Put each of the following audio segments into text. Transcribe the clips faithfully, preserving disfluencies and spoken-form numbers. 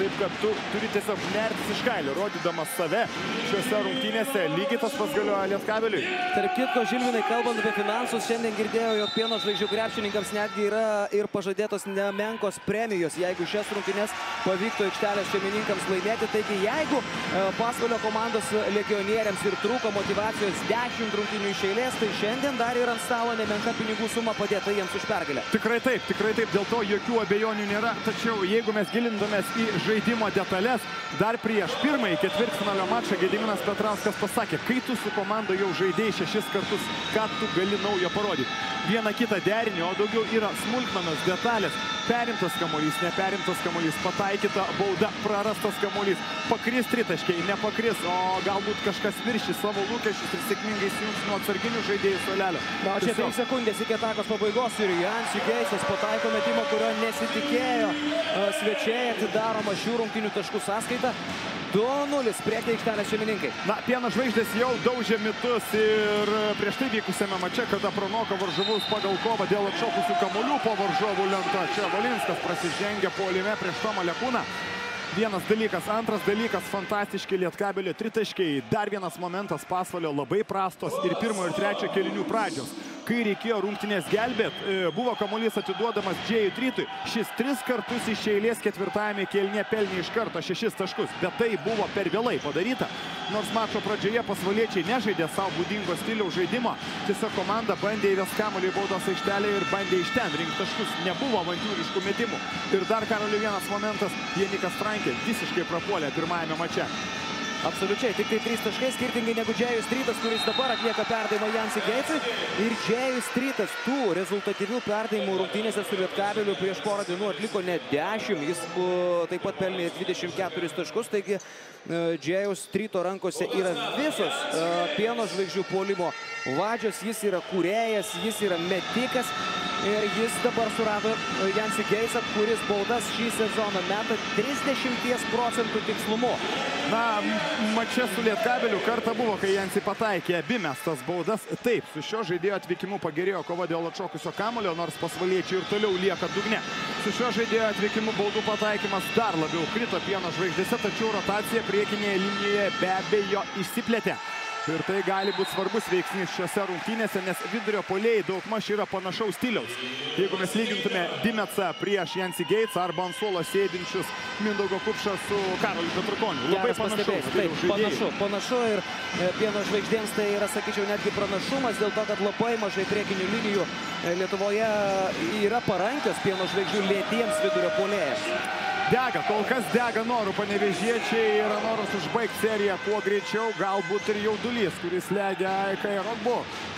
taip kad tu turi tiesiog nertis iš kailio, rodydamas save šiuose rungtynėse. Lygiai tas pats galioja Lietkabeliui. Tarp kitko, Žilvinai, kalbant apie finansus, šiandien girdėjau, jog Pieno žvaigždžių krepšininkams netgi yra ir pažadėtos nemenkos premijos, jeigu šias rungtynės pavyktų aikštelės šeimininkams laimėti. Taigi, jeigu e, Pasvalio komandos legionieriams ir trūko motyvacijos dešimt rungtynių iš eilės, tai šiandien dar ir ant stalo nemenka pinigų suma padėta jiems už pergalę. Tikrai taip, tikrai taip, dėl to jokių abejonių nėra. Tačiau jeigu mes gilindomės į žaidimo detalės, dar prieš pirmąjį ketvirtfinalio mačą Gediminas Petrauskas pasakė, kai tu su komanda jau žaidėjai šešis kartus, ką tu gali naujo parodyti. Vieną kitą derinį, o daugiau yra smulkmenos, detalės. Perimtas kamuolys, neperimtas kamuolys, pataikyta bauda, prarastas kamuolys, pakris tritaškiai, nepakris, o galbūt kažkas viršys savo lūkesčius ir sėkmingai įsijungs nuo atsarginių žaidėjų suolelio. Na, čia penkios sekundės iki atakos pabaigos ir Jansi Geisas pataiko metimą, kurio nesitikėjo svečiai, atidaroma šių rungtynių taškų sąskaita. du nulis priekį aikštelės šeimininkai. Na, Pieno žvaigždės jau daužė mitus ir prieš tai vykusiame mače, kada pranoko varžovus pagal kovą dėl atšokusių kamuolių po varžovų lenta. Čia Valinskas prasižengia puolime prieš Tomą Lekūną. Vienas dalykas, antras dalykas, fantastiški Lietkabelio tritaškiai. Dar vienas momentas, Pasvalio labai prastos ir pirmo ir trečio kėlinių pradžios. Kai reikėjo rungtynės gelbėt, buvo kamuolys atiduodamas Džėjui Trytui. Šis tris kartus iš eilės ketvirtajame kėlinyje pelnė iš karto šešis taškus, bet tai buvo per vėlai padaryta. Nors mačo pradžioje pasvaliečiai nežaidė savo būdingo stiliaus žaidimo, tiesiog komanda bandė įvesti kamuolį į baudos aikštelę ir bandė iš ten rinkti taškus. Nebuvo avantiūriškų metimų. Ir dar, Karoli, vienas momentas, Janikas Frankė visiškai prapuolė pirmajame mače. Absoliučiai, tik tai trys taškai, skirtingai negu Džėjus Trytas, kuris dabar atlieka perdavimą Jansi Geisui. Ir Džėjus Trytas tų rezultatyvių perdavimų rungtynėse su Lietkabeliu prieš porą dienų atliko net dešimt. Jis uh, taip pat pelnė dvidešimt keturis taškus, taigi uh, Džėjus Tryto rankose yra visos uh, Pieno žvaigždžių puolimo vadžios. Jis yra kūrėjas, jis yra metikas. Ir jis dabar surado Jansi Geisą, kuris baudas šį sezoną meta trisdešimt procentų tikslumu. Na, mače su Lietkabeliu kartą buvo, kai Jansi pataikė abi mestas baudas. Taip, su šio žaidėjo atvykimu pagerėjo kova dėl atšokusio kamulio, nors pasvaliečiai ir toliau lieka dugne. Su šio žaidėjo atvykimu baudų pataikymas dar labiau krito Pieno žvaigždėse, tačiau rotacija priekinėje linijoje be abejo išsiplėtė. Ir tai gali būti svarbus veiksnys šiose rungtynėse, nes vidurio puolėjai daugmaž yra panašaus stiliaus. Jeigu mes lygintume Dimecą prieš Jansi Geisą arba ant suolo sėdinčius Mindaugo Kupšą su Karoliu Petrukoniu. Labai panašaus taip, panašu, panašu ir Pieno žvaigždėms tai yra, sakyčiau, netgi pranašumas dėl to, kad labai mažai priekinių linijų Lietuvoje yra parankios Pieno žvaigždžių lėtiems vidurio puolėjams. Dega, kol kas dega norų panevėžiečiai, yra noras užbaigti seriją kuo greičiau, galbūt ir jaudulys, kuris legia Aikai Rogbu.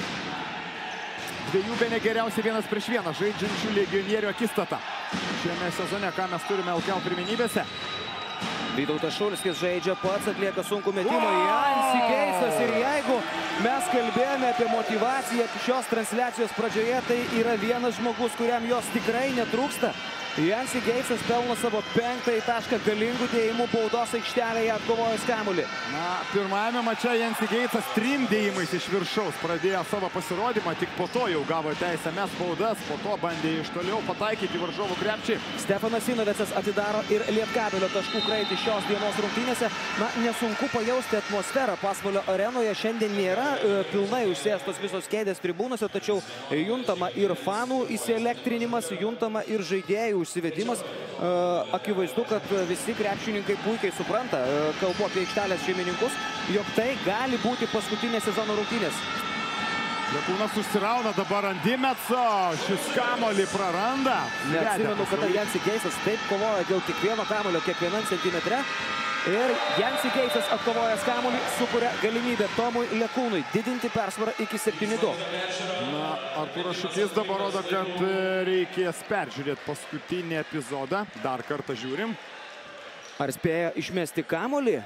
Dviejų bene geriausiai vienas prieš vieną žaidžiančių legionierių akistata. Šiame sezone, ką mes turime L K L pirmenybėse. Vytautas Šulskis žaidžia pats, atlieka sunkų metimą. Jansi Geisas, ir jeigu mes kalbėjome apie motyvaciją šios transliacijos pradžioje, tai yra vienas žmogus, kuriam jos tikrai netrūksta. Jansi Geisas pelno savo penktąjį tašką galingų dėjimų baudos aikštelėje atkovojęs kamuolį. Na, pirmajame mače Jansi Geisas trim dėjimais iš viršaus pradėjo savo pasirodymą, tik po to jau gavo teisę mes baudas, po to bandė iš toliau pataikyti varžovų krepšį. Stefanas Sinovecas atidaro ir Lietkabelio taškų kraitį šios dienos rungtynėse. Na, nesunku pajausti atmosferą Pasvalio arenoje. Šiandien nėra e, pilnai užsėstos visos kėdės tribūnose, tačiau juntama ir fanų įsielektrinimas, juntama ir žaidėjų užsivedimas. Akivaizdu, kad visi krepšininkai puikiai supranta, kalbu apie aikštelės šeimininkus, jog tai gali būti paskutinė sezono rungtynės. Lekūnas užsirauna dabar ant Dimeco, šis kamuolį praranda. Neatsimenu, kada Jansi Geisas taip kovoja dėl kiekvieno kamulio, kiekvienam centimetre. Ir Jansi Geisas atkovojęs kamuolį sukuria galimybę Tomui Lekūnui didinti persvarą iki septyni du. Na, Artūras Šukys dabar rodo, kad reikės peržiūrėti paskutinį epizodą. Dar kartą žiūrim. Ar spėja išmesti kamuolį?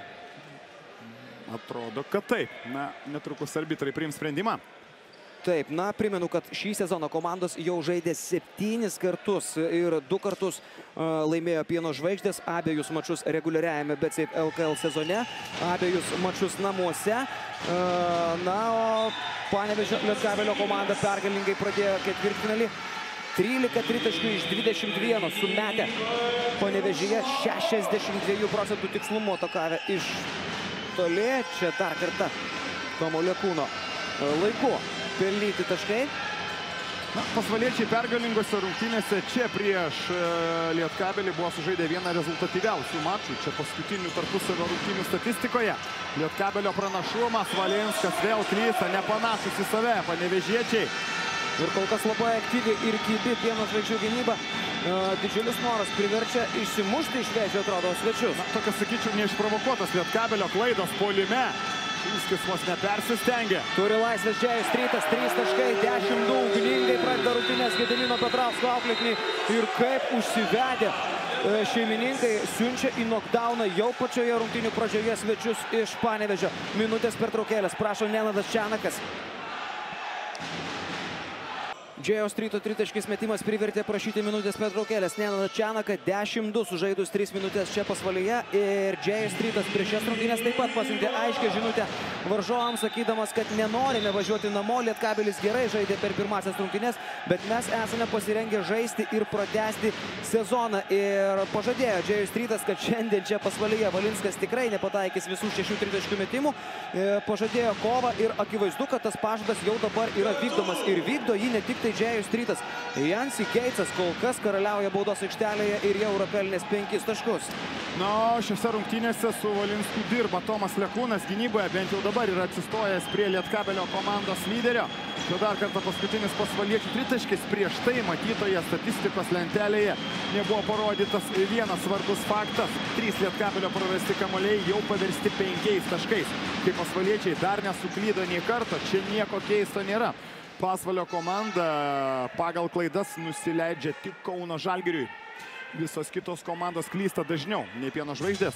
Atrodo, kad taip. Na, netrukus arbitrai priims sprendimą. Taip, na, primenu, kad šį sezoną komandos jau žaidė septynis kartus ir du kartus uh, laimėjo Pieno žvaigždės, abejus mačus reguliariajame B C L K L sezone, abejus mačus namuose. Uh, na, o Panevėžio Lietkabelio komanda pergalingai pradėjo ketvirtfinalį. trylika tritaškių iš dvidešimt vieno sumetę. Panevėžyje šešiasdešimt dviejų procentų tikslumo atakavę iš toli. Čia dar kartą Tomo Lekūno laiku pelnyti taškai. Na, pasvaliečiai pergalingose rungtynėse čia prieš Lietkabelį buvo sužaidę vieną rezultatyviausių mačų. Čia paskutinių tarpusavio rungtynių statistikoje. Lietkabelio pranašumas, Valinskas vėl klysta, nepanašus į save, panevėžiečiai. Ir kol kas labai aktyvi ir kibi Pieno žvaigždžių gynyba. Didžiulis noras priverčia išsimušti iš vėžio, atrodo, svečius. Na, tokias, sakyčiau, neišprovokuotas Lietkabelio klaidos puolime. Šulskis vos nepersistengia. Turi laisvės Džėjus Strytas, trys taškai, dešimt du, ugningai pradeda rungtynes Gedimino Petrausko auklėtiniai. Ir kaip užsivedė šeimininkai, siunčia į knockdowną jau pačioje rungtynių pradžioje svečius iš Panevėžio. Minutės pertraukėlės, prašo Nenadas Čianakas. Džėjos Stryto tritaškis metimas privertė prašyti minutės pertraukėlės. Nenadą Čianaką dešimt du sužaidus tris minutės čia pasvalyje. Ir Džėjos Strytas prieš šias rungtynes taip pat pasiuntė aiškią žinutę varžovams, sakydamas, kad nenorime važiuoti namo. Lietkabelis gerai žaidė per pirmąsias rungtynes, bet mes esame pasirengę žaisti ir pratęsti sezoną. Ir pažadėjo Džėjos Strytas, kad šiandien čia pasvalyje Valinskas tikrai nepataikys visų šešių tritaškių metimų. Pažadėjo kovą ir akivaizdu, kad tas pažadas jau dabar yra vykdomas. Ir vykdo jį ne tik tai Džėjus Strytas. Jansi Geitsas kol kas karaliauja baudos aikštelėje ir jau yra pelnęs penkis taškus. Na, šiose rungtynėse su Valinsku dirba Tomas Lekūnas gynyboje, bent jau dabar yra atsistojęs prie Lietkabelio komandos lyderio. Čia dar kartą paskutinis pasvaliečių tritaškis. Prieš tai matytoje statistikos lentelėje nebuvo parodytas vienas svarbus faktas. Trys Lietkabelio prarasti kamuoliai jau paversti penkiais taškais. Kai pasvaliečiai dar nesuklydo nei karto, čia nieko keisto nėra. Pasvalio komanda pagal klaidas nusileidžia tik Kauno Žalgiriui. Visos kitos komandos klysta dažniau nei Pieno žvaigždės.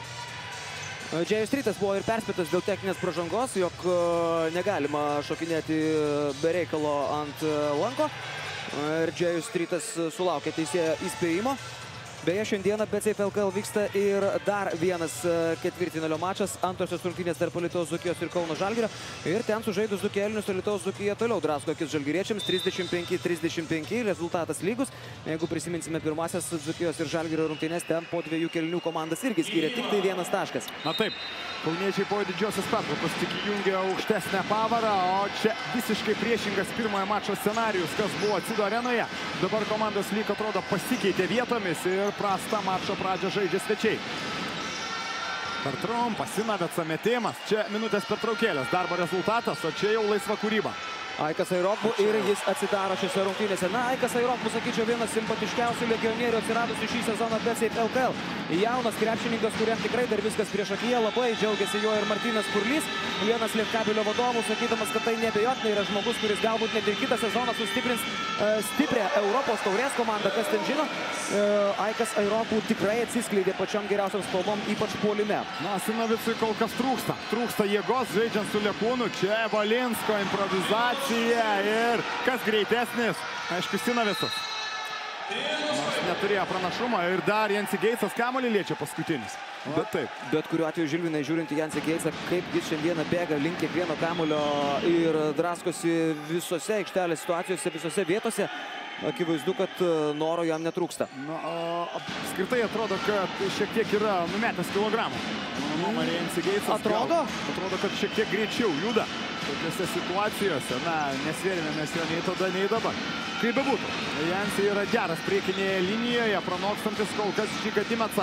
Džėjus Strytas buvo ir perspėtas dėl techninės pražangos, jog negalima šokinėti be reikalo ant lanko. Ir Džėjus Strytas sulaukė teisėjo įspėjimo. Beje, šiandieną B C F L K L vyksta ir dar vienas ketvirtfinalio mačas. Antrosios rungtynės tarp Alytaus Dzūkijos ir Kauno Žalgirio. Ir ten sužaidus du kėlinius Alytaus Dzūkija toliau drasko akis žalgiriečiams. trisdešimt penki trisdešimt penki, rezultatas lygus. Jeigu prisiminsime pirmasias Dzūkijos ir Žalgirio rungtynės, ten po dviejų kėlinių komandas irgi skyrė tik tai vienas taškas. Na taip, kauniečiai po didžiosios pertraukos tik įjungė aukštesnę pavarą, o čia visiškai priešingas pirmojo mačo scenarijus, kas buvo Cido arenoje. Dabar komandos lyg atrodo pasikeitė vietomis ir prastą mačo pradžią žaidžia svečiai. Per trumpas Sinaveco metimas. Čia minutės pertraukėlės darbo rezultatas, o čia jau laisva kūryba. Aikas Airopų ir jis atsidaro šiose rungtynėse. Na, Aikas Airopų, sakyčiau, vienas simpatiškiausių legionierių atsiradusių šį sezoną B C F L K L. Jaunas krepšininkas, kuriam tikrai dar viskas prieš akiją, labai džiaugiasi juo ir Martynas Purlys. Vienas Lietkabelio vadovų, sakydamas, kad tai neabejotinai yra žmogus, kuris galbūt net ir kitą sezoną sustiprins uh, stiprią Europos taurės komandą, kas ten žino. Uh, Aikas Airopų tikrai atsiskleidė pačiom geriausiam spalvom, ypač puolime. Na, Sinavicui kol kas trūksta. Trūksta jėgos žaidžiant su Lekūnu. Čia Valinsko improvizacija. Ir kas greitesnis, aišku, Sinavicas. Nors neturėjo pranašumą ir dar Jansi Geitsas kamuolį liečia paskutinis. Bet taip. Bet kuriuo atveju, Žilvinai, žiūrint į Jansį Geitsą, kaip jis šiandieną bėga link kiekvieno kamuolio ir draskosi visose aikštelės situacijose, visose vietose, akivaizdu, kad noro jam netrūksta. Na, apskritai atrodo, kad šiek tiek yra numetęs kilogramų. Mano Jansi Geitsas atrodo? Gal, atrodo, kad šiek tiek greičiau juda. Tokiose situacijose, na, nesvėrime mes jo nei tada, nei dabar. Kaip bebūtų, Jansi yra geras priekinėje linijoje, pranokstantis kol kas Žiga Dimecą.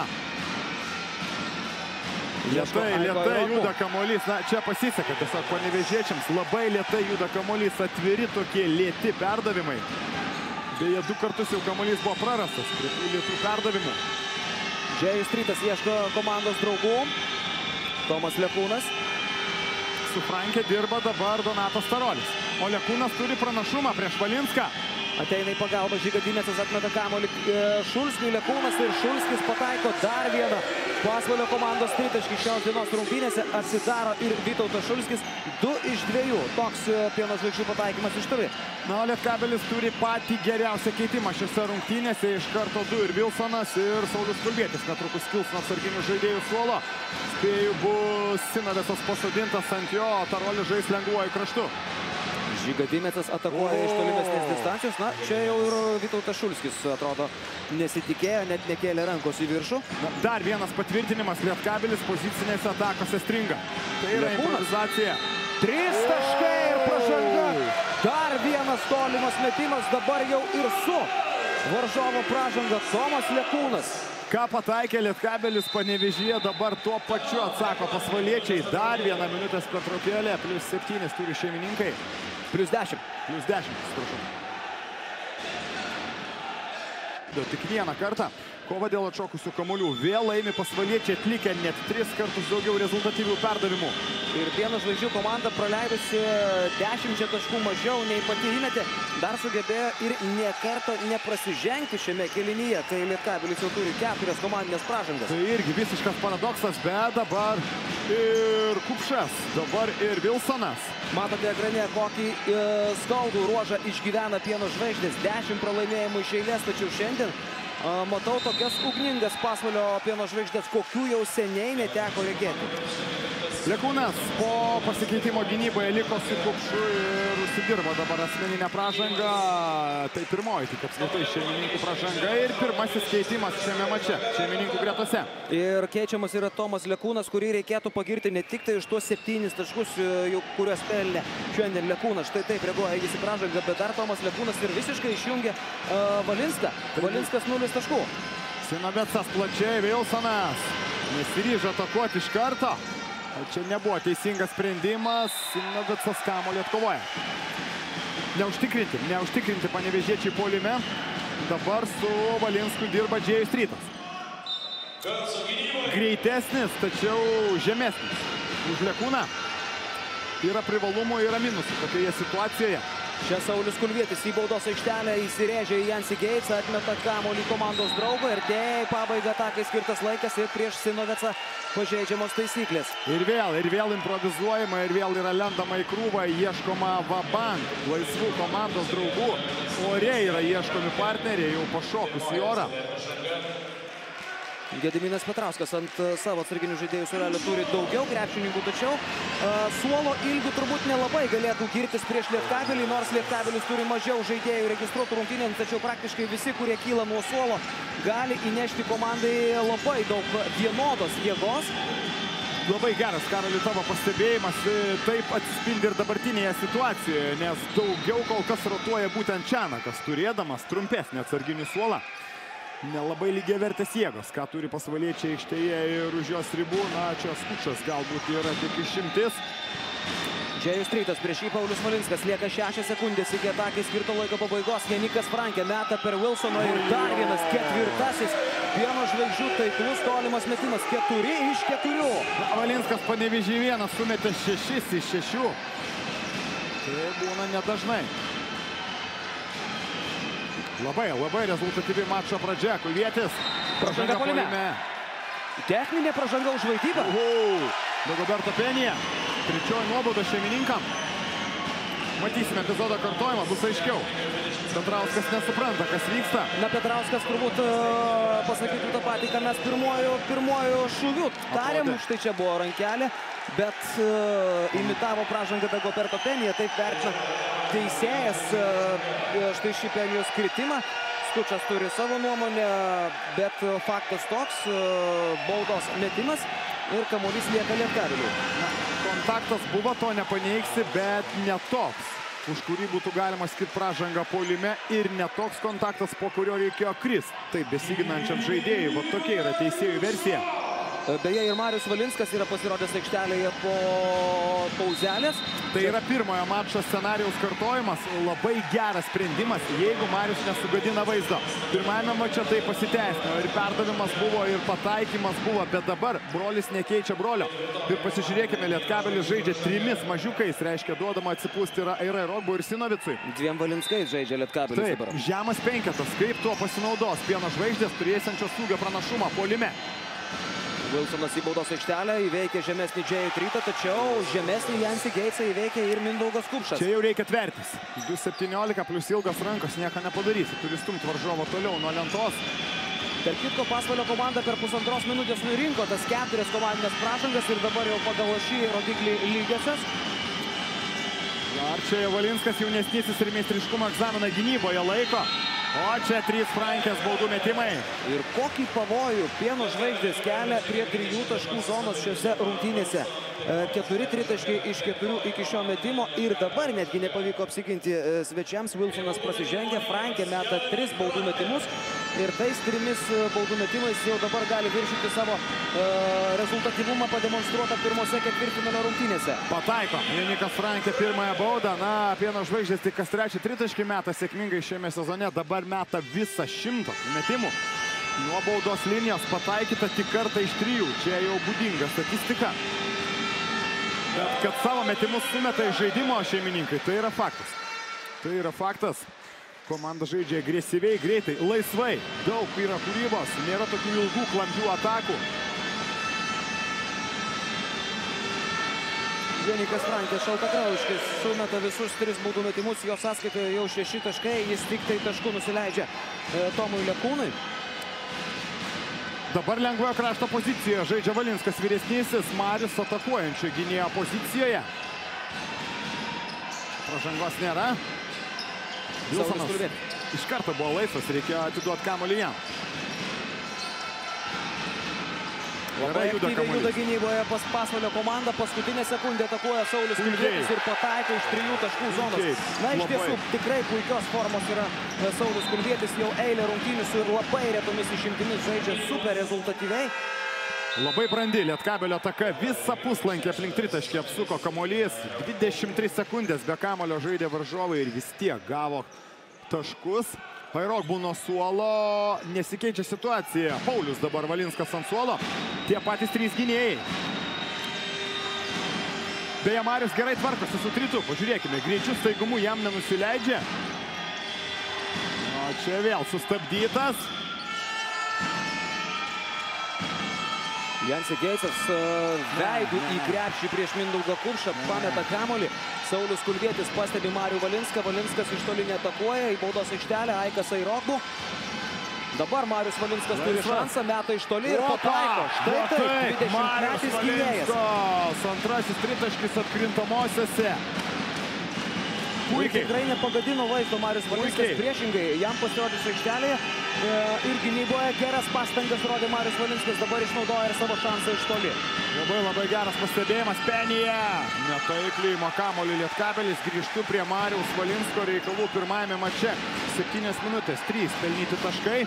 Lietai, lietai juda kamuolys. Na, čia pasiseka tiesiog panevėžiečiams. Labai lietai juda kamuolys, atviri tokie lėti perdavimai. Beje, du kartus jau kamuolys buvo prarastas prie tų lėtų perdavimų. Džėjus Strytas ieško komandos draugų. Tomas Lekūnas. Su Frankė dirba dabar Donatas Starolis. O Lekūnas turi pranašumą prieš Valinską. Ateina į pagalbą Žiga Dimecas, atmeta kamuolį Šulskiui, Lekūnas ir Šulskis pataiko dar vieną Pasvalio komandos tritaškį šios dienos rungtynėse. Atsidaro ir Vytautas Šulskis, du iš dviejų. Toks Pieno žvaigždžių pataikymas iš toli. Na, Lietkabelis turi patį geriausią keitimą šiose rungtynėse. Iš karto du ir Vilsonas ir Saulius Kulbėtis. Netrukus kils nuo atsarginių žaidėjų suolo. Spėju, bus Sinavecas pasodintas ant jo, Tarolis žais lengvuoju kraštu. Žigadimecas atakuoja iš tolimesnės distancijos. Na, čia jau ir Vytautas Šulskis, atrodo, nesitikėjo, net nekėlė rankos į viršų. Na, dar vienas patvirtinimas, Lietkabelis pozicinėse atakose stringa. Tai yra improvizacija. Trys taškai ir pražanga. Dar vienas tolimas metimas, dabar jau ir su varžovo pražanga Tomas Lekūnas. Ką pataikė Lietkabelis Panevėžyje, dabar tuo pačiu atsako pasvaliečiai. Dar vieną minutės pertraukėlė, plius septynis turi šeimininkai. Plius dešimt. Plius dešimt, prašau. Tik vieną kartą. Kova dėl atšokusių kamuolių. Vėl laimi pasvaliečiai, atlikę net tris kartus daugiau rezultatyvių perdavimų. Ir Pieno žvaigždžių komanda praleidusi dešimčia taškų mažiau nei pati įmetė. Dar sugebėjo ir nė karto neprasižengti šiame kėlinyje, kai Lietkabelis jau turi keturias komandinės pražangas. Tai irgi visiškas paradoksas, bet dabar ir Kupšas, dabar ir Vilsonas. Matote ekrane, kokį e, skaudų ruožą išgyvena Pieno žvaigždės. Dešimt pralaimėjimų iš eilės, tačiau šiandien a, matau tokias ugningas Pasvalio Pieno žvaigždės, kokių jau seniai neteko regėti. Lekūnas po pasikeitimo gynyboje liko su Kupšu ir užsidirbo dabar asmeninę pražangą. Tai pirmoji tik apskritai šeimininkų pražanga ir pirmasis keitimas šiame mače, šeimininkų gretose. Ir keičiamas yra Tomas Lekūnas, kurį reikėtų pagirti ne tik tai iš tuos septynis taškus, kuriuos pelnė šiandien Lekūnas. Štai taip reaguoja jis į pražangą, bet dar Tomas Lekūnas ir visiškai išjungia uh, Valinską. Valinskas nulis taškų. Sinabecas plačiai, Vilsonas nesiryžo atakuoti iš karto. Čia nebuvo teisingas sprendimas, Sinabecas kamuolį atkovoja. Neužtikrinti, neužtikrinti panevėžiečiai puolime. Dabar su Valinsku dirba Džėjus Trytas. Greitesnis, tačiau žemesnis už Lekūną. Yra privalumų, yra minusų tokioje situacijoje. Čia Saulius Kulvietis į baudos aikštelę įsirėžė į Jansį Geitsą, atmeta kamuolį komandos draugą ir dėja į pabaigą atakai skirtas laikas ir prieš Sinovecą pažeidžiamos taisyklės. Ir vėl, ir vėl improvizuojama, ir vėl yra lendama į krūvą, ieškoma vabank, laisvų komandos draugų. Ore yra ieškomi partneriai, jau pašokus į orą. Gediminas Petrauskas ant savo atsarginių žaidėjų surelio turi daugiau krepšininkų, tačiau uh, suolo ilgių turbūt nelabai galėtų girtis prieš Lietkabelį, nors Lietkabelis turi mažiau žaidėjų registruotų rungtynėms, tačiau praktiškai visi, kurie kyla nuo suolo, gali įnešti komandai labai daug vienodos jėgos. Labai geras, Karoli, tavo pastebėjimas, taip atsispindi ir dabartinėje situacijoje, nes daugiau kol kas rotuoja būtent Čianakas, turėdamas trumpesnį atsarginį suolą. Nelabai lygiavertės jėgos, ką turi pasvaliečiai aikštėje ir už jos ribų. Na, čia Skučas galbūt yra tik išimtis. Džėjus Trytas prieš jį Paulius Valinskas. Lieka šešios sekundės iki atakai skirto laiko pabaigos. Janikas Frankė meta per Wilsoną ir dar vienas ketvirtasis Pieno žvaigždžių taiklus tolimas metimas. Keturi iš keturių. Valinskas Panevėžį vienas sumetė šešis iš šešių. Tai būna nedažnai. Labai, labai rezultatyvi mačo pradžia. Kulvietis. Pražanga puolime. Techninė pražanga už vaidybą. Dagoberto Penija. Trečioji nuobauda šeimininkam. Matysime epizodo kartojimą, bus aiškiau. Petrauskas nesupranta, kas vyksta. Na, Petrauskas turbūt uh, pasakytų tą patį, ką mes pirmuoju, pirmuoju šūviu tarėm. Štai čia buvo rankelė, bet uh, imitavo pražangą Dagoberto Penija. Taip vertina teisėjas uh, štai šį Penijos kritimą. Skučas turi savo nuomonę, bet uh, faktas toks, uh, baudos metimas ir kamuolys lieka Lietkabeliui. Kontaktas buvo, to nepaneigsi, bet ne toks, už kurį būtų galima skirti pražangą puolime, ir ne toks kontaktas, po kurio reikėjo krist. Taip, besiginančiam žaidėjui, va tokia yra teisėjų versija. Beje, ir Marius Valinskas yra pasirodęs aikštelėje po pauzelės. Tai yra pirmojo mačo scenarijaus kartojimas. Labai geras sprendimas, jeigu Marius nesugadina vaizdo. Pirmajame mače tai pasiteisino. Ir perdavimas buvo, ir pataikymas buvo. Bet dabar brolis nekeičia brolio. Ir pasižiūrėkime, Lietkabelis žaidžia trimis mažiukais. Reiškia, duodama atsipūsti yra Airai Rogbo ir Sinovicui. Dviem Valinskais žaidžia Lietkabelis dabar. Taip, žemas penketas. Kaip tuo pasinaudos Pieno žvaigždės turėsiančios ūgio pranašumą puolime? Wilsonas į baudos aikštelę įveikė žemesnį Džėjų Trytą, tačiau žemesnį Jansį Geitsą įveikė ir Mindaugas Kupšas. Čia jau reikia tvertis. du septyniolika plus ilgas rankos, nieko nepadarysi. Turi stumti varžovo toliau nuo lentos. Tarp kitko, Pasvalio komanda per pusantros minutės nurinko tas keturias komandinės pražangas ir dabar jau pagal šį rodiklį lygiosios. Ar čia Valinskas jaunesnysis ir meistriškumo egzaminą gynyboje laiko? O čia trys Frankės baudų metimai. Ir kokį pavojų Pieno Žvaigždės kelia prie trijų taškų zonos šiose rungtynėse. Keturi tritaškai iš keturių iki šio metimo ir dabar netgi nepavyko apsiginti svečiams. Wilsonas prasižengė, Frankė meta tris baudų metimus ir tais trimis baudų metimais jau dabar gali viršyti savo uh, rezultatyvumą pademonstruotą pirmose ketvirtfinalio rungtynėse. Pataiko Janikas Frankė pirmąją baudą. Na, Pieno Žvaigždės tik kas trečią tritaškį meta sėkmingai šiame sezone. Dabar meta visą šimtą metimų. Nuo baudos linijos pataikyta tik kartą iš trijų. Čia jau būdinga statistika. Bet kad savo metimus sumeta iš žaidimo šeimininkai, tai yra faktas. Tai yra faktas. Komanda žaidžia agresyviai, greitai, laisvai. Daug yra kūrybos, nėra tokių ilgų, klampių atakų. Janikas Frankė šaltakraujiškas sumeta visus tris baudų metimus. Jo sąskaitoje jau šeši taškai, jis tik tai taškų nusileidžia e, Tomui Lekūnui. Dabar lengvojo krašto pozicijoje žaidžia Valinskas vyresnysis, Marius atakuojančio gynėjo pozicijoje. Pražangos nėra. Wilsonas iš karto buvo laisvas, reikėjo atiduoti kamuolį jam. Labai aktyviai juda gynyboje pas Pasvalio komanda. Paskutinę sekundę atakuoja Saulius Kulvietis ir pataiko iš trijų taškų zonos. Na, iš tiesų, tikrai puikios formos yra Saulius Kulvietis. Jau eilę rungtynių su labai retomis išimtimis žaidžia super rezultatyviai. Labai brandi Lietkabelio ataka. Visą puslankį aplink tritaškį apsuko kamuolys. dvidešimt tris sekundės be kamuolio žaidė varžovai ir vis tiek gavo taškus. Hairogbu nuo suolo, nesikeičia situacija. Paulius dabar, Valinskas ant suolo. Tie patys trys gynėjai. Beje, Marius gerai tvarkosi su tritu. Pažiūrėkime, greičiu staigumu jam nenusileidžia. O čia vėl sustabdytas. Jansi Geitsas veidų į krepšį prieš Mindaugą Kupšą, pameta kamuolį. Saulius Kulvietis pastebi Marių Valinską. Valinskas iš toli neatakuoja į baudos aikštelę. Aikas Hairogbu. Dabar Marius Valinskas turi šansą, meta iš toli ir pataiko. Štai taip, dvidešimtmetis gynėjas. Antrasis tritaškis atkrintamosiose. Puikiai. Tikrai nepagadino vaizdo Marius Valinskas, priešingai jam pasirodžius aikštelėje ir gynyboje geras pastangas rodė Marius Valinskas, dabar išnaudoja ir savo šansą iš toli. Labai labai geras pastebėjimas Penija. Netaikliai kamuolį Lietkabelis. Grįžtu prie Mariaus Valinsko reikalų pirmajame mače. septynios minutės, trys pelnyti taškai.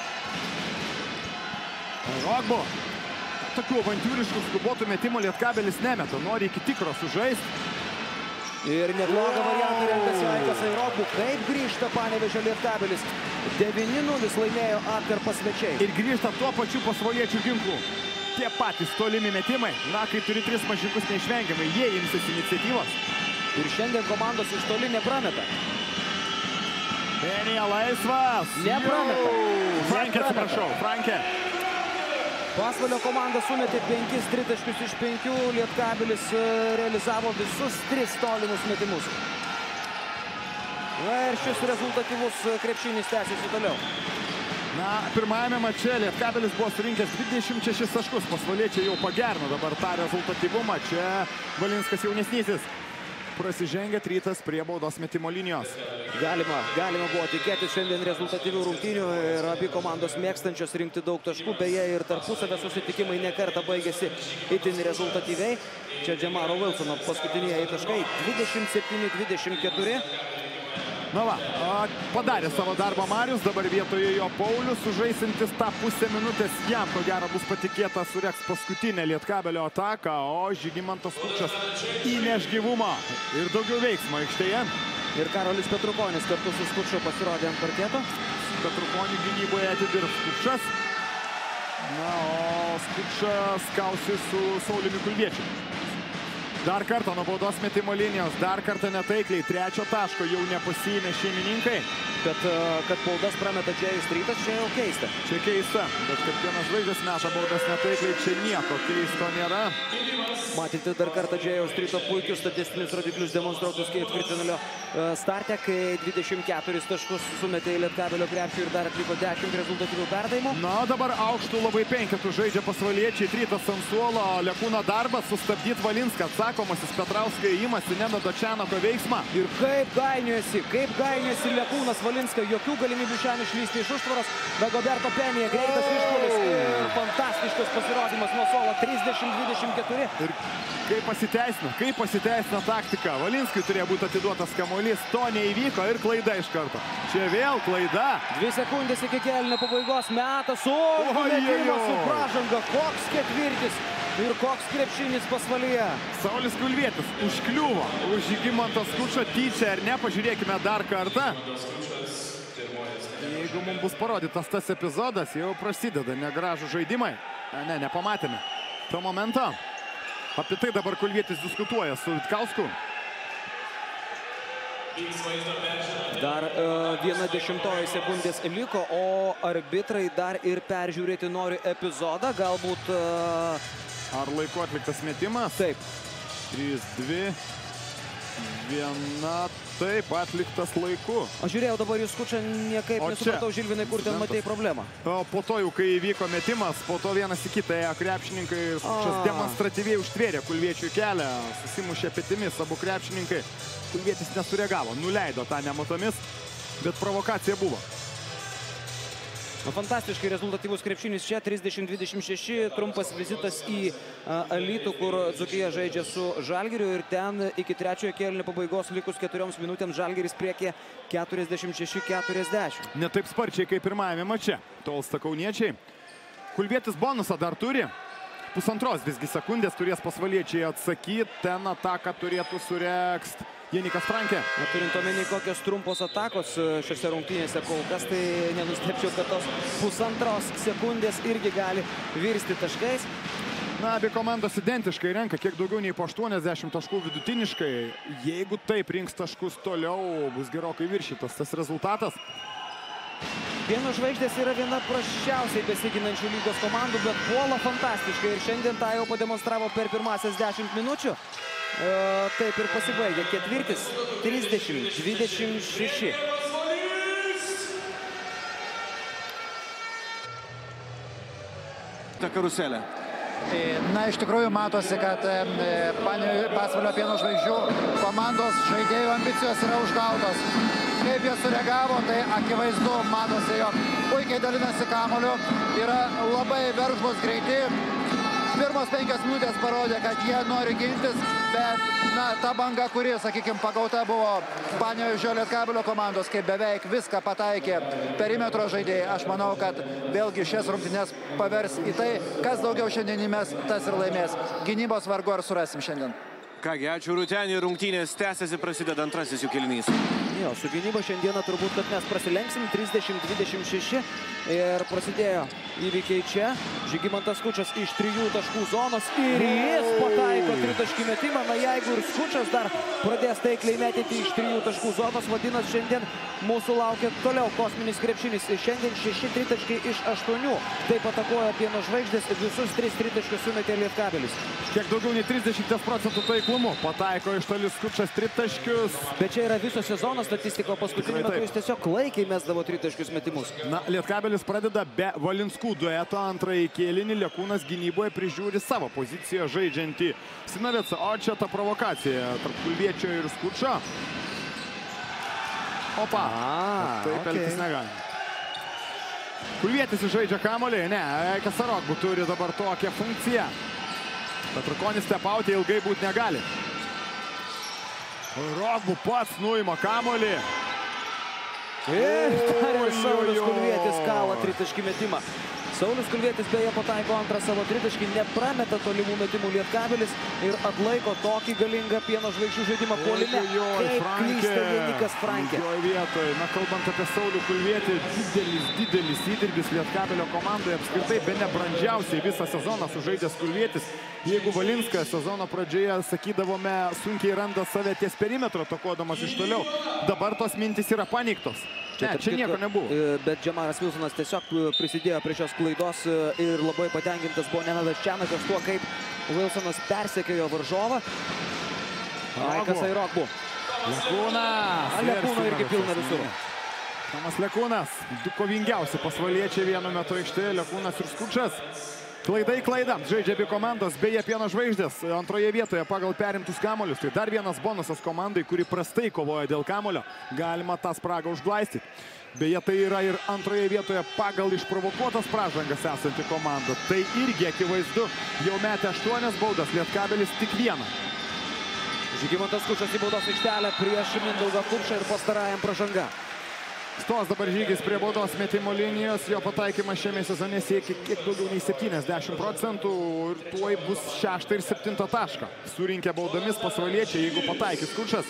Hairogbu. Tokių avantiūriškų skubotų metimų Lietkabelis nemeta, nori iki tikro sužaisti. Ir neblogą variantą renkasi Aikas Hairogbu. Kaip grįžta Panevėžio Lietkabelis. devyni nulis laimėjo atkarpą svečiai. Ir grįžta tuo pačiu pasvaliečių ginklų. Tie patys tolimi metimai. Na, kai turi tris mažiukus neišvengiamai, jie imsis iniciatyvos. Ir šiandien komandos iš toli neprameta. Penija laisvas. Neprameta. Frankė, atsiprašau. Frankė. Pasvalio komanda sumetė penkis tritaškius iš penkių. Lietkabelis realizavo visus tris tolimus metimus. Na ir šis rezultatyvus krepšinis tęsiasi toliau. Na, pirmajame mače Lietkabelis buvo surinkęs dvidešimt šešis taškus. Pasvaliečiai jau pagerino dabar tą rezultatyvumą. Čia Valinskas jaunesnysis prasižengia Rytas prie baudos metimo linijos. Galima, galima buvo tikėtis šiandien rezultatyvių rungtynių ir abi komandos mėgstančios rinkti daug taškų. Beje, ir tarpusavio susitikimai nekartą baigėsi itin rezultatyviai. Čia Džemaro Wilsono paskutiniai taškai dvidešimt septyni dvidešimt keturi. Na va, padarė savo darbą Marius, dabar vietoje jo Paulius, sužaisintis tą pusę minutės. Jam, ko gero, bus patikėta sureks paskutinę Lietkabelio ataką, o Žygimantas Kupšas įneš gyvumą ir daugiau veiksmo aikštėje. Ir Karolis Petrukonis kartu su Skuču pasirodė ant parketo. Petrukonių gynyboje atidirbs Kupšas. Na, o Skučas kausi su Sauliumi Kulviečiu. Dar kartą nuo baudos metimo linijos, dar kartą netaikliai, trečio taško jau nepasiėmė šeimininkai. Bet kad baudas prameta Džėjus Strytas, čia jau keista. Čia keista, bet kaip vienas žvaigždės meta baudas netaikliai, čia nieko keisto nėra. Matyti dar kartą Džėjaus Stryto puikius statistinius rodiklius demonstruotus ketvirtfinalio starte, kai dvidešimt keturis taškus sumetė į Lietkabelio krepšį ir dar atliko dešimt rezultatyvių perdavimų. Na, dabar aukštų labai penketų žaidžia pasvaliečiai, Trytas ant suolo, Lekūno darbas, sustabdyti Valinską, atsakomasis Petrauskai įmasi Nenado Čianako veiksmą. Ir kaip gainiuosi, kaip gainiuosi Lekūnas Valinską, jokių galimybių šiandien išlysti iš užtvaros, Dagoberto Penija, greitas išpuolis ir fantastiškas pasirodymas nuo suolo, trisdešimt dvidešimt keturi. Ir kaip pasiteisino, kaip pasiteisino taktika, Valinskui turėjo būti atiduotas kamuolys, to neįvyko ir klaida iš karto. Čia vėl klaida. Dvi sekundės iki kėlinio pabaigos, metas, o, metimas su pražanga, koks ketvirtis ir koks krepšinis pasvalyje. Saulius Kulvietis užkliuvo už Žygimantą Skučą, tyčia ar ne, pažiūrėkime dar kartą. Jeigu mums bus parodytas tas epizodas, jau prasideda negražų žaidimai. Ne, nepamatėme to momento. Apie tai dabar Kulvietis diskutuoja su Vitkausku. Dar uh, viena dešimtoji sekundės liko, o arbitrai dar ir peržiūrėti nori epizodą. Galbūt... Uh... Ar laiku atliktas metimas? Taip. trys, dvi, viena, taip, atliktas laiku. Aš žiūrėjau dabar jūs Skučą, niekaip nesupratau, Žilvinai, kur ten matei problemą. O po to jau, kai įvyko metimas, po to vienas į kitą ėjo krepšininkai, Skučas demonstratyviai užtvėrė Kulviečiui kelią, susimušė petimis abu krepšininkai. Kulvietis nesureagavo, nuleido tą nematomis, bet provokacija buvo. Fantastiškai rezultatyvus krepšinis čia, trisdešimt dvidešimt šeši, trumpas vizitas į Alytų, kur Dzūkija žaidžia su Žalgiriu ir ten iki trečiojo kėlinio pabaigos likus keturioms minutėms Žalgiris priekė keturiasdešimt šeši keturiasdešimt. Ne taip sparčiai kaip pirmajame mače, tolsta kauniečiai. Kulvietis bonusą dar turi. Pusantros visgi sekundės turės pasvaliečiai atsakyti, ten ataką turėtų suregzt Janikas Frankė. Turint omeny kokios trumpos atakos šiose rungtynėse kol kas, tai nenustepčiau, kad tos pusantros sekundės irgi gali virsti taškais. Na, abi komandos identiškai renka, kiek daugiau nei po aštuoniasdešimt taškų vidutiniškai. Jeigu taip rinks taškus toliau, bus gerokai viršytas tas rezultatas. Pieno žvaigždės yra viena prasčiausiai besiginančių lygos komandų, bet puola fantastiškai ir šiandien tą jau pademonstravo per pirmasias dešimt minučių. E, taip ir pasibaigė ketvirtis, trisdešimt dvidešimt šeši. Ta karuselė. Na, iš tikrųjų matosi, kad Pasvalio Pieno žvaigždžių komandos žaidėjų ambicijos yra užgautos. Kaip jie sureagavo, tai akivaizdu, matosi, jog puikiai dalinasi kamuoliu, yra labai veržlūs greiti. Pirmos penkios minutės parodė, kad jie nori gintis, bet na, ta banga, kuri, sakykime, pagauta buvo Panevėžio Lietkabelio komandos, kaip beveik viską pataikė perimetro žaidėjai. Aš manau, kad vėlgi šias rungtynes pavers į tai, kas daugiau šiandien įmes, tas ir laimės. Gynybos vargu ar surasim šiandien. Kągi, ačiū Rūtenį, rungtynės tęsiasi, prasideda antrasis jų kėlinys. Jo, su gynyba šiandieną turbūt, kad mes prasilenksim, trisdešimt dvidešimt šeši ir prasidėjo įvykiai čia. Žygimantas Skučas iš trijų taškų zonos ir jis pataiko tritaškį metimą. Na, jeigu ir Skučas dar pradės taikliai metyti iš trijų taškų zonos, vadinasi, šiandien mūsų laukia toliau kosminis krepšinis. Šiandien šeši tritaškai iš aštuonių. Taip atakuoja Pieno žvaigždės, visus tris tritaškius sumetė Lietkabelis. Kiek daugiau nei trisdešimt procentų taiklumu. Pataiko iš toli Skučas tritaškius. Bet čia yra viso sezono statistika, paskutiniu metu jis tiesiog klaikiai mesdavo tritaškius metimus. Na, Lietkabelis pradeda be Valinskų dueto antrąjį kėlinį. Lekūnas gynyboje prižiūri savo poziciją žaidžiantį Sinavecą. O čia ta provokacija tarp Kulviečio ir Skučo. Opa, A, taip okay. elgtis negali. Kulvietis žaidžia kamuolį, ne, Kasarogbu turi dabar tokią funkciją. Petrukonis stepauti ilgai būti negali. Rogbu pats nuima kamuolį. Ir dar ir Saulius Kulvietis kala tritaškį metimą. Saulius Kulvietis beje pataiko antrą savo tritaškį, neprameta tolimų metimų Lietkabelis ir atlaiko tokį galingą Pieno žvaigždžių žaidimą puolime. Kaip klysta Janikas Frankė. Vietoje. Na, kalbant apie Saulių Kulvietį, didelis, didelis įdirbis Lietkabelio komandoje. Apskritai, be nebrandžiausiai visą sezoną sužaidęs Kulvietis. Jeigu Valinską sezono pradžioje, sakydavome, sunkiai randa save ties perimetro, tokodamas iš toliau, dabar tos mintys yra paneigtos. Ne, čia nieko nebuvo. Bet Džemaras Wilsonas tiesiog prisidėjo prie šios klaidos ir labai patenkintas buvo Nenadas Čenakas tuo, kaip Wilsonas persekiojo varžovą. Aikas Airogbu. Lekūnas. Lekūno irgi pilna visur. Tomas Lekūnas. Du kovingiausi pasvaliečiai vienu metu aikštėje. Lekūnas ir Skučas. Klaida į klaidą. Žaidžia abi komandos. Beje, Pieno žvaigždės antroje vietoje pagal perimtus kamuolius. Tai dar vienas bonusas komandai, kuri prastai kovoja dėl kamuolio. Galima tą spragą užglaistyti. Beje, tai yra ir antroje vietoje pagal išprovokuotas pražangas esanti komanda. Tai irgi akivaizdu. Jau metė aštuonias baudas. Lietkabelis tik vieną. Žygimantas Skučas į baudos aikštelę prieš Mindaugą Kupšą ir pastarajam pražanga. Stos dabar žygis prie baudos metimo linijos. Jo pataikymas šiame sezone siekia kiek daugiau nei septyniasdešimt procentų. Ir tuoj bus šeštą ir septintą tašką. Surinkę baudomis pasvaliečiai, jeigu pataikys Skučas.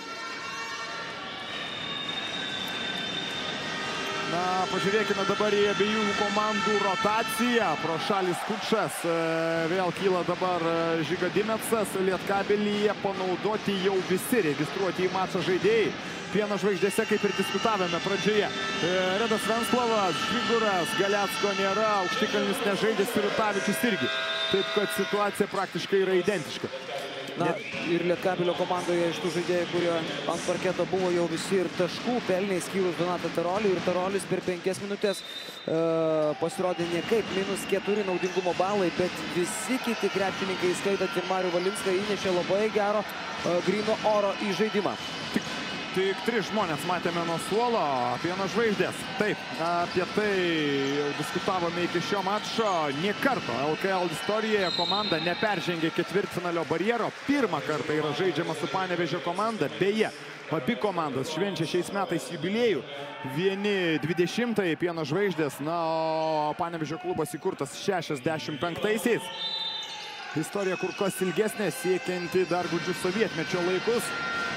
Na, pažiūrėkime dabar į abiejų komandų rotaciją. Pro šalį Skučas. Vėl kyla dabar Žiga Dimetsas. Lietkabelyje panaudoti jau visi registruoti į mačą žaidėjai. Pieno žvaigždėse, kaip ir diskutavome pradžioje. Redas Venslovas, Žiguras, Galecko nėra, Aukštikalnis nežaidė, Sirutavičius irgi. Taip, kad situacija praktiškai yra identiška. Na, ir Lietkabelio komandoje iš tų žaidėjų, kurie ant parketo buvo jau visi ir taškų pelnė, skyrus Donatą Tarolį. Ir Tarolis per penkias minutės e, pasirodė ne kaip minus keturi naudingumo balai, bet visi kiti krepšininkai, skaitant ir Marių Valinską, įnešė labai gero e, gryno oro į žaidimą. Tik Tik tris žmonės matėme nuo suolo. Pieno žvaigždės. Taip, apie tai jau diskutavome iki šio mačo. Nė karto L K L istorijoje komanda neperžengė ketvirtfinalio barjero. Pirmą kartą yra žaidžiama su Panevėžio komanda. Beje, abi komandos švenčia šiais metais jubiliejų. Vieni dvidešimtąjį Pieno žvaigždės, na, o Panevėžio klubas įkurtas šešiasdešimt penktaisiais. Istorija kur kas ilgesnė, siekianti dar gūdžius sovietmečio laikus.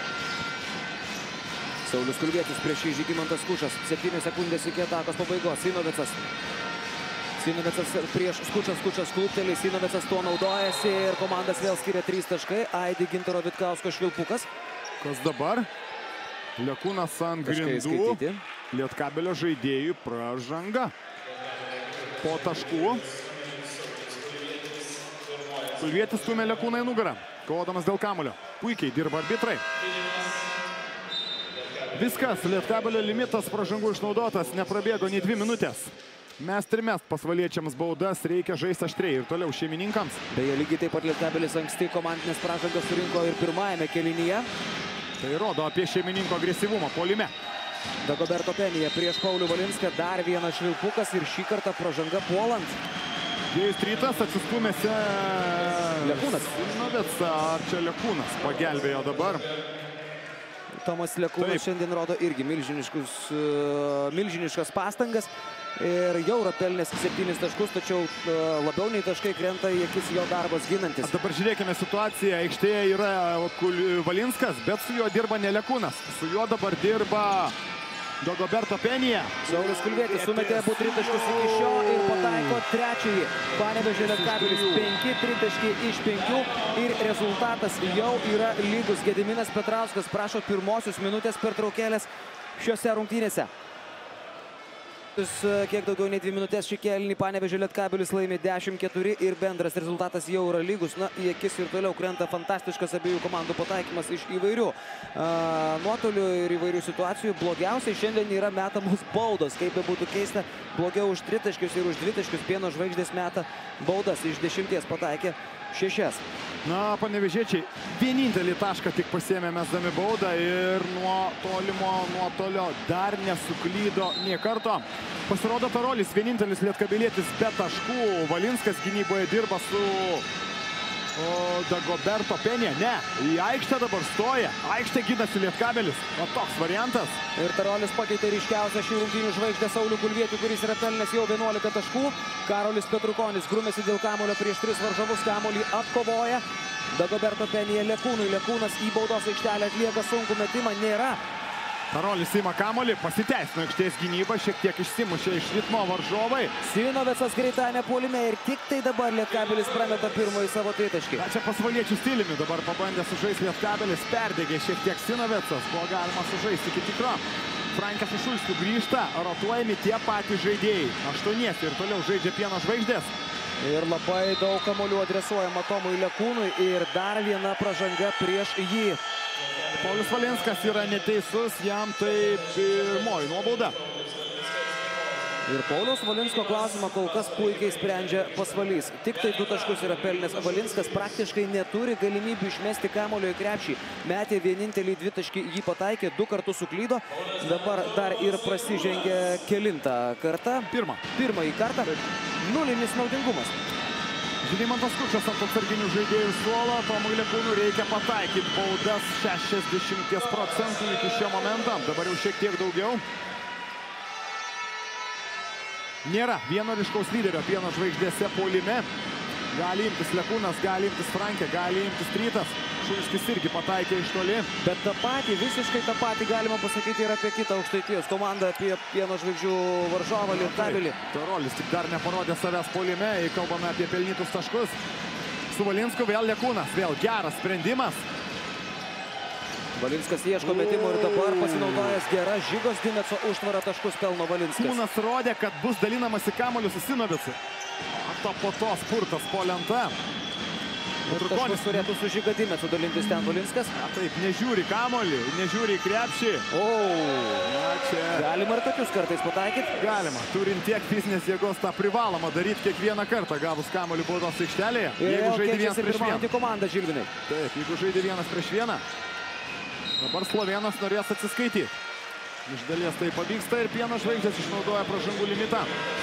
Saulius Kulvietis prieš jį Žygimantas Skučas. septynios sekundės iki atakos pabaigos. Sinovicas. Sinovicas prieš Skučas. Skučas kluptelį. Sinovicas tuo naudojasi ir komandas vėl skiria trys taškai. Aidi Gintaro Vitkausko švilpukas. Kas dabar? Lekūnas ant grindų. Lietkabelio žaidėjų pražanga. Po taškų. Kulvietis stumia Lekūną į nugarą. Kovodamas dėl kamuolio. Puikiai dirba arbitrai. Viskas, Lietkabelio limitas pražangų išnaudotas, neprabėgo nei dvi minutės. Mes trimest pasvaliečiams baudas, reikia žaisti aštriai ir toliau šeimininkams. Beje, lygiai taip pat Lietkabelis anksti komandinės pražangas surinko ir pirmajame kėlinyje. Tai rodo apie šeimininko agresyvumą puolime. Dagoberto Penija prieš Paulių Valinską, dar vienas švilpukas ir šį kartą pražanga puolant. Dėjus Rytas atsistūmėse... Lekūnas. Sinovicas, ar čia Lekūnas pagelbėjo dabar? Tomas Lekūnas šiandien rodo irgi milžiniškus, uh, milžiniškas pastangas ir jau yra pelnęs septynis taškus, tačiau uh, labiau nei taškai krenta į akis jo darbas ginantis. A dabar žiūrėkime situaciją. Aikštėje yra Valinskas, bet su juo dirba ne Lekūnas. Su juo dabar dirba Dagoberto Penija. Saulius Kulvietis sumetė abu tritaškius iki šio ir pataiko trečiąjį. Panevėžio Lietkabelis penki tritaškiai iš penkių ir rezultatas jau yra lygus. Gediminas Petrauskas prašo pirmosios minutės pertraukėlės šiose rungtynėse. Kiek daugiau nei dvi minutės šį kėlinį Panevėžio Lietkabelis laimi dešimt keturi ir bendras rezultatas jau yra lygus. Na, į akis ir toliau krenta fantastiškas abiejų komandų pataikymas iš įvairių uh, nuotolių ir įvairių situacijų. Blogiausiai šiandien yra metamos baudos. Kaip be būtų keista, blogiau už tritaškius ir už dvitaškius Pieno žvaigždės meta baudas. Iš dešimties pataikė šešias. Na, panevėžiečiai vienintelį tašką tik pasiėmė mesdami baudą ir nuo tolimo nuotolio dar nesuklydo nė karto. Pasirodo Tarolis, vienintelis lietkabelietis be taškų. Valinskas gynyboje dirba su o, Dagoberto Penija. Ne, į aikštę dabar stoja. Aikštė ginasi Lietkabelis. O toks variantas. Ir Tarolis pakeitė ryškiausią šių rungtynių žvaigždę Saulių Kulvietį, kuris yra pelnęs jau vienuolika taškų. Karolis Petrukonis grūmėsi dėl kamuolio prieš tris varžovus. Kamuolį atkovoja. Dagoberto Penija Lekūnui. Lekūnas į baudos aikštelę atlieka sunkų metimą. Nėra Karolis ima kamolį, pasiteisino aikštės gynybą, šiek tiek išsimušė iš ritmo varžovai. Sinovicas greitajame puolime ir tik tai dabar Lietkabelis prameta pirmąjį savo tritaškį. Na, čia pasvaliečių stiliumi dabar pabandė sužaisti Lietkabelis, perdegė šiek tiek Sinovicas, buvo galima sužaisti iki tikro. Frankas Ušulskiu grįžta, rotuojami tie patys žaidėjai. Aštuoniesi ir toliau žaidžia Pieno žvaigždės. Ir labai daug kamuolių adresuojama Tomui Lekūnui ir dar viena pražanga prieš jį. Paulius Valinskas yra neteisus, jam tai pirmoji nuobauda. Ir Pauliaus Valinsko klausimą kol kas puikiai sprendžia Pasvalys. Tik tai du taškus yra pelnęs Valinskas, praktiškai neturi galimybių išmesti kamuolio į krepšį. Metė vienintelį dvitaškį, jį pataikė, du kartus suklydo. Dabar dar ir prasižengė kelintą kartą. Pirmą. Pirmąjį kartą. Nulinis naudingumas. Žygimantas Kučas ant atsarginių žaidėjų suolo. Tomui Lekūnui reikia pataikyti baudas šešiasdešimt procentų iki šio momento. Dabar jau šiek tiek daugiau. Nėra vieno ryškaus lyderio Pieno žvaigždėse puolime. Gali imtis Lekūnas, gali imtis Frankė, gali imtis Trytas. Šulskis irgi pataikė iš toli. Bet tą patį, visiškai tą patį galima pasakyti ir apie kitą Aukštaitijos komandą, apie Pieno žvaigždžių varžovą Lietkabelį. Karolis tik dar neparodė savęs puolime, jei kalbame apie pelnytus taškus. Su Valinsku vėl Lekūnas, vėl geras sprendimas. Valinskas ieško metimo ir dabar pasinaudojęs gera Žygos Dimeco užtvara taškus pelno Valinskas. Kūnas rodė, kad bus dalinamasi kamuoliu su Sinovicu. To po to spurtas po lenta. Taškus turėtų su Žyga Dimecu dalintis ten Valinskas. Na, taip, nežiūri kamuolį, nežiūri krepšį. O, na, čia... Galima ir tokius kartais pataikyti? Galima. Turint tiek fizinės jėgos, tą privaloma daryti kiekvieną kartą, gavus kamuolį baudos aikštelėje. Jeigu žaidė vienas prieš vieną. Komanda, Žilvinai. Taip, jeigu žaidė vienas prieš vieną. Dabar Slovėnas norės atsiskaityti. Iš dalies tai pavyksta ir Pieno žvaigždės išnaudoja pražangų limitą.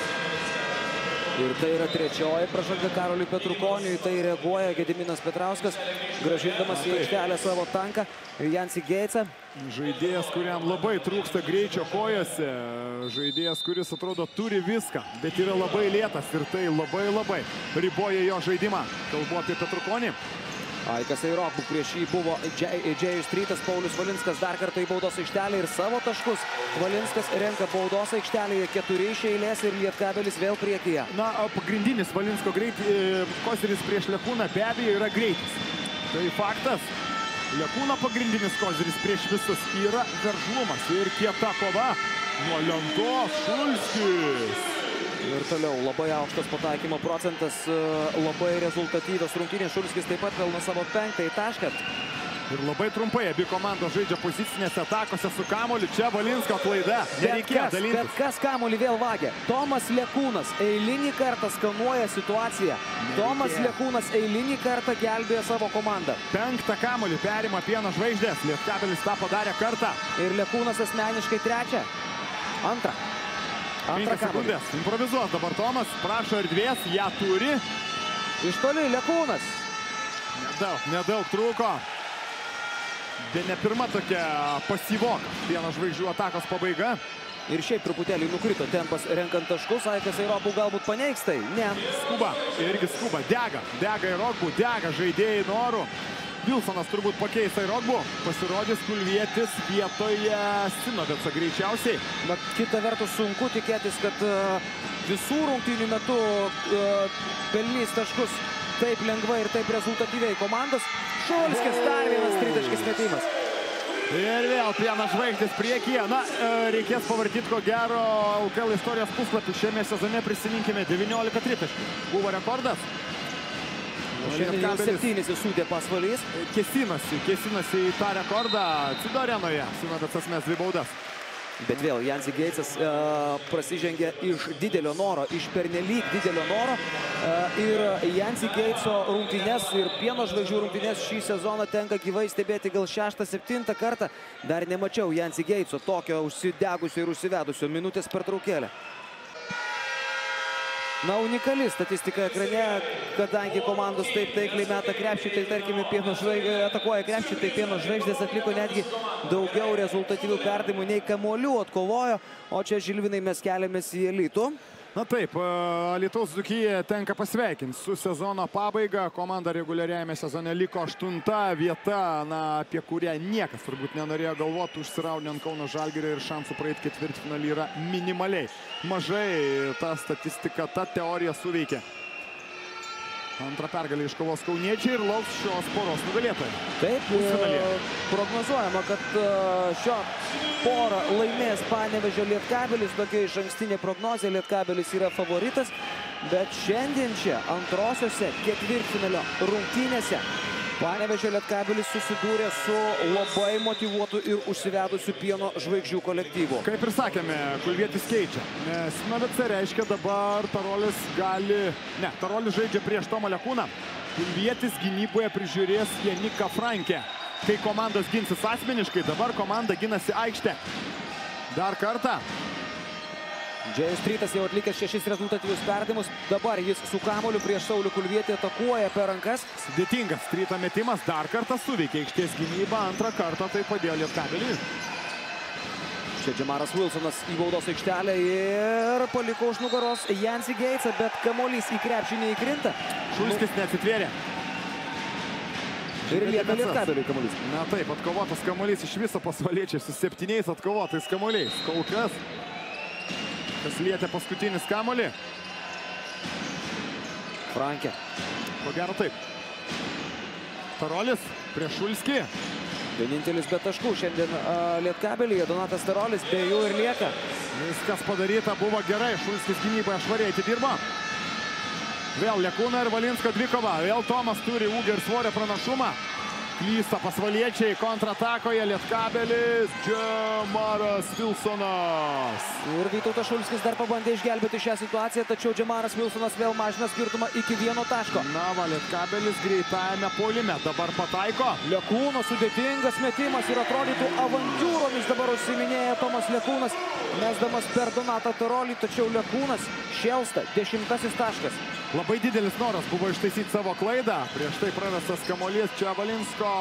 Ir tai yra trečioji pražanga Karoliui Petrukoniui. Tai reaguoja Gediminas Petrauskas, grąžindamas į aikštelę savo tanką Jansį Geitsą. Žaidėjas, kuriam labai trūksta greičio kojose. Žaidėjas, kuris atrodo turi viską, bet yra labai lėtas ir tai labai labai riboja jo žaidimą. Kalbu apie Petrukonį. Aikas Airokų prieš jį buvo Džėjus Trytas, Paulius Valinskas dar kartą į baudos aikštelę ir savo taškus. Valinskas renka baudos aikštelėje keturi iš eilės ir Lietkabelis vėl priekyje. Na, pagrindinis Valinsko greit, koziris prieš Lekūną be abejo yra greitis. Tai faktas. Lekūno pagrindinis koziris prieš visus yra veržlumas ir kieta kova nuo lentos Šulskis. Ir toliau labai aukštas pataikymo procentas, labai rezultatyvios rungtynės. Šulskis taip pat pelno savo penktąjį tašką. Ir labai trumpai abi komandos žaidžia pozicinėse atakose su kamuoliu. Čia Valinsko klaida. Nereikėjo dalintis. Bet kas kamuolį vėl vagia? Tomas Lekūnas eilinį kartą skanuoja situaciją. Tomas Lekūnas eilinį kartą gelbėja savo komandą. Penktą kamuolį perima Pieno žvaigždės. Lietkabelis tą padarė kartą. Ir Lekūnas asmeniškai trečią. Antrą. Antrą kamuolį. Improvizuos dabar Tomas, prašo erdvės, ją turi. Iš toli Lekūnas. Nedaug, nedaug trūko. Bet ne pirma tokia pasyvoka Pieno žvaigždžių atakos pabaiga. Ir šiaip truputėlį nukrito tempas renkant taškus. Aikas Airokų galbūt paneigs tai? Ne. Skuba, irgi skuba, dega, dega Airokų, dega žaidėjai norų. Vilsonas turbūt pakeis Airokų, pasirodys Kulvietis vietoje Sinovico greičiausiai. Na, kita vertus sunku tikėtis, kad uh, visų rungtynių metu uh, pelnys taškus taip lengvai ir taip rezultatyviai komandos. Šulskis dar vienas tritaškis metimas. Ir vėl Pieno žvaigždės priekyje. Na, reikės pavartyti ko gero L K L istorijos puslapį. Šiame sezone prisiminkime devyniolika tritaškių. Buvo rekordas. Šiandien jau septynis įsūdė Pasvalys. Kėsinasi, kėsinasi į tą rekordą Cido arenoje. Sinovicas mes dvi baudas. Bet vėl Jansį Geitsas uh, prasižengė iš didelio noro, iš pernelyg didelio noro. Uh, ir Jansį Geitso rungtynes ir Pieno žvaigždžių rungtynes šį sezoną tenka gyvai stebėti gal šeštą, septintą kartą. Dar nemačiau Jansį Geitso tokio užsidegusio ir užsivedusio minutės pertraukėlę. Na, unikali statistika ekrane, kadangi komandos taip taikliai meta krepšį, tai tarkime Pieno žvaigždės atakuoja krepšį, tai Pieno žvaigždės atliko netgi daugiau rezultatyvių perdavimų nei kamuolių atkovojo, o čia Žilvinai mes keliamės į elitų. Na taip, Alytaus Dzūkija tenka pasveikinti su sezono pabaiga. Komanda reguliariajame sezone liko aštunta vieta, na, apie kurią niekas turbūt nenorėjo galvoti, užsiraunant Kauno Žalgirio, ir šansų praeiti ketvirtfinalį yra minimaliai. Mažai ta statistika, ta teorija suveikė. Antrą pergalę iškovos kauniečiai ir lauks šios poros nugalėtojai. Taip, prognozuojama, kad šio porą laimės Panevėžio Lietkabelis. Tokia išankstinė prognozė, Lietkabelis yra favoritas. Bet šiandien čia antrosiose ketvirtfinalio rungtynėse Panevėžio Lietkabelis susidūrė su labai motyvuotu ir užsivedusiu pieno žvaigždžių kolektyvu. Kaip ir sakėme, Kulvietis keičia. Sinovica reiškia dabar Tarolis gali... Ne, Tarolis žaidžia prieš Tomą Lekūną. Kulvietis gynyboje prižiūrės Janiką Frankę. Kai komandos ginsis asmeniškai, dabar komanda ginasi aikštę. Dar kartą. Džėjus Strytas jau atlikęs šešis rezultatyvius perdavimus. Dabar jis su kamuoliu prieš Saulių Kulvietį atakuoja per rankas. Sudėtingas Stryto metimas. Dar kartą suveikė aikštės gynybą. Antrą kartą tai padėjo Lietkabeliui. Čia Džemaras Wilsonas į baudos aikštelę ir paliko už nugaros Jansį Geitsą, bet kamuolys į krepšį neįkrinta. Šulskis neatsitvėrė. Ir lieka Lietkabeliui kamuolys. Na taip, atkovotas kamuolys iš viso pasvaliečiai su septyniais atkovotais kamuoliais. Kol kas, kas lietė paskutinis kamuolį. Frankė. Ko gero taip. Tarolis prieš Šulskį. Vienintelis be taškų šiandien Lietkabelyje. Donatas Tarolis be jų ir lieka. Viskas padaryta buvo gerai. Šulskis gynyboje švariai atidirbo. Vėl Lekūna ir Valinsko dvikova. Vėl Tomas turi ūgio ir svorio pranašumą. Klysta pasvaliečiai, kontratakoje Lietkabelis, Džemaras Wilsonas. Ir Vytautas Šulskis dar pabandė išgelbėti šią situaciją, tačiau Džemaras Wilsonas vėl mažina skirtumą iki vieno taško. Na va, Lietkabelis greitajame puolime dabar pataiko. Lekūno sudėtingas metimas ir atrodytų avantiūromis dabar užsiminėja Tomas Lekūnas, mesdamas per Donatą Tarolį, tačiau Lekūnas šėlsta, dešimtasis taškas. Labai didelis noras buvo ištaisyti savo klaidą. Prieš tai pravestas kamuolys čia Valinsko.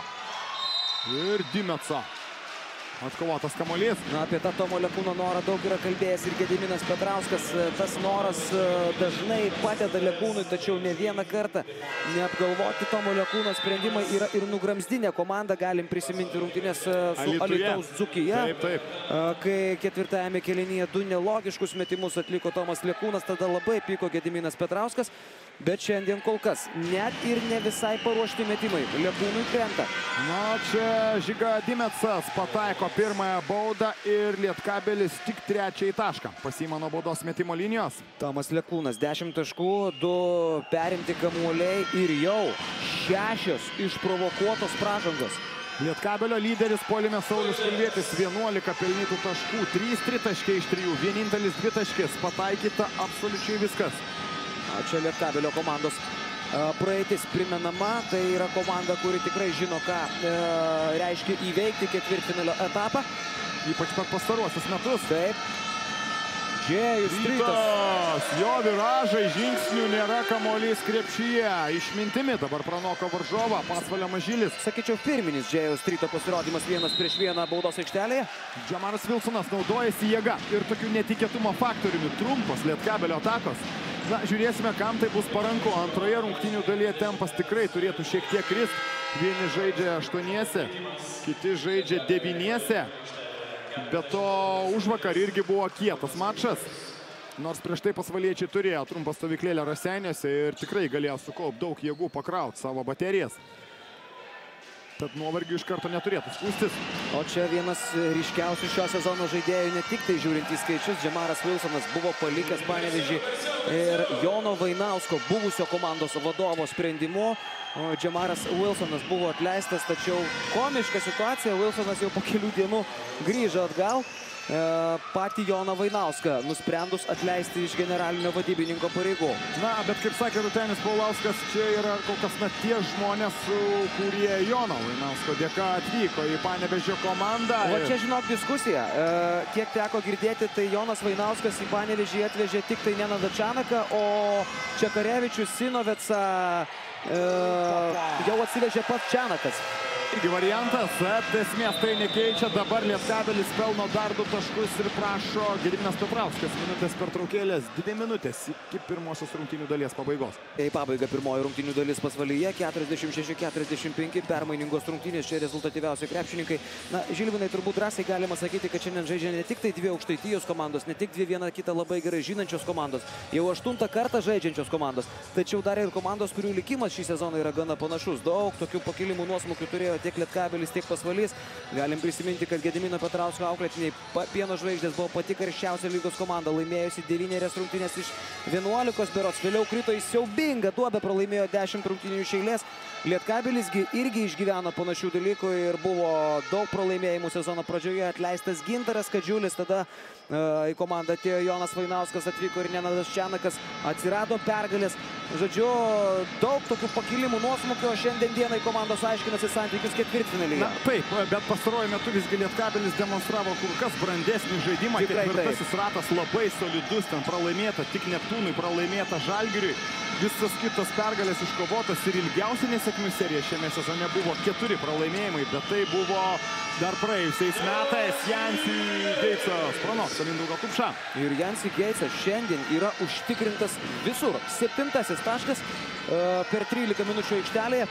Ir Dimetso. Atkovotas kamuolys. Na, apie tą Tomo Lekūno norą daug yra kalbėjęs ir Gediminas Petrauskas. Tas noras dažnai padeda Lekūnui, tačiau ne vieną kartą neapgalvoti Tomo Lekūno sprendimai yra ir nugramzdinė komanda. Galim prisiminti rungtynes su Alytaus Dzūkija. Taip, taip. Kai ketvirtajame kėlinyje du nelogiškus metimus atliko Tomas Lekūnas, tada labai pyko Gediminas Petrauskas. Bet šiandien kol kas net ir ne visai paruošti metimai Lekūnui krenta. Na, čia Žiga Dimetsas pataiko pirmąją baudą ir Lietkabelis tik trečiąjį tašką pasiima nuo baudos metimo linijos. Tomas Lekūnas dešimt taškų, du perimti kamuoliai ir jau šešios išprovokuotos pražangos. Lietkabelio lyderis puolime Saulius Kulvietis, vienuolika pelnytų taškų, trys tritaškiai iš trijų, vienintelis dvitaškis, pataikyta absoliučiai viskas. Čia Lietkabelio komandos praeitis primenama, tai yra komanda, kuri tikrai žino, ką e, reiškia įveikti ketvirtfinalio etapą. Ypač per pastaruosius metus. Taip. Džėjus Strytas. Jo viražai, žingsnių nėra, kamuolys krepšyje. Išmintimi dabar pranoko varžovą, Pasvalio Mažylis. Sakyčiau, firminis Džėjus Stryto pasirodymas vienas prieš vieną baudos aikštelėje. Džemaras Wilsonas naudojasi jėga ir tokiu netikėtumo faktoriumi. Trumpos Lietkabelio atakos. Na, žiūrėsime, kam tai bus paranku. Antroje rungtynių dalyje tempas tikrai turėtų šiek tiek krist. Vieni žaidžia aštuoniese, kiti žaidžia devyniese. Be to, užvakar irgi buvo kietas mačas. Nors prieš tai pasvaliečiai turėjo trumpą stovyklėlę Raseiniuose ir tikrai galėjo sukaupti daug jėgų pakrauti savo baterijas. Tad nuovargių iš karto neturėtų skųstis. O čia vienas ryškiausių šio sezono žaidėjų, ne tik tai žiūrint į skaičius, Džemaras Wilsonas buvo palikęs Panevėžį ir Jono Vainausko, buvusio komandos vadovo sprendimu. Džemaras Wilsonas buvo atleistas, tačiau komiška situacija, Wilsonas jau po kelių dienų grįžo atgal. Patį Joną Vainauską nusprendus atleisti iš generalinio vadybininko pareigų. Na, bet kaip sakė Rūtenis Paulauskas, čia yra kol kas na tie žmonės, kurie Jono Vainausko dėka atvyko į Panevėžio komandą. O čia, žinok, diskusija. Kiek teko girdėti, tai Jonas Vainauskas į Panevėžį atvežė tik tai Nenadą Čanaką, o Čekarevičius, Sinovecą jau atsivežė pats Čanakas. Irgi variantas, bet esmės tai nekeičia. Dabar Lietkabelis pelno dar du taškus ir prašo Gediminas Petrauskas. Minutės pertraukėlės, dvi minutės iki pirmosios rungtynių dalies pabaigos. Į pabaigą pirmoji rungtynių dalis pasvalyje, keturiasdešimt šeši keturiasdešimt penki, permainingos rungtynės, čia rezultatyviausi krepšininkai. Na, Žilvinai, turbūt drąsiai galima sakyti, kad šiandien žaidžia ne tik tai dvi Aukštaitijos komandos, ne tik dvi viena kitą labai gerai žinančios komandos, jau aštuntą kartą žaidžiančios komandos, tačiau dar ir komandos, kurių likimas šį sezoną yra gana panašus. Daug tokių pakilimų nuosmukių turėjo tiek Lietkabelis, tiek Pasvalys. Galim prisiminti, kad Gedimino Petrausko auklėtiniai Pieno žvaigždės buvo pati karščiausia lygos komanda, laimėjusi devynerias rungtynes iš vienuolikos berods. Vėliau krito į siaubingą duobę, pralaimėjo dešimt rungtynių iš eilės. Lietkabelis irgi išgyveno panašių dalykų ir buvo daug pralaimėjimų sezono pradžioje. Atleistas Gintaras Kadžiulis, tada uh, į komandą atėjo Jonas Vainauskas, atvyko ir Nenadas Čianakas, atsirado pergalės. Žodžiu, daug tokių pakilimų nuosmukio, šiandien dienai komandos aiškinasi santykius ketvirtfinalyje. Na, taip, bet pastaruoju metu visgi Lietkabelis demonstravo kur kas brandesnį žaidimą. Tikrai Ketvirtasis ratas labai solidus, ten pralaimėta tik Neptūnui, pralaimėta Žalgiriui. Visas kitos pergalės iškovotas ir ilgiausia nesėkmių serija šiame sezone buvo keturi pralaimėjimai, bet tai buvo dar praėjusiais metais. Jansi Geitsas pranoksta Mindaugą Kupšą. Ir Jansi Geitsas šiandien yra užtikrintas visur. Septintasis taškas uh, per trylika minučių aikštelėje.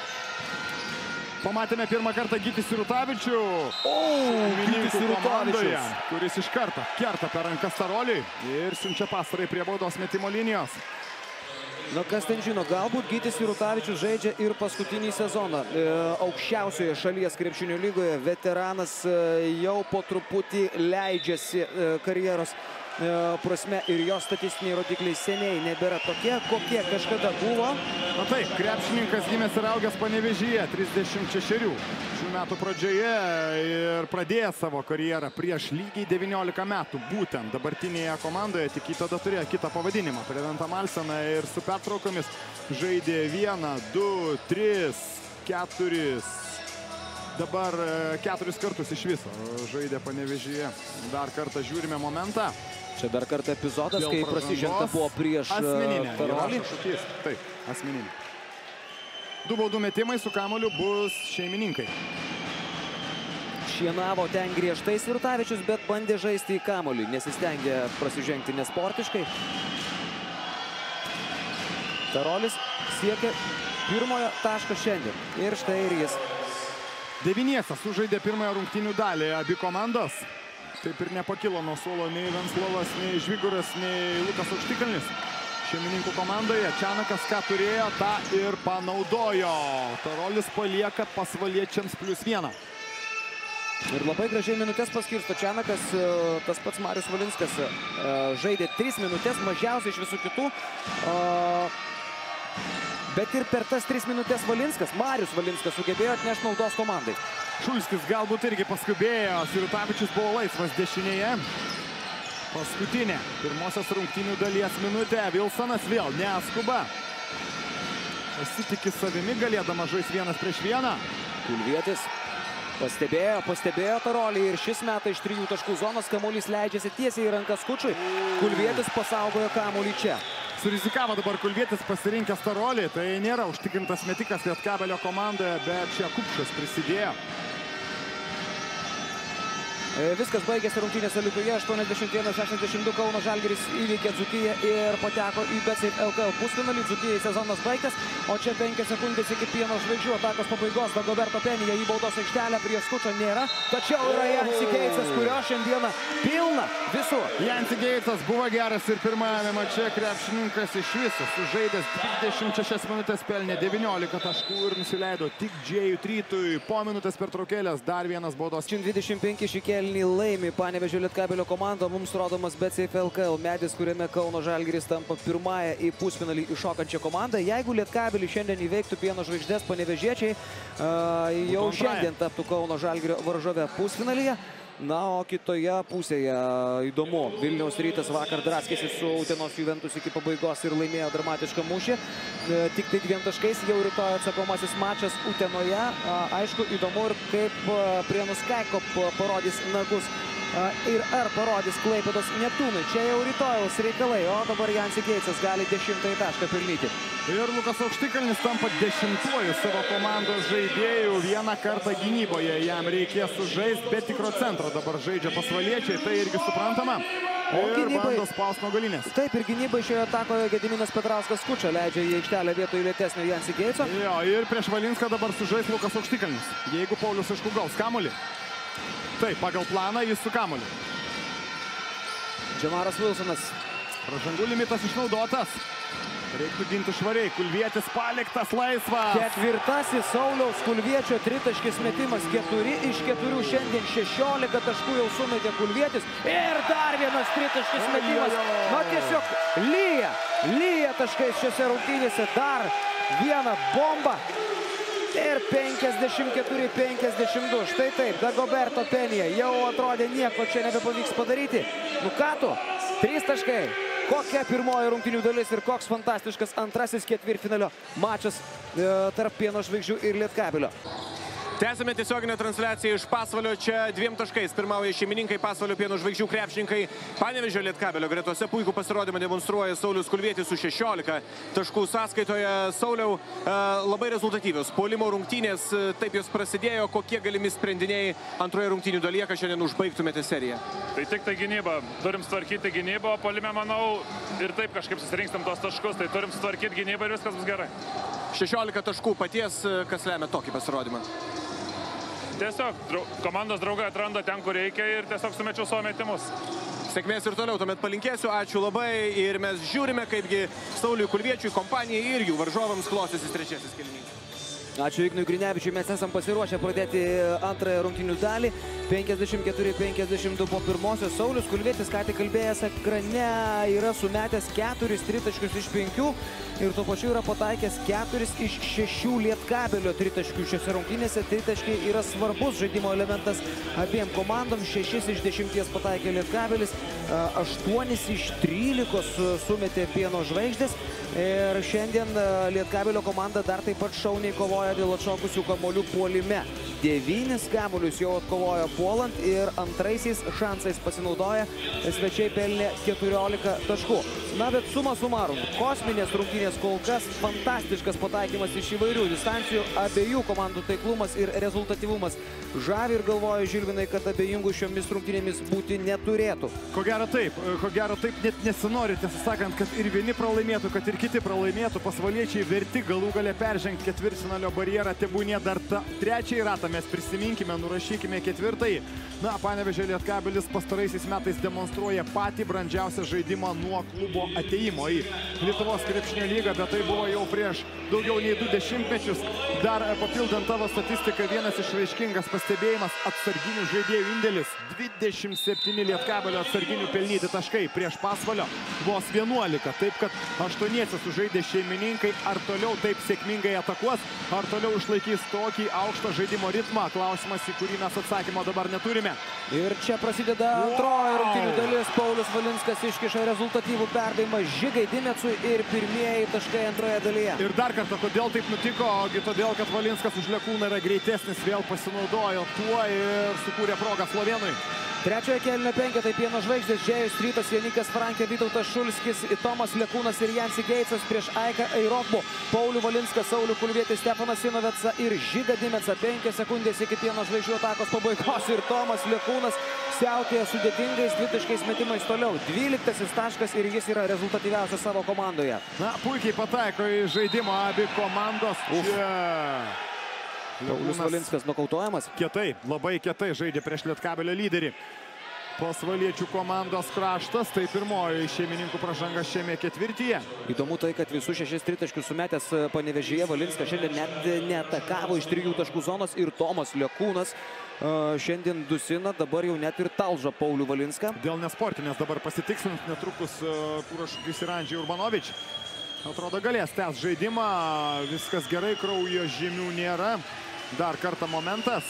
Pamatėme pirmą kartą Gytį Sirutavičių. O, Gytis Sirutavičius, kuris iš karto kerta per rankas Taroliui ir siunčia pastarai prie baudos metimo linijos. Na, kas ten žino, galbūt Gytis Sirutavičius žaidžia ir paskutinį sezoną e, aukščiausioje šalies krepšinio lygoje. Veteranas e, jau po truputį leidžiasi e, karjeros e, prasme ir jo statistiniai rodikliai seniai nebėra tokie, kokie kažkada buvo. Na taip, krepšininkas gimęs ir augęs Panevėžyje, trisdešimt šešerių šių metų pradžioje ir pradėjęs savo karjerą prieš lygiai devyniolika metų. Būtent dabartinėje komandoje, tik tada turėjo kitą pavadinimą. Pridedant Amalseną ir su pertraukomis žaidė vieną, du, tris, keturis, dabar keturis kartus iš viso žaidė Panevėžyje. Dar kartą žiūrime momentą. Čia dar kartą epizodas, kai prasižengta buvo prieš Tarolį. Taip, asmeninė. Du baudų metimai su kamuoliu bus šeimininkai. Šienavo ten griežtai Sirutavičius, bet bandė žaisti į kamuolį. Nesistengė prasižengti nesportiškai. Tarolis siekia pirmojo taško šiandien. Ir štai ir jis. Devyniesą sužaidė pirmąją rungtynių dalį abi komandos. Taip ir nepakilo nuo suolo nei Venslovas, nei Žviguras, nei Lukas Aukštikalnis. Šeimininkų komandoje Čianakas ką turėjo, tą ir panaudojo. Tarolis palieka pasvaliečiams plius vieną. Ir labai gražiai minutės paskirsto Čianakas, tas pats Marius Valinskas žaidė tris minutės, mažiausiai iš visų kitų. Bet ir per tas tris minutės Valinskas, Marius Valinskas sugebėjo atnešti naudos komandai. Šulskis galbūt irgi paskubėjo, Sirutavičius buvo laisvas dešinėje. Paskutinė pirmosios rungtynių dalies minutė. Vilsonas vėl neskuba. Pasitikė savimi, galėdama žaisti vienas prieš vieną. Kulvietis pastebėjo, pastebėjo Tarolį ir šis metai iš trijų taškų zonos kamuolys leidžiasi tiesiai į rankas Kučui. Kulvietis pasaugojo kamuolį čia. Surizikavo dabar Kulvietis pasirinkęs Tarolį. Tai nėra užtikrintas metikas Lietkabelio komandoje, bet čia Kupšas prisidėjo. Viskas baigėsi rungtynės Alytuje, aštuoniasdešimt vienas šešiasdešimt du Kauno Žalgiris įveikė Dzūkiją ir pateko į BetSafe L K L pusfinalį. Dzūkijai sezonas baigtas, o čia penkios sekundės iki Pieno žvaigždžių atakos pabaigos. Dagoberto Penija į baudos aikštelę, prie Skučo nėra, tačiau yra Jansi Geitsas, kurio šiandieną pilna visur. Jansi Geitsas buvo geras ir pirmajame mače krepšininkas iš viso sužaidęs dvidešimt šešias minutės, pelnė devyniolika taškų ir nusileido tik Džėjų Trytui. Po minutės pertraukėlės dar vienas baudos. dvidešimt penki šį kėlinį laimi Panevėžio Lietkabelio komanda. Mums rodomas BetSafe L K L medis, kuriame Kauno Žalgiris tampa pirmąją į pusfinalį iššokančią komandą. Jeigu Lietkabelį šiandien įveiktų Pieno žvaigždės, panevėžiečiai uh, jau šiandien taptų Kauno Žalgirio varžove pusfinalyje. Na, o kitoje pusėje įdomu. Vilniaus Rytas vakar draskėsi su Utenos Juventus iki pabaigos ir laimėjo dramatišką mūšį. Tik tai dviem taškais, jau rytoj atsakomasis mačas Utenoje. Aišku, įdomu ir kaip Prienų Skaikop parodys nagus ir ar parodys Klaipėdos Neptūnui. Čia jau rytojaus reikalai, o dabar Jansi Geitsas gali dešimtąjį tašką pelnyti. Ir Lukas Aukštikalnis tampa dešimtuoju savo komandos žaidėjų. Vieną kartą gynyboje jam reikės sužaisti, bet tikro centro dabar žaidžia pasvaliečiai, tai irgi suprantama. O ir gynybai, bando spaust nuo galinės. Taip, ir gynybai šioje atakoje Gediminas Petrauskas Kuča leidžia į aikštelę vietoj lėtesnio Jansi Geitso. Jo, ir prieš Valinską dabar sužais Lukas Aukštikalnis. Jeigu Paulius aišku gaus kamuolį. Taip, pagal planą jis su kamuoliu. Džemaras Wilsonas. Pražangų limitas išnaudotas. Reiktų ginti švariai. Kulvietis paliktas laisvas. Ketvirtasis Sauliaus Kulviečio tritaškis metimas. Keturi iš keturių šiandien. Šešiolika taškų jau sumetė Kulvietis. Ir dar vienas tritaškis metimas. Na tiesiog lyja. Lyja taškai šiose rungtynėse. Dar viena bomba. Ir penkiasdešimt keturi penkiasdešimt du. Štai taip, Dagoberto Penija. Jau atrodė nieko čia nebepavyks padaryti. Nu ką tu? Trys taškai. Kokia pirmoji rungtynių dalis ir koks fantastiškas antrasis ketvirtfinalio mačas e, tarp Pieno žvaigždžių ir Lietkabelio. Tęsime tiesioginę transliaciją iš Pasvalio. Čia dviem taškais pirmauja šeimininkai Pasvalio Pieno žvaigždžių krepšininkai. Panevėžio Lietkabelio gretose puikų pasirodymą demonstruoja Saulius Kulvietis su šešiolika taškų sąskaitoje. Sauliau, labai rezultatyvios puolimo rungtynės, taip jos prasidėjo. Kokie galimi sprendiniai antroje rungtynių dalyje, kad šiandien užbaigtumėte seriją? Tai tik tai gynyba. Turim sutvarkyti gynybą, puolime, manau, ir taip kažkaip susirinkstam tos taškus. Tai turim sutvarkyti gynybą ir viskas bus gerai. šešiolika taškų paties, kas lemia tokį pasirodymą? Tiesiog drau, komandos draugai atranda ten, kur reikia ir tiesiog sumečiau savo metimus. Sėkmės ir toliau, tuomet palinkėsiu, ačiū labai ir mes žiūrime, kaipgi Sauliui Kulviečiui, kompanijai ir jų varžovams klostysis trečiasis kėlinys. Ačiū Ignui Grinevičiui, mes esam pasiruošę pradėti antrąją rungtynių dalį. penkiasdešimt keturi penkiasdešimt du po pirmosios. Saulius Kulvietis, ką tik kalbėjęs ekrane, yra sumetęs keturis tritaškius iš penkių ir tuo pačiu yra pataikęs keturis iš šešių Lietkabelio tritaškių šiose rungtynėse. Tritaškiai yra svarbus žaidimo elementas abiem komandom. šešis iš dešimties pataikė Lietkabelis, aštuonis iš trylikos sumetė Pieno žvaigždės. Ir šiandien Lietkabelio komanda dar taip pat šauniai kovoja dėl atšokusių kamuolių puolime. Devynis kamuolius jau atkovojo puolant ir antraisiais šansais pasinaudoja. Svečiai pelnė keturiolika taškų. Na, bet suma sumarum, kosminės rungtynės kol kas, fantastiškas pataikymas iš įvairių distancijų, abiejų komandų taiklumas ir rezultatyvumas žavi ir galvoju, Žilvinai, kad abejingų šiomis rungtynėmis būti neturėtų. Ko gero taip, ko gero taip net nesinori, tiesą sakant, kad ir vieni pralaimėtų, kad ir kiti pralaimėtų. Pasvaliečiai verti galų gale peržengti ketvirtfinalio barjerą, tebūnie dar tą trečiąjį ratą mes prisiminkime, nurašykime ketvirtąjį. Na, Panevėžio Lietkabelis pastaraisiais metais demonstruoja patį brandžiausią žaidimą nuo klubo ateimo į Lietuvos krepšinio lygą, bet tai buvo jau prieš daugiau nei du dešimtmečius. Dar papildant tavo statistiką, vienas išraiškingas pastebėjimas, atsarginių žaidėjų indėlis. dvidešimt septyni Lietkabelio atsarginių pelnyti taškai prieš Pasvalio vos vienuolika. Taip, kad aštuoniese sužaidė šeimininkai. Ar toliau taip sėkmingai atakuos, ar toliau išlaikys tokį aukštą žaidimo ritmą? Klausimas, į kurį mes atsakymo dabar neturime. Ir čia prasideda antroji Wow! rungtynių dalis. Paulius Valinskas iškiša rezultatyvų perdavimą Žigai Dimecui ir pirmieji taškai antroje dalyje. Ir dar kartą, kodėl taip nutiko? Ogi todėl, kad Valinskas už Lekūną yra greitesnis, vėl pasinaudojo tuo ir sukūrė progą Slovėnui. Trečioje kėlinio penketai Pieno žvaigždės Džėjus Strytas, Janikas Frankė, Vytautas Šulskis, Tomas Lekūnas ir Jansi Geitsas prieš Aiką Eirokbu, Paulių Valinską, Saulių Kulvietį, Stefaną Sinovecą ir Žigą Dimecą. Penkios sekundės iki Pieno žvaigždžių atakos pabaigos ir Tomas Lekūnas siautėja sudėtingais dvitaškiais metimais toliau. Dvyliktasis taškas ir jis yra rezultatyviausias savo komandoje. Na, puikiai pataiko į žaidimą abi komandos. Čia... Paulius Valinskas nokautuojamas. Kietai, labai kietai žaidė prieš Lietkabelio lyderį. Pasvaliečių komandos kraštas, tai pirmoji šeimininkų pražanga šiame ketvirtyje. Įdomu tai, kad visus šešis tritaškius sumetęs Panevėžyje Valinskas šiandien net neatakavo iš trijų taškų zonos ir Tomas Lekūnas uh, šiandien dusina, dabar jau net ir talžo Paulių Valinską. Dėl nesportinės dabar pasitikslint netrukus uh, Kuraškis ir Andžiai Urbanovič. Atrodo, galės tęs žaidimą, viskas gerai, kraujo žymių nėra. Dar kartą momentas.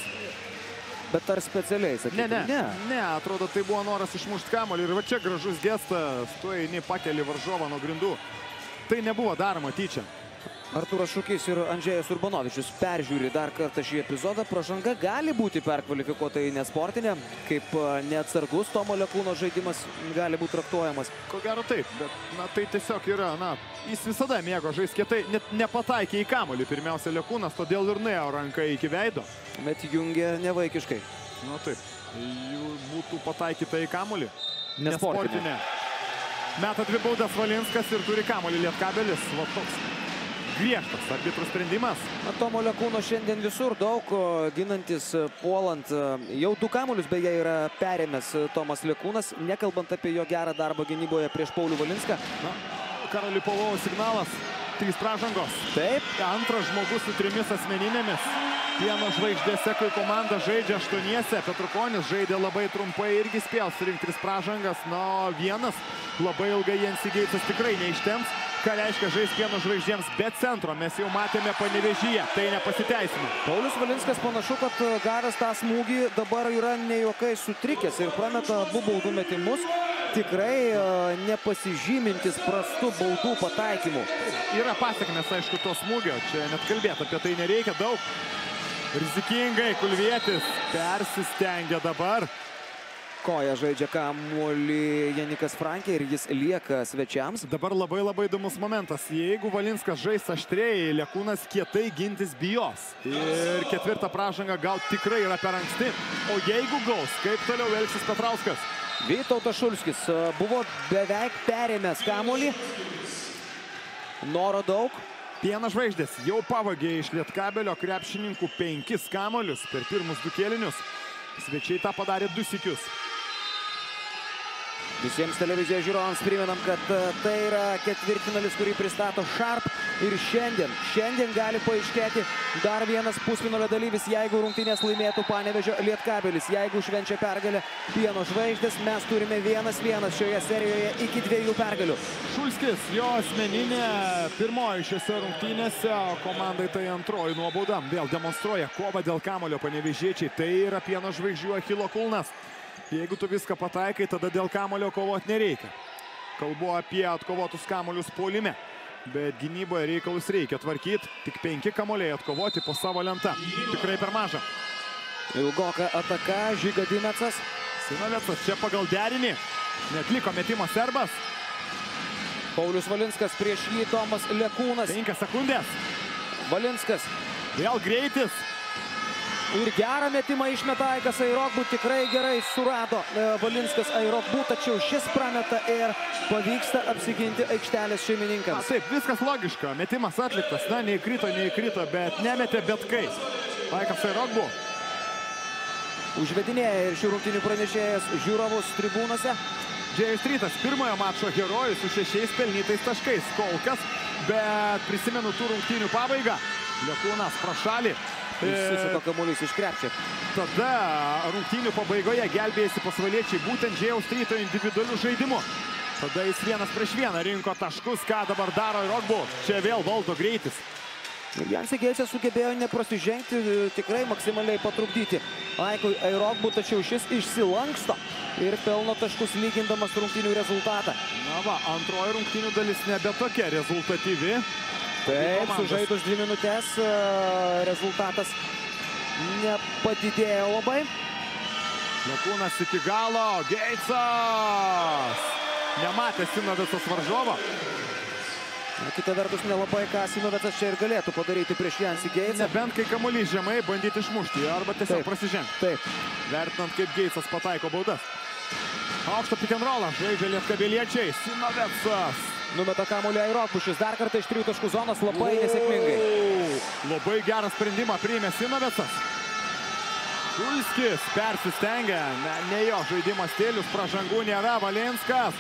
Bet ar specialiai, sakytum? Ne, ne, ne, atrodo, tai buvo noras išmušti kamuolį. Ir va čia gražus gestas, tu eini, pakeli varžovą nuo grindų. Tai nebuvo daroma tyčia. Artūras Šukys ir Andžejus Urbanovičius peržiūri dar kartą šį epizodą. Pražanga gali būti perkvalifikuota į nesportinę, kaip neatsargus Tomo Lekūno žaidimas gali būti traktuojamas. Ko gero taip, bet na, tai tiesiog yra, na, jis visada mėgo žaisti kietai, net nepataikė į kamuolį. Pirmiausia Lekūnas, todėl ir nuėjo ranką iki veido. Bet jungė nevaikiškai. Na taip, jų būtų pataikyta į kamuolį. Nesportinė. Meta dvi baudas Valinskas ir turi kamuolį Lietkabelis. Va toks griežtas arbitrų sprendimas. Na, Tomo Lekūno šiandien visur daug, ginantis, puolant. Jau du kamuolius beje yra perėmęs Tomas Lekūnas, nekalbant apie jo gerą darbą gynyboje prieš Paulių Valinską. Na, Karoliui Pavlovui signalas. Trys pražangos. Taip. Antras žmogus su trimis asmeninėmis. Pieno žvaigždėse, kai komanda žaidžia aštuoniese. Petrukonis žaidė labai trumpai, irgi spėjo surinkti tris pražangas. Na, vienas labai ilgai Jansi Geitsas tikrai neištems. Ką reiškia žais Pieno žvaigždėms be centro. Mes jau matėme Panevėžyje. Tai nepasiteisino. Paulius Valinskas panašu, kad gavęs tą smūgį dabar yra ne juokais sutrikęs ir prameta abu baudų metimus. Tikrai nepasižymintis prastų baudų pataikymų. Yra pasiekmes, aišku, to smūgio. Čia net kalbėti apie tai nereikia daug. Rizikingai Kulvietis persistengia dabar. Koja žaidžia kamuolį Janikas Frankė ir jis lieka svečiams. Dabar labai labai įdomus momentas. Jeigu Valinskas žais aštriai, Lekūnas kietai gintis bijos. Ir ketvirtą pražangą gal tikrai yra per anksti. O jeigu gaus, kaip toliau elgsis Petrauskas? Vytautas Šulskis buvo beveik perėmęs kamuolį. Noro daug. Pieno žvaigždės jau pavagė iš Lietkabelio krepšininkų penkis kamuolius per pirmus du kėlinius. Svečiai tą padarė du sykius. Visiems televizijos žiūrovams primenam, kad tai yra ketvirtfinalis, kurį pristato Sharp. Ir šiandien, šiandien gali paaiškėti dar vienas pusfinalio dalyvis, jeigu rungtynės laimėtų Panevėžio Lietkabelis. Jeigu švenčia pergalę Pieno žvaigždės, mes turime vienas vienas šioje serijoje iki dviejų pergalių. Šulskis, jo asmeninė pirmoji šiose rungtynėse, komandai tai antroji nuobauda. Vėl demonstruoja kovą dėl kamulio panevėžiečiai. Tai yra Pieno žvaigždžių Achilo kulnas. Jeigu tu viską pataikai, tada dėl kamulio kovoti nereikia. Kalbu apie atkovotus kamuolius puolime. Bet gynyboje reikalus reikia tvarkyti. Tik penki kamuoliai atkovoti po savo lentą. Tikrai per mažą. Ilgoka ataka, Žiga Dimecas. Sinovecas čia pagal derinį. Netliko metimą serbas. Paulius Valinskas prieš jį Tomas Lekūnas. Penkias sekundės. Valinskas. Vėl greitis. Ir gerą metimą išmeta Aikas Airogbu, tikrai gerai surado Valinskas Airogbu, tačiau šis prameta ir pavyksta apsiginti aikštelės šeimininkams. Na, taip, viskas logiška, metimas atliktas, na, neįkrito, neįkrito, bet nemetė bet kaip. Aikas Airogbu. Užvedinėja ir šių rungtynių pranešėjas žiūrovus tribūnose. Džėjus Trytas, pirmojo mačo herojus su šešiais pelnytais taškais kol kas, bet prisimenu tų rungtynių pabaigą. Lekūnas pro šalį. Išsisuko kamuolys iš krepšio. Tada rungtynių pabaigoje gelbėjasi pasvaliečiai būtent Džėjaus Tryto individualių žaidimų. Tada jis vienas prieš vieną rinko taškus, ką dabar daro Airogbu. Čia vėl valdo greitis. Jansi Geitsas sugebėjo neprasižengti, tikrai maksimaliai patrukdyti Aikui Airogbu, tačiau šis išsilanksto ir pelno taškus lygindamas rungtynių rezultatą. Na va, antroji rungtynių dalis nebe tokia rezultatyvi. Taip, sužaidus dvi minutės rezultatas nepadidėjo labai. Lekūnas iki galo, Geitsas! Nematė Sinovecas varžovo. Kita vertus, nelabai ką Sinovecas čia ir galėtų padaryti prieš Jansį Geitsą. Nebent kai kamuolys žemai bandyti išmušti arba tiesiog Taip. prasižengti. Taip. Vertinant, kaip Geitsas pataiko baudas. Aukštą pick and rollą žaidžia lietkabeliečiai. Sinovecas. Numeta kamuolį Airogbu, šis dar kartą iš trijų taškų zonos labai nesėkmingai. Labai gerą sprendimą priėmė Sinovecas. Šulskis persistengia, ne, ne jo žaidimas stilius, pražangų nėra, Valinskas.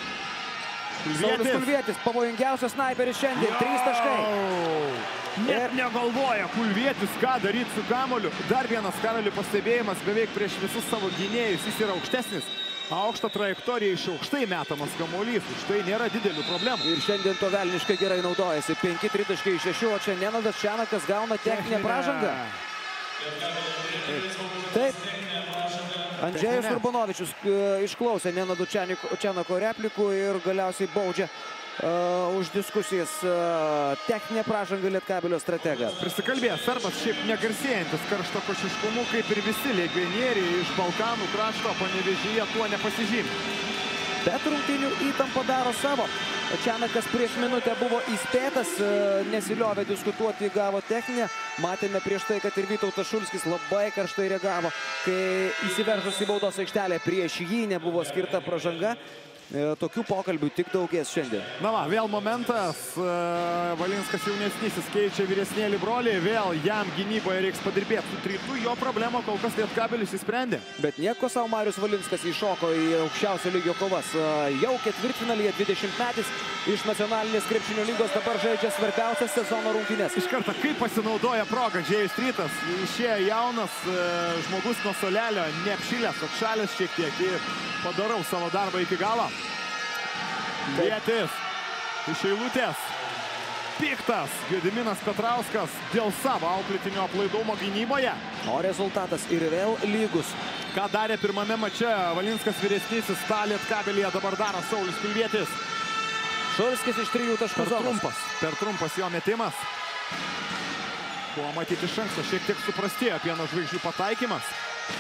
Saulius Kulvietis, pavojingiausias snaiperis šiandien, trys taškai. Net negalvoja Kulvietis, ką daryti su kamuoliu. Dar vienas Karolių pastebėjimas beveik prieš visus savo gynėjus, jis yra aukštesnis. Aukštą trajektoriją iš aukštai metamas kamuolys, už tai nėra didelių problemų. Ir šiandien to velniškai gerai naudojasi. penki tritaškai iš šešių, o čia Nenadas Čianakas gauna techninę pražangą. Taip. Andžejus Urbanovičius išklausė Nenado Čenako replikų ir galiausiai baudžia uh, už diskusijas uh, techninė pražanga Lietkabelio strategą. Prisikalbėjęs serbas šiaip negarsėjantis karštakošiškumu, kaip ir visi legionieriai iš Balkanų krašto, Panevėžyje tuo nepasižymi. Bet rungtynių įtampa daro savo. Čenakas prieš minutę buvo įspėtas, nesiliovė diskutuoti, gavo techninę. Matėme prieš tai, kad ir Vytautas Šulskis labai karštai reagavo, kai įsiveržus į baudos aikštelę prieš jį nebuvo skirta pražanga. Tokių pokalbių tik daugės šiandien. Na va, vėl momentas. Valinskas jaunesnysis keičia vyresnėlį brolį. Vėl jam gynyboje reiks padirbėti su Trytu. Jo problemą kol kas Lietkabelis įsprendė. Bet nieko savo, Marius Valinskas iššoko į aukščiausio lygio kovas. Jau ketvirtfinalyje dvidešimtmetis iš nacionalinės krepšinio lygos dabar žaidžia svarbiausias sezono rungtynes. Iš karto, kaip pasinaudoja progą Džėjus Trytas. Išėjo jaunas žmogus nuo solelio, neapšilęs, atšalęs šiek tiek ir padarau savo darbą iki galo. Vietis iš eilutės. Piktas Gediminas Petrauskas dėl savo auklėtinio aplaidumo gynyboje. O rezultatas ir vėl lygus. Ką darė pirmame mače Valinskas vyresnysis, tą Lietkabelyje dabar daro Saulius Kulvietis. Šulskis iš trijų taškų per zonos. trumpas, per trumpas jo metimas. Buvo matyti iš anksto, šiek tiek suprastėjo Pieno žvaigždžių pataikymas.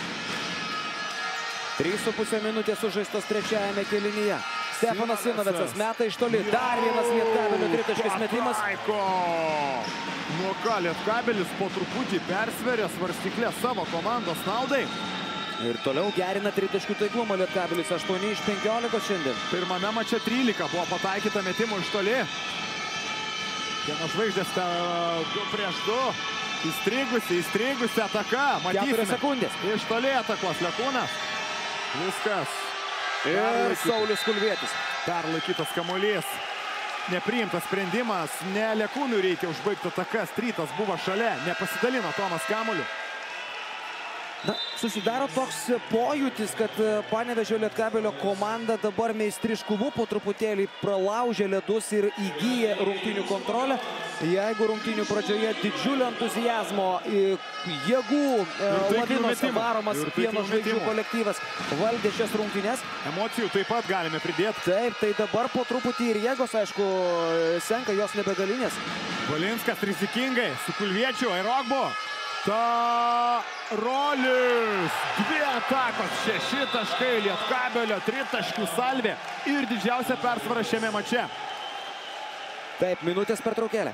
trys su pusė minutės sužaistos trečiajame kėlinyje. Stefanas Sinovecas meta iš toli. Dar vienas Lietkabelio tritaškis metimas. Pataiko! Nu ką, Lietkabelis po truputį persveria svarstyklę savo komandos naudai. Ir toliau gerina tritaškių taiklumą Lietkabelis. aštuoni iš penkiolikos šiandien. Pirmame mače trylika buvo pataikyta metimų iš toli. Pieno žvaigždės du prieš du. Įstrigusi, įstrigusi ataka. Keturios sekundės. Iš toli atakos Lekūnas. Viskas. Ir Saulius Kulvietis. Perlaikytas kamuolys. Nepriimtas sprendimas. Ne Lekūnui reikia užbaigti atakas. Trytas buvo šalia. Nepasidalino Tomas kamuoliu. Na, susidaro toks pojūtis, kad Panevėžio Lietkabelio komanda dabar meistriškumu po truputėlį pralaužė ledus ir įgyja rungtynių kontrolę. Jeigu rungtynių pradžioje didžiulio entuzijazmo, jėgų lavinos varomas Pieno žvaigždžių kolektyvas valdė šias rungtynės. Emocijų taip pat galime pridėti. Taip, tai dabar po truputį ir jėgos, aišku, senka jos nebegalinės. Valinskas rizikingai su Kulviečiu, Airogbo. Ta rolis. Dvi atakos, šeši taškai Lietkabelio, tritaškių salvė ir didžiausia persvara šiame mače. Taip, minutės pertraukėlė.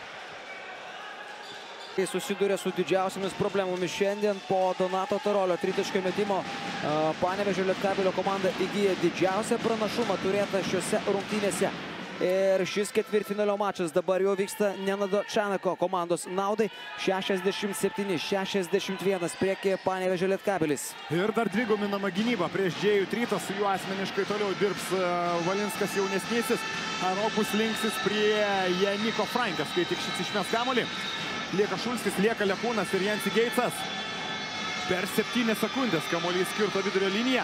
Kai susiduria su didžiausiamis problemomis šiandien po Donato Tarolio tritaškio metimo, Panevėžio Lietkabelio komanda įgyja didžiausią pranašumą turėtą šiuose rungtynėse. Ir šis ketvirtfinalio mačas dabar jau vyksta Nenado Čenako komandos naudai. šešiasdešimt septyni šešiasdešimt vienas priekyje Panevėžio Lietkabelis. Ir dar dviguminama gynyba prieš Džėjų Trytą. Su juo asmeniškai toliau dirbs Valinskas jaunesnysis. Arogus linksis prie Janiko Frankas, kai tik šis išmes kamuolį. Lieka Šulskis, lieka Lekūnas ir Jansi Geitsas. Per septynias sekundės kamuolys skirto vidurio liniją.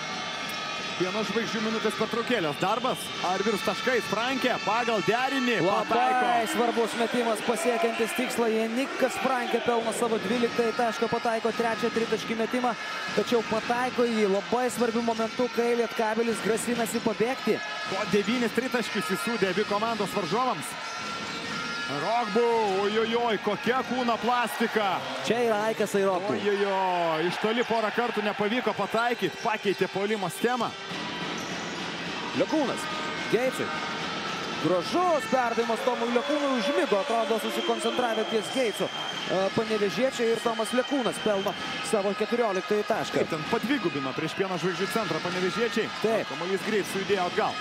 Pieno žvaigždžių minutės pertraukėlės. Darbas ar virs taškais? Frankė pagal derinį pataiko. Labai svarbus metimas pasiekiantis tikslą. Janikas Frankė pelno savo dvyliktąjį tašką, pataiko trečią tritaškį metimą. Tačiau pataiko jį labai svarbiu momentu, kai Lietkabelis grasinasi pabėgti. Po devynis tritaškius įsūdė abi komandos varžovams. Rogbu, ojojoj, kokia kūno plastika. Čia yra Aikas Airogbu. Ojojoj, iš toli porą kartų nepavyko pataikyti, pakeitė puolimo schemą. Lekūnas, Geitsui. Gražus perdavimas Tomui Lekūnui, užmigo, atrodo susikoncentravę ties Geitsu. Panevėžiečiai ir Tomas Lekūnas pelno savo keturioliktąjį tašką. Kaip ten padvigubino prieš Pieno žvaigždžių centrą panevėžiečiai. Taip. Kamuolys greit sujudėjo atgal.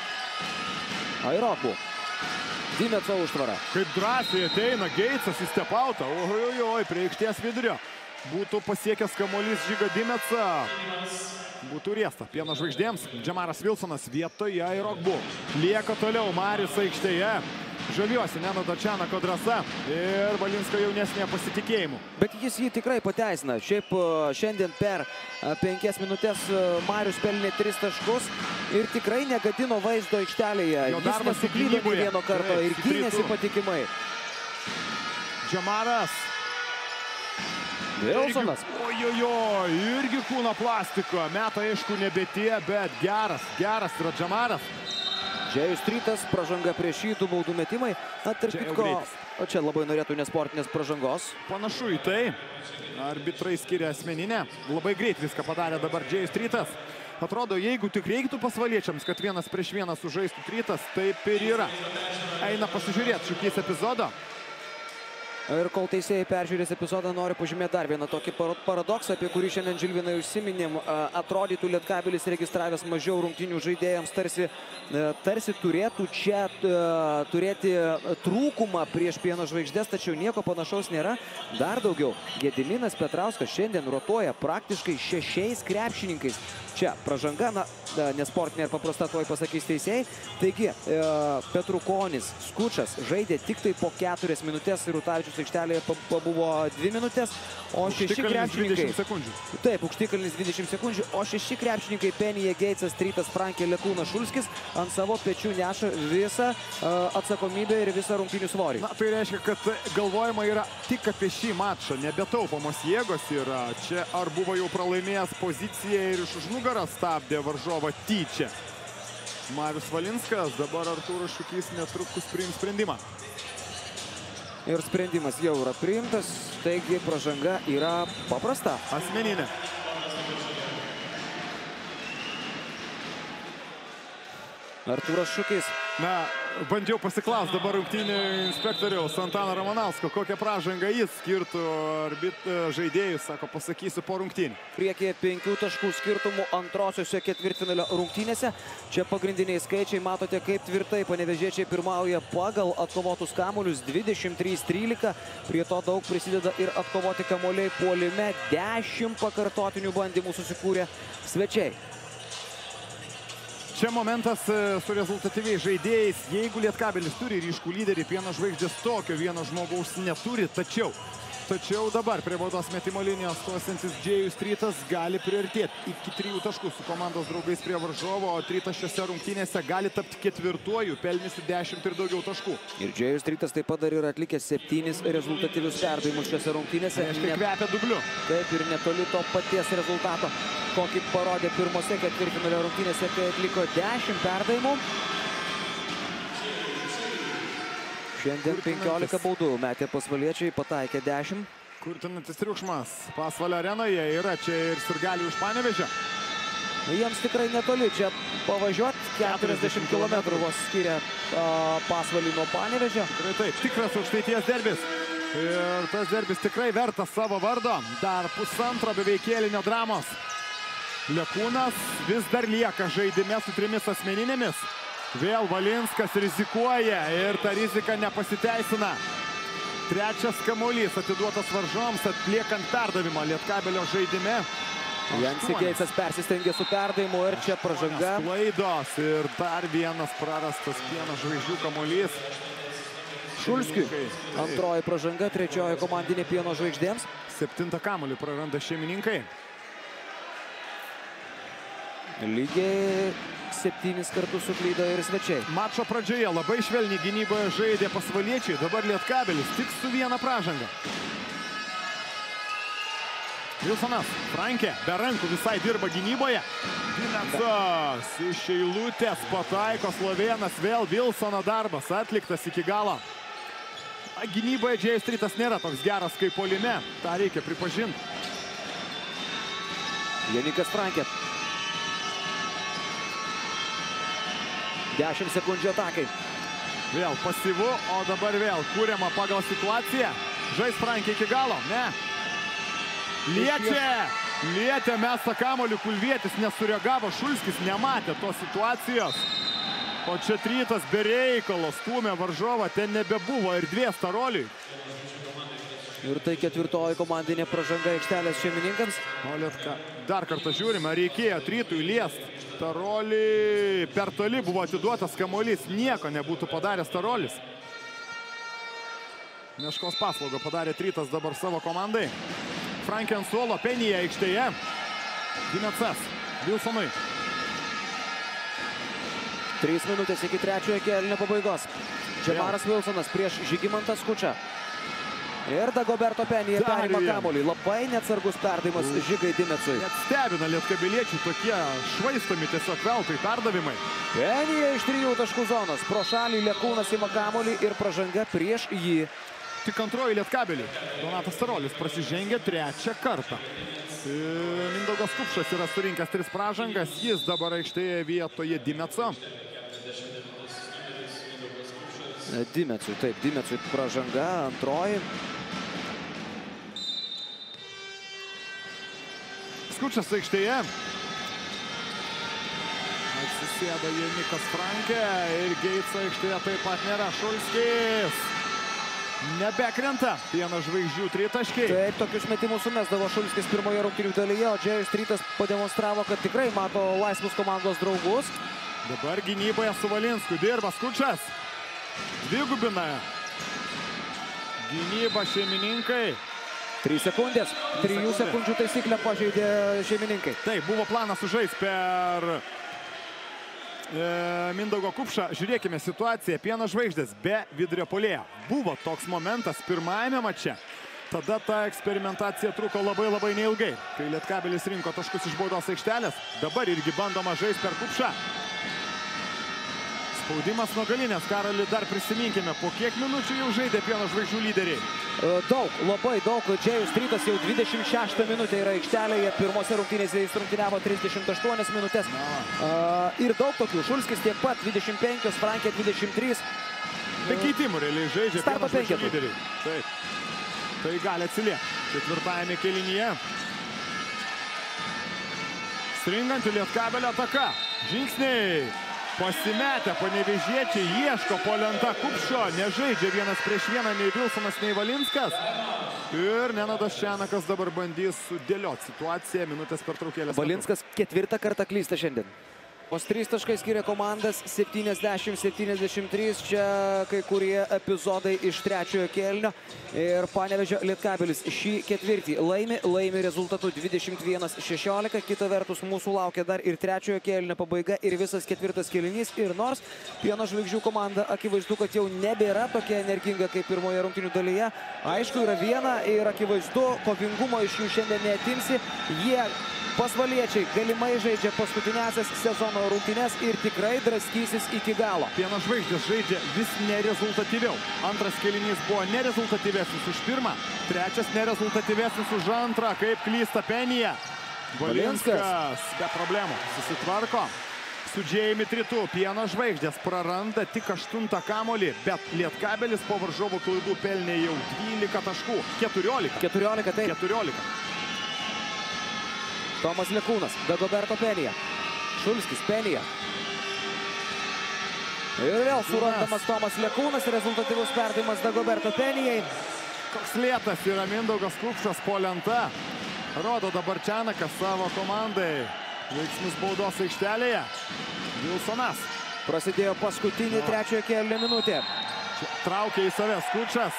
Airogbu. Dimeco užtvara. Kaip drąsiai ateina Geitsas į stepautą. Ojojoj, prie aikštės vidurio. Būtų pasiekęs kamuolys Žyga Dimecą. Būtų riesta Pieno žvaigždėms. Džemaras Vilsonas vietoje Airogbu. Lieka toliau Marius aikštėje. Žaviuosi Nenado Čenako drąsa ir Valinsko jaunesnėje pasitikėjimu. Bet jis jį tikrai pateisina. Šiaip šiandien per penkias minutės Marius pelnė tris taškus ir tikrai negadino vaizdo aikštelėje. Jis nesuklydo nei vieno karto ir gynėsi patikimai. Džemaras. Vilsonas. Ojojo, irgi kūno plastiko. Meta, aišku, nebe tie, bet geras, geras yra Džamaras. Džėjus Strytas, pražanga prieš jį, du baudų metimai. Na, tarp kitko, o čia labai norėtų nesportinės pražangos. Panašu į tai. Arbitrai skiria asmeninę. Labai greit viską padarė dabar Džėjus Strytas. Atrodo, jeigu tik reiktų pasvaliečiams, kad vienas prieš vieną sužaistų Strytas, taip ir yra. Eina pasižiūrėti Šukys epizodo. Ir kol teisėjai peržiūrės epizodą, noriu pažymėti dar vieną tokį paradoksą, apie kurį šiandien Žilvinai užsiminėm. Atrodytų, Lietkabelis registravęs mažiau rungtynių žaidėjams, tarsi, tarsi turėtų čia turėti trūkumą prieš Pieno žvaigždės, tačiau nieko panašaus nėra. Dar daugiau, Gediminas Petrauskas šiandien rotuoja praktiškai šešiais krepšininkais. Čia pražanga, na, nesportinė ir paprasta, tuoj pasakys teisėjai. Taigi, Petrukonis, Skučas žaidė tik tai po keturias minutės ir Rutavičius aikštelėje pabuvo dvi minutės, o šeši krepšininkai... Taip, Aukštikalnis dvidešimt sekundžių, o šeši krepšininkai Penija, Geitsas, Strytas, Frankė, Lekūnas, Šulskis ant savo pečių neša visą atsakomybę ir visą rungtynių svorį. Na, tai reiškia, kad galvojama yra tik apie šį mačą, nebetaupamos jėgos yra. Čia ar buvo jau pralaimėjęs poziciją ir iš už nugarą stabdė varžovą tyčia. Marius Valinskas, dabar Artūras Šukys netrukus priims sprendimą. Ir sprendimas jau yra priimtas, taigi pražanga yra paprasta. Asmeninė. Artūras Šukys. Na, bandžiau pasiklausti dabar rungtynių inspektoriaus Antano Ramanausko, kokią pražangą jis skirtų arbit žaidėjus, sako, pasakysiu po rungtynių. Priekyje penkių taškų skirtumų antrosiose ketvirtfinalio rungtynėse. Čia pagrindiniai skaičiai, matote, kaip tvirtai panevėžiečiai pirmauja pagal atkovotus kamuolius dvidešimt trys trylika. Prie to daug prisideda ir atkovoti kamuoliai puolime. dešimt pakartotinių bandymų susikūrė svečiai. Čia momentas su rezultatyviais žaidėjais. Jeigu Lietkabelis turi ryškų lyderį, Pieno žvaigždės tokio vieno žmogaus neturi, tačiau, tačiau dabar prie baudos metimo linijos stosiantis Džėjus Strytas gali priartėti iki trijų taškų su komandos draugais prie varžovo, o Strytas šiose rungtynėse gali tapti ketvirtuoju, pelnysiu dešimt ir daugiau taškų. Ir Džėjus Strytas taip pat dar yra atlikęs septynis rezultatyvius perdavimus šiose rungtynėse. Reiškia, kvepia dubliu. Taip, ir netoli to paties rezultato, kokį parodė pirmose ketvirtfinalio rungtynėse, kai atliko dešimt perdavimų. Šiandien penkiolika baudų metė pasvaliečiai, pataikė dešimt. Kurtinantis triukšmas Pasvalio arenoje yra čia ir sirgalių iš Panevėžio. Jiems tikrai netoli čia pavažiuoti, keturiasdešimt kilometrų vos skiria Pasvalį nuo Panevėžio. Tikrai taip, tikras Aukštaitijos derbis. Ir tas derbis tikrai vertas savo vardo. Dar pusantro beveik kėlinio dramos. Lekūnas vis dar lieka žaidime su trimis asmeninėmis. Vėl Valinskas rizikuoja ir ta rizika nepasiteisina. Trečias kamuolys atiduotas varžoms atliekant perdavimą Lietkabelio žaidime. Jansi Geitsas persistengė su perdavimu ir čia pražanga. Klaidos ir dar vienas prarastas Pieno žvaigždžių kamuolys. Šulskiui antroji pražanga, trečioji komandinė Pieno žvaigždėms. Septintą kamuolį praranda šeimininkai. Lygiai septynis kartus suklydo ir svečiai. Mačo pradžioje labai švelniai gynyboje žaidė pasvaliečiai, dabar Lietkabelis tik su viena pražanga. Vilsonas, Frankė, be rankų visai dirba gynyboje. Dimensas iš eilutės pataiko Slovėnas, vėl Vilsono darbas atliktas iki galo. Gynyboje Džėjus Strytas nėra toks geras kaip puolime, tą reikia pripažinti. Janikas Frankė. dešimt sekundžių atakai. Vėl pasyvu, o dabar vėl kūriama pagal situaciją. Žais Frankė iki galo, ne? Liečia, lietė mestą kamuolį Kulvietis, nesureagavo, Šulskis nematė tos situacijos. O čia Strytas be reikalo stūmė varžovą, ten nebebuvo erdvės Taroliui. Ir tai ketvirtoji komandinė pražanga aikštelės šeimininkams. O Lietka, dar kartą žiūrime, reikėjo Strytui liest. Tarolį per toli buvo atiduotas kamuolys, nieko nebūtų padaręs Tarolis. Meškos paslaugą padarė Strytas dabar savo komandai. Frankė ant suolo, Penija aikštėje. Dimensas, Vilsonui. Trys minutės iki trečiojo kėlinio pabaigos. Džamaras Vilsonas prieš Žygimantą Skučą. Ir Dagoberto Penija Dar perima vieną. kamuolį. Labai neatsargus perdavimas Žigai Dimecui. Net stebina lietkabeliečiai tokie švaistomi tiesiog veltui perdavimai. Penija iš trijų taškų zonos. Pro šalį Lekūnas ima kamuolį ir pražanga prieš jį. Tik antroji lietkabelį. Donatas Tarolis prasižengė trečią kartą. Mindaugas Kupšas yra surinkęs tris pražangas. Jis dabar aikštėje vietoje Dimeco. Dimecui, taip, Dimecui pražanga, antroji. Skučas aikštėje. Atsisėda Janikas Frankė ir Geitso aikštėje taip pat nėra. Šulskis nebekrenta. Pieno žvaigždžių tritaškiai. Taip, tokius metimus sumesdavo Šulskis pirmoje rungtynių dalyje, o Džėjus Strytas pademonstravo, kad tikrai mato laisvus komandos draugus. Dabar gynyboje su Valinsku dirba Skučas. Dvigubina. Gynyba šeimininkai. Trys sekundės. Trijų sekundžių taisyklę pažeidė šeimininkai. Taip, buvo planas sužais per e, Mindaugo Kupšą. Žiūrėkime situaciją. Pieno žvaigždės be vidurio puolėjo. Buvo toks momentas pirmajame mače. Tada ta eksperimentacija truko labai labai neilgai. Kai Lietkabelis rinko taškus iš baudos aikštelės, dabar irgi bandoma žaisti per Kupšą. Spaudimas nuo galinės. Karoli, dar prisiminkime, po kiek minučių jau žaidė Pieno žvaigždžių lyderiai. Daug, labai daug. Džėjus Strytas jau dvidešimt šeštą minutę yra aikštelėje. Pirmose rungtynėse jis rungtyniavo trisdešimt aštuonias minutės. Uh, ir daug tokių. Šulskis tiek pat, dvidešimt penkios, Frankė dvidešimt trys. Be keitimų realiai žaidžia Starto Pieno žvaigždžių penketu. lyderiai. Taip. Tai gali atsiliekti. Ketvirtajame kėlinyje. Stringanti Lietkabelio ataka. Žingsniai. Pasimetę panevėžiečiai ieško po lenta Kupšo. Nežaidžia vienas prieš vieną nei Vilsonas, nei Valinskas. Ir Nenadas Šenakas dabar bandys sudėlioti situaciją. Minutės pertraukėlės. Valinskas ketvirtą kartą klysta šiandien. Vos trys taškai skiria komandas, septyniasdešimt septyniasdešimt trys. Čia kai kurie epizodai iš trečiojo kėlinio. Ir Panevėžio Lietkabelis šį ketvirtį laimi, laimi rezultatu dvidešimt vienas šešiolika. Kita vertus, mūsų laukia dar ir trečiojo kėlinio pabaiga ir visas ketvirtas kėlinys. Ir nors Pieno žvaigždžių komanda akivaizdu, kad jau nebėra tokia energinga kaip pirmoje rungtynių dalyje. Aišku, yra viena ir akivaizdu, kovingumo iš jų šiandien neatimsi. Jie pasvaliečiai galimai žaidžia paskutinėsias sezono rungtynes ir tikrai draskysis iki galo. Pieno žvaigždės žaidžia vis nerezultatyviau. Antras kėlinys buvo nerezultatyvesnis už pirmą. Trečias nerezultatyvesnis už antrą. Kaip klysta Penija. Valinskas be problemų susitvarko su Džėjumi Tritu. Pieno žvaigždės praranda tik aštuntą kamuolį, bet Lietkabelis po varžovų klaidų pelnė jau dvylika taškų. keturiolika. keturiolika, taip. keturiolika. Tomas Lekūnas, Dagoberto Penija. Šulskis, Penija. Ir vėl surandamas Tomas Lekūnas, rezultatyvus perdavimas Dagoberto Penijai. Koks lėtas yra Mindaugas Kupšas po lenta. Rodo dabar Čenakas savo komandai. Veiksmus baudos aikštelėje. Vilsonas. Prasidėjo paskutinį trečiojo kėlinio minutė. Traukia į save Skučas.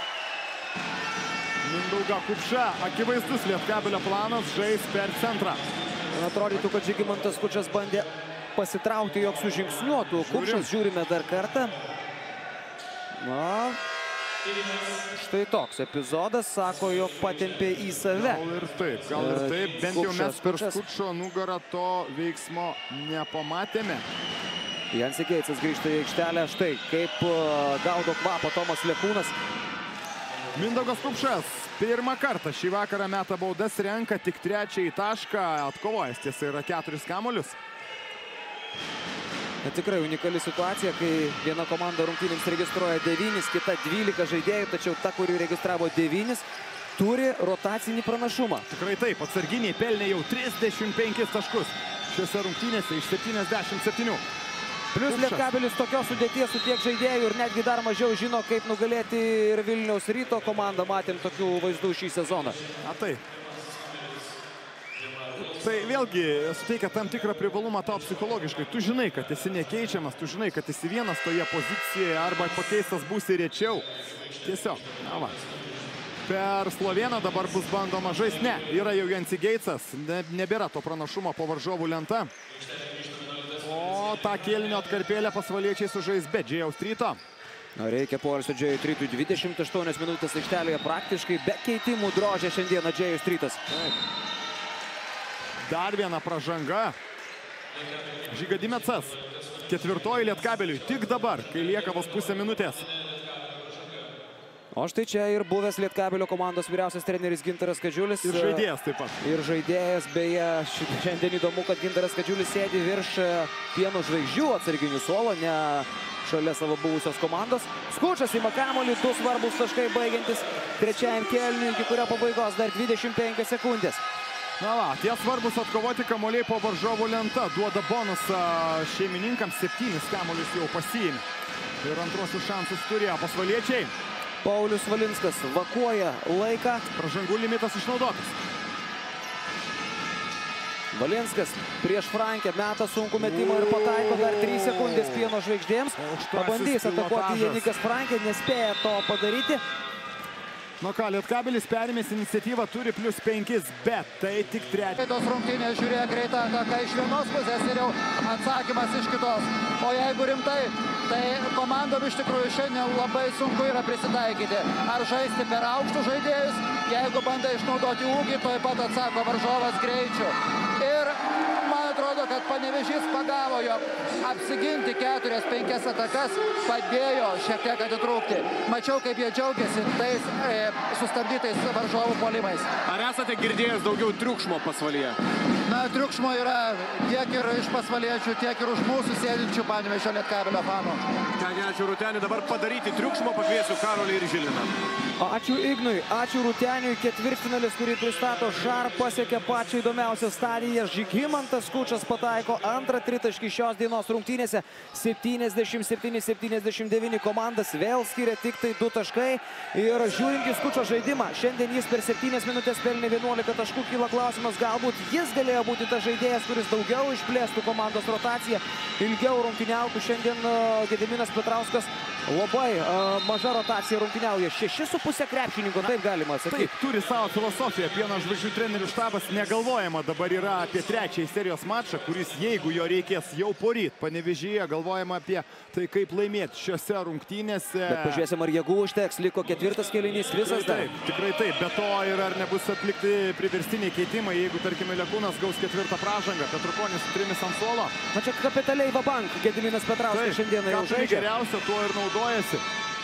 Mindaugą Kupšą. Akivaizdus Lietkabelio planas žais per centrą. Atrodytų, kad Žygimantas Skučas bandė pasitraukti, jog sužingsniuotų. Kupšas žiūrime dar kartą. Na, štai toks epizodas, sako, jog patempė į save. Gal ir taip, gal ir taip. Bent jau Kupšas, mes per Kupšas. Skučo nugarą to veiksmo nepamatėme. Jansi Geitsas grįžta į aikštelę. Štai kaip uh, gaudo kvapą Tomas Lekūnas. Mindaugas Kupšas pirmą kartą šį vakarą meta baudas, renka tik trečiąjį tašką, atkovojęs tiesa yra keturis kamuolius. Na, tikrai unikali situacija, kai viena komanda rungtynėms registruoja devynis, kita dvylika žaidėjų, tačiau ta, kuri registravo devynis, turi rotacinį pranašumą. Tikrai taip, atsarginiai pelnė jau trisdešimt penkis taškus šiuose rungtynėse iš septyniasdešimt septynių. Plius Lietkabelis tokios sudėties su tiek žaidėjų ir netgi dar mažiau žino, kaip nugalėti ir Vilniaus Ryto komandą. Matėm tokių vaizdų šį sezoną. Na taip. Tai vėlgi suteikia tam tikrą privalumą tau psichologiškai. Tu žinai, kad esi nekeičiamas, tu žinai, kad esi vienas toje pozicijoje arba pakeistas būsi rečiau. Tiesiog, na va. Per Slovėną dabar bus bandoma žaisti. Ne, yra jau Jansi Geitsas, ne, nebėra to pranašumo po varžovų lenta. O tą kėlinio atkarpėlę pasvaliečiai sužais be Džėjaus Ryto. Reikia poilsio Džėjui Trytui. dvidešimt aštuonios minutės aikštelėje praktiškai be keitimų drožė šiandieną Džėjus Trytas. Dar viena pražanga. Žiga Dimecas. Ketvirtoji Lietkabeliui. Tik dabar, kai lieka vos pusę minutės. O štai čia ir buvęs Lietkabelio komandos vyriausias treneris Gintaras Kadžiulis. Ir žaidėjas taip pat. Ir žaidėjas, beje, šiandien įdomu, kad Gintaras Kadžiulis sėdi virš Pieno Žvaigždžių atsarginių suolo, ne šalia savo buvusios komandos. Skučas ima kamuolį, du svarbus taškai baigiantis trečiajam kėliniui, iki kurio pabaigos dar dvidešimt penkios sekundės. Na va, tie svarbus atkovoti kamuoliai po varžovų lenta. Duoda bonusą šeimininkams, septynis kamuolius jau pasiėmė. Ir antrosius šansus turėjo pasvaliečiai. Paulius Valinskas vakuoja laiką. Pražangų limitas išnaudotas. Valinskas prieš Frankę meta sunkų metimą ir pataiko dar trys sekundės Pieno Žvaigždėms. Pabandys atakuoti Janikas Frankė, nespėja to padaryti. Nu ką, Lietkabelis perėmės iniciatyvą, turi plius penkis, bet tai tik trečias. Tos rungtynės žiūrėjo greitą ataką iš vienos pusės ir jau atsakymas iš kitos. O jeigu rimtai, tai komandom iš tikrųjų šiandien labai sunku yra prisitaikyti. Ar žaisti per aukštus žaidėjus, jeigu bandai išnaudoti ūgį, tuoj pat atsako varžovas greičiu. Ir man atrodo, kad Panevėžys pagavo, jog apsiginti keturias, penkias atakas padėjo šiek tiek atitrūkti. Mačiau, kaip jie džiaugiasi tais e, sustabdytais varžovų puolimais. Ar esate girdėjęs daugiau triukšmo pasvalyje? Na, triukšmo yra tiek ir iš pasvaliečių, tiek ir už mūsų sėdinčių Panevėžio Lietkabelio fanų. Kągi, ačiū Rūteniui. Dabar padaryti triukšmo pakviesiu Karolį ir Žiliną. Ačiū Ignui, ačiū Rūteniui. Ketvirtfinalis, kurį pristato Žar, pasiekė pačią įdomiausią stadiją. Žygimantas Skučas pataiko antrą tritaškį šios dienos rungtynėse. septyniasdešimt septyni septyniasdešimt devyni komandas vėl skiria tik tai du taškai. Ir žiūrint į Skučo žaidimą, šiandien jis per septynias minutės pelnė vienuolika taškų. Kyla klausimas, galbūt jis galėjo būti tas žaidėjas, kuris daugiau išplėstų komandos rotaciją, ilgiau rungtyniautų. Šiandien uh, Gediminas Petrauskas labai uh, maža rotacija rungtyniauja. Šeši su pusė krepšininko, taip galima sakyti. Taip, turi savo filosofiją. Pieno Žvaigždžių trenerių štabas negalvojama dabar yra apie trečiąjį serijos mačą, kuris, jeigu jo reikės jau poryt Panevėžyje, galvojama apie tai, kaip laimėti šiose rungtynėse. Bet pažiūrėsim, ar jėgų užteks, liko ketvirtas kėlinys visas dar. Taip, tikrai taip. Be to ir ar nebus atlikti priverstiniai keitimai, jeigu, tarkime, Lekūnas gaus ketvirtą pražangą, Petrukonis su trimis ant suolo. Na čia kapitaliai vabank, Gediminas Petrauskas šiandieną jau žaidžia. Geriausia, tuo ir naudojasi.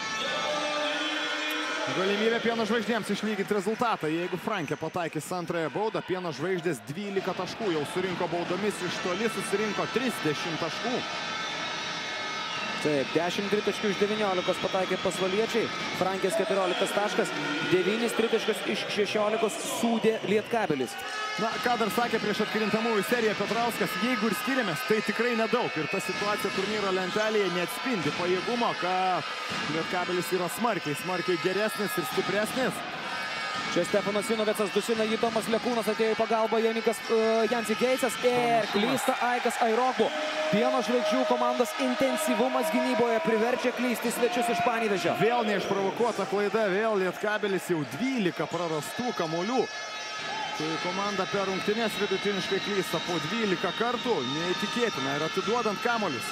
Galimybė Pieno Žvaigždėms išlyginti rezultatą. Jeigu Frankė pataikys antrąją baudą, Pieno Žvaigždės dvylika taškų jau surinko baudomis, iš toli susirinko trisdešimt taškų. Taip, dešimt tritaškių iš devyniolikos pataikė pasvaliečiai. Frankės keturioliktas taškas, devynis tritaškius iš šešiolikos sūdė Lietkabelis. Na, ką dar sakė prieš atkrintamųjų seriją Petrauskas, jeigu ir skiriamės, tai tikrai nedaug. Ir ta situacija turnyro lentelėje neatspindi pajėgumo, kad Lietkabelis yra smarkiai, smarkiai geresnis ir stipresnis. Čia Stefanas Vinovecas dusina jį, Tomas Lekūnas atėjo į pagalbą, Janikas uh, Jansi Geitsas ir klysta Aikas Airogbu. Pieno Žvaigždžių komandos intensyvumas gynyboje priverčia klysti svečius iš Panevėžio. Vėl neišprovokuota klaida, vėl Lietkabelis jau dvylika prarastų kamuolių. Tai komanda per rungtynes vidutiniškai klysta po dvylika kartų, neįtikėtina ir atiduodant kamuolius.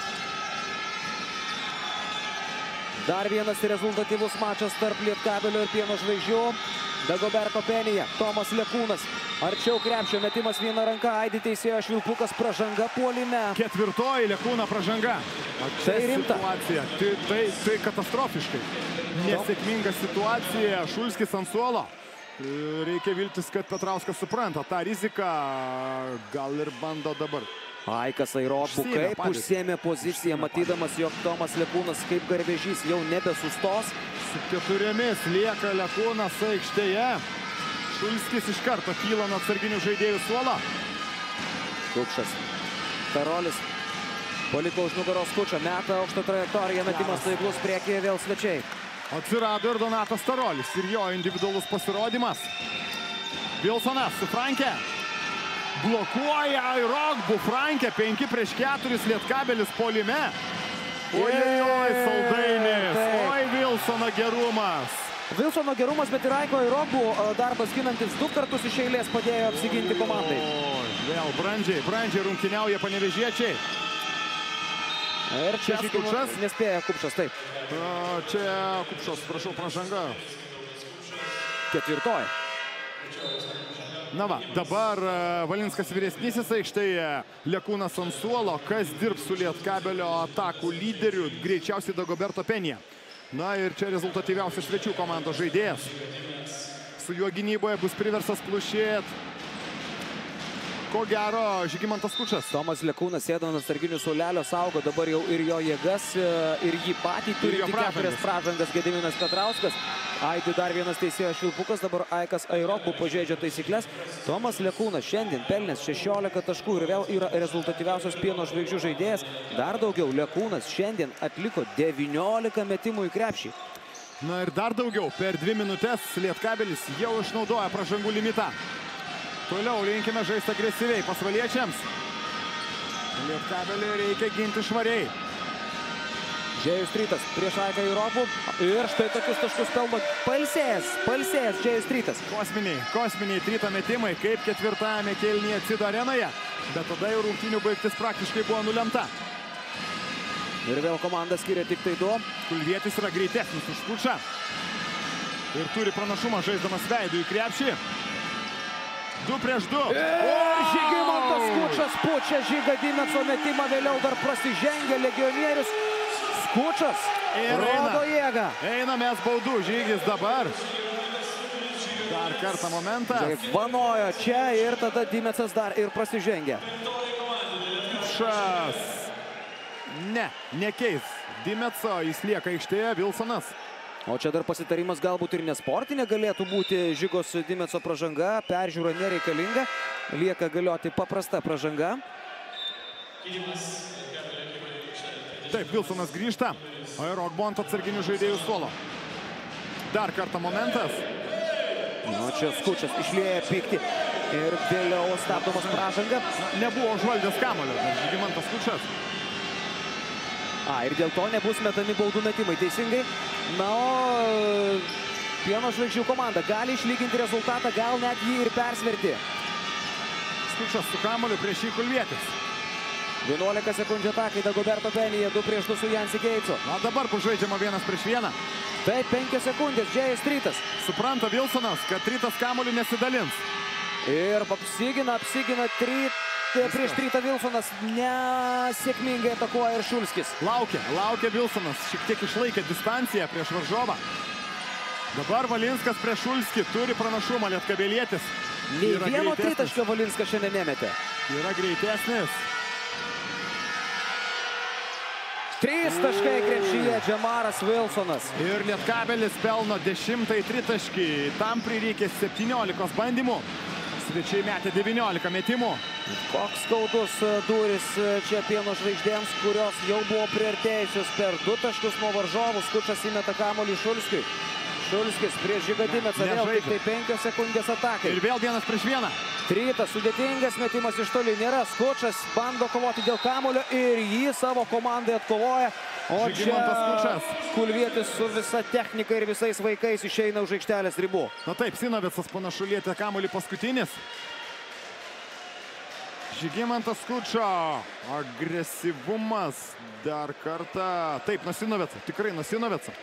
Dar vienas rezultatyvus mačas tarp Lietkabelio ir Pieno Žvaigždžių. Dagoberto Penija, Tomas Lekūnas. Arčiau krepšio metimas viena ranka, aidi teisėjo švilpukas, pražanga puolime. Ketvirtoji Lekūno pražanga. Tai rimta. Situacija. Tai, tai, tai katastrofiškai. Nesėkminga situacija. Šulskis ant suolo. Reikia viltis, kad Petrauskas supranta tą riziką. Gal ir bando dabar. Aikas Airogbu kaip užsėmė poziciją, matydamas, jog Tomas Lekūnas kaip garvežys jau nebesustos. Su keturiomis lieka Lekūnas aikštėje. Šulskis iš karto kyla nuo atsarginių žaidėjų suolo. Kukšas. Karolis paliko už nugaros Kučą, meta aukštą trajektoriją, metimas taiklus, priekyje vėl svečiai. Atsirado ir Donatas Tarolis ir jo individualus pasirodymas. Vilsonas su Frankė. Blokuoja Airogbu, Frankė, penki prieš keturis, Lietkabelis puolime. Oi, oi, saldainis, oi, Vilsono gerumas. Vilsono gerumas, bet ir Aiko Airogbu darbas ginantis du kartus iš eilės padėjo apsiginti komandai. Oi, vėl brandžiai, brandžiai rungtyniauja panevėžiečiai. Ir čia Kupšas. Nespėja Kupšas, taip. Čia Kupšas, prašau, pražanga. Ketvirtoji. Na va, dabar Valinskas vyresnysis aikštėje, Lekūnas ant suolo. Kas dirbs su Lietkabelio atakų lyderiu? Greičiausiai Dagoberto Penija. Na ir čia rezultatyviausias svečių komandos žaidėjas. Su juo gynyboje bus priversas plušėti. Ko gero, Žygimantas Skučas. Tomas Lekūnas sėdo ant atsarginių suolelio, saugo dabar jau ir jo jėgas, ir jį patį turi tik keturias pražangas Gediminas Petrauskas. Aidi dar vienas teisėjo švilpukas, dabar Aikas Airobu pažeidžia taisyklės. Tomas Lekūnas šiandien pelnęs šešiolika taškų ir vėl yra rezultatyviausias Pieno žvaigždžių žaidėjas. Dar daugiau, Lekūnas šiandien atliko devyniolika metimų į krepšį. Na ir dar daugiau, per dvi minutės Lietkabelis jau išnaudoja pražangų limitą. Toliau linkime žaisti agresyviai pasvaliečiams. Lietkabelį reikia ginti švariai. Džėjus Trytas prieš Aiką Airobu. Ir štai tokius taškus pelno palsėjęs, palsėjęs Džėjus Trytas. Kosminiai, kosminiai Tryto metimai, kaip ketvirtajame kėlinyje Cido arenoje. Bet tada jau rungtynių baigtis praktiškai buvo nulemta. Ir vėl komanda skiria tik tai du. Kulvietis yra greitesnis už Skučą. Ir turi pranašumą žaisdamas veidų į krepšį. Du prieš du. Ir Žygimantas Skučas pučia Žygą Dimeco metimą, vėliau dar prasižengia legionierius. Skučas rodo jėgą. Einamės baudų, Žygis dabar. Dar kartą momentas. Vanojo čia ir tada Dimecas dar ir prasižengia. Šas. Ne, nekeis. Dimeco, jis lieka aikštėje, Vilsonas. O čia dar pasitarimas galbūt ir nesportinė galėtų būti Žygos Dimeco pražanga. Peržiūra nereikalinga. Lieka galioti paprasta pražanga. Taip, Vilsonas grįžta. Airok ant atsarginių žaidėjų suolo. Dar kartą momentas. O čia Skučas išlieja pyktį. Ir vėliau stabdomas pražanga. Nebuvo užvaldęs kamuolio. Žygimantas Skučas. A, ir dėl to nebus metami baudų metimai. Teisingai. Na, o Pieno žvaigždžių komanda gali išlyginti rezultatą, gal net jį ir persverti. Skučas su kamuoliu, prieš jį Kulvietis. vienuolika sekundžių atakai Dagoberto Penija, du prieš du su Jansi Geicu. Na, dabar pažaidžiama vienas prieš vieną. Taip, penkios sekundės, Džėjus Trytas. Supranta Vilsonas, kad Trytas kamuoliu nesidalins. Ir apsigina, apsigina Tryt. Prieš Trytą Vilsonas nesėkmingai atakuoja ir Šulskis. Laukia, laukia Vilsonas, šiek tiek išlaikė distanciją prieš varžovą. Dabar Valinskas prieš Šulskį turi pranašumą Lietkabelietis. Nei vieno tritaškio Valinskas šiandien nemetė. Yra greitesnis. Trys taškai krepšyje Džemaras Vilsonas. Ir Lietkabelis pelno dešimtąjį tritaškį. Tam prireikė septyniolikos bandymų. Svečiai metė devyniolika metimų. Koks skaudus dūris čia Pieno žvaigždėms, kurios jau buvo priartėjusios per du taškus nuo varžovų. Skučas įmeta kamuolį Šulskiui. Šulskis prieš Žygą Dimecą, vėl tik tai penkios sekundės atakai. Ir vėl vienas prieš vieną. Trytas, sudėtingas metimas iš toli nėra. Skučas bando kovoti dėl kamuolio ir jį savo komandai atkovoja. O čia Kulvietis su visa technika ir visais vaikais išeina už aikštelės ribų. Na taip, Sinovicas panašu lietė kamuolį paskutinis. Žygimantas Skučo. Agresyvumas dar kartą. Taip, nuo Sinovico, tikrai nuo Sinovico.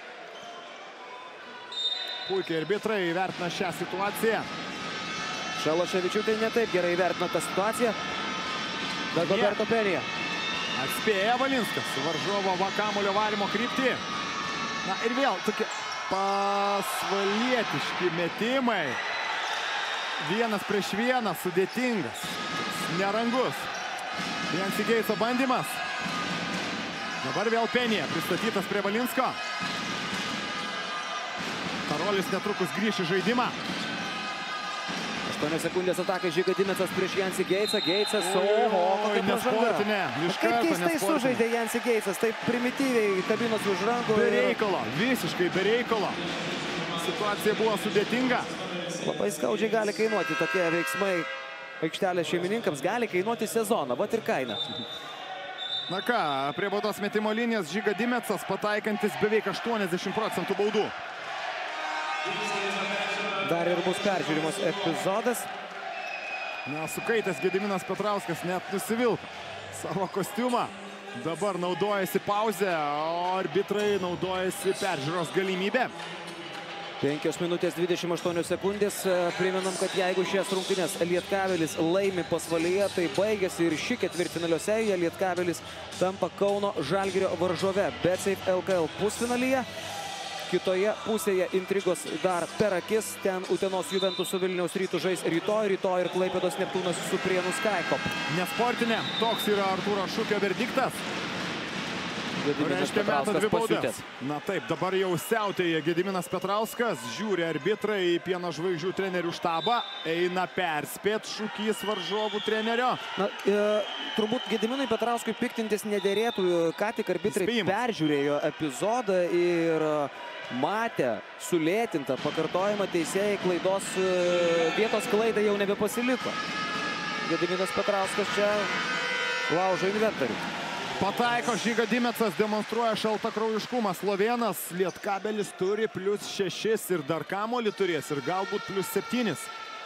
Puikiai arbitrai įvertina šią situaciją. Šalaševičiūtė netaip gerai įvertina tą situaciją. Dagoberto Penija. Atspėja Valinskas varžovo kamuolio valymo kryptį. Na ir vėl tokie pasvalietiški metimai. Vienas prieš vieną, sudėtingas, nerangus. Jansi Geico bandymas. Dabar vėl Penija pristatytas prie Valinsko. Karolis netrukus grįš į žaidimą. aštuonios sekundės atakai Žyga Dimecas prieš Jansi Geicą. Geicas, oho, kokia pražanga. Kaip keistai sužaidė Jansi Geicas, taip primityviai kabinos už rankų. Be reikalo, visiškai be reikalo. Situacija buvo sudėtinga. Labai skaudžiai gali kainuoti tokie veiksmai aikštelės šeimininkams. Gali kainuoti sezoną, vat ir kaina. Na ką, prie baudos metimo linijos Žyga Dimecas pataikantis beveik aštuoniasdešimt procentų baudų. Dar ir bus peržiūrimas epizodas. Na, sukaitęs Gediminas Petrauskas net nusivilko savo kostiumą. Dabar naudojasi pauzę, o arbitrai naudojasi peržiūros galimybę. penkios minutės dvidešimt aštuonios sekundės. Primenam, kad jeigu šias rungtynės Lietkabelis laimi Pasvalyje, tai baigėsi ir ši ketvirtfinalio serija. Lietkabelis tampa Kauno Žalgirio varžove BetSafe L K L pusfinalyje. Kitoje pusėje intrigos dar per akis. Ten Utenos Juventus su Vilniaus Rytu žais rytoj. Rytoj ir Klaipėdos Neptūnas su Prienų Skaikop. Nesportinė. Toks yra Artūro Šukio verdiktas. Reiškia meta dvi baudas. Na taip, dabar jau siautėja Gediminas Petrauskas. Žiūri arbitrai į Pieno žvaigždžių trenerių štabą. Eina perspėt Šukys varžovų trenerio. Na, e, turbūt Gediminui Petrauskui piktintis nederėtų. Ką tik arbitrai Spėjimas. peržiūrėjo epizodą ir matė sulėtintą pakartojimą teisėjai klaidos e, vietos klaidai jau nebepasiliko. Gediminas Petrauskas čia laužo inventorių. Pataiko Žyga Dimecas, demonstruoja šaltakraujiškumą. Slovėnas Lietkabelis turi plius šešis ir dar kamuolį turės ir galbūt plius septynis.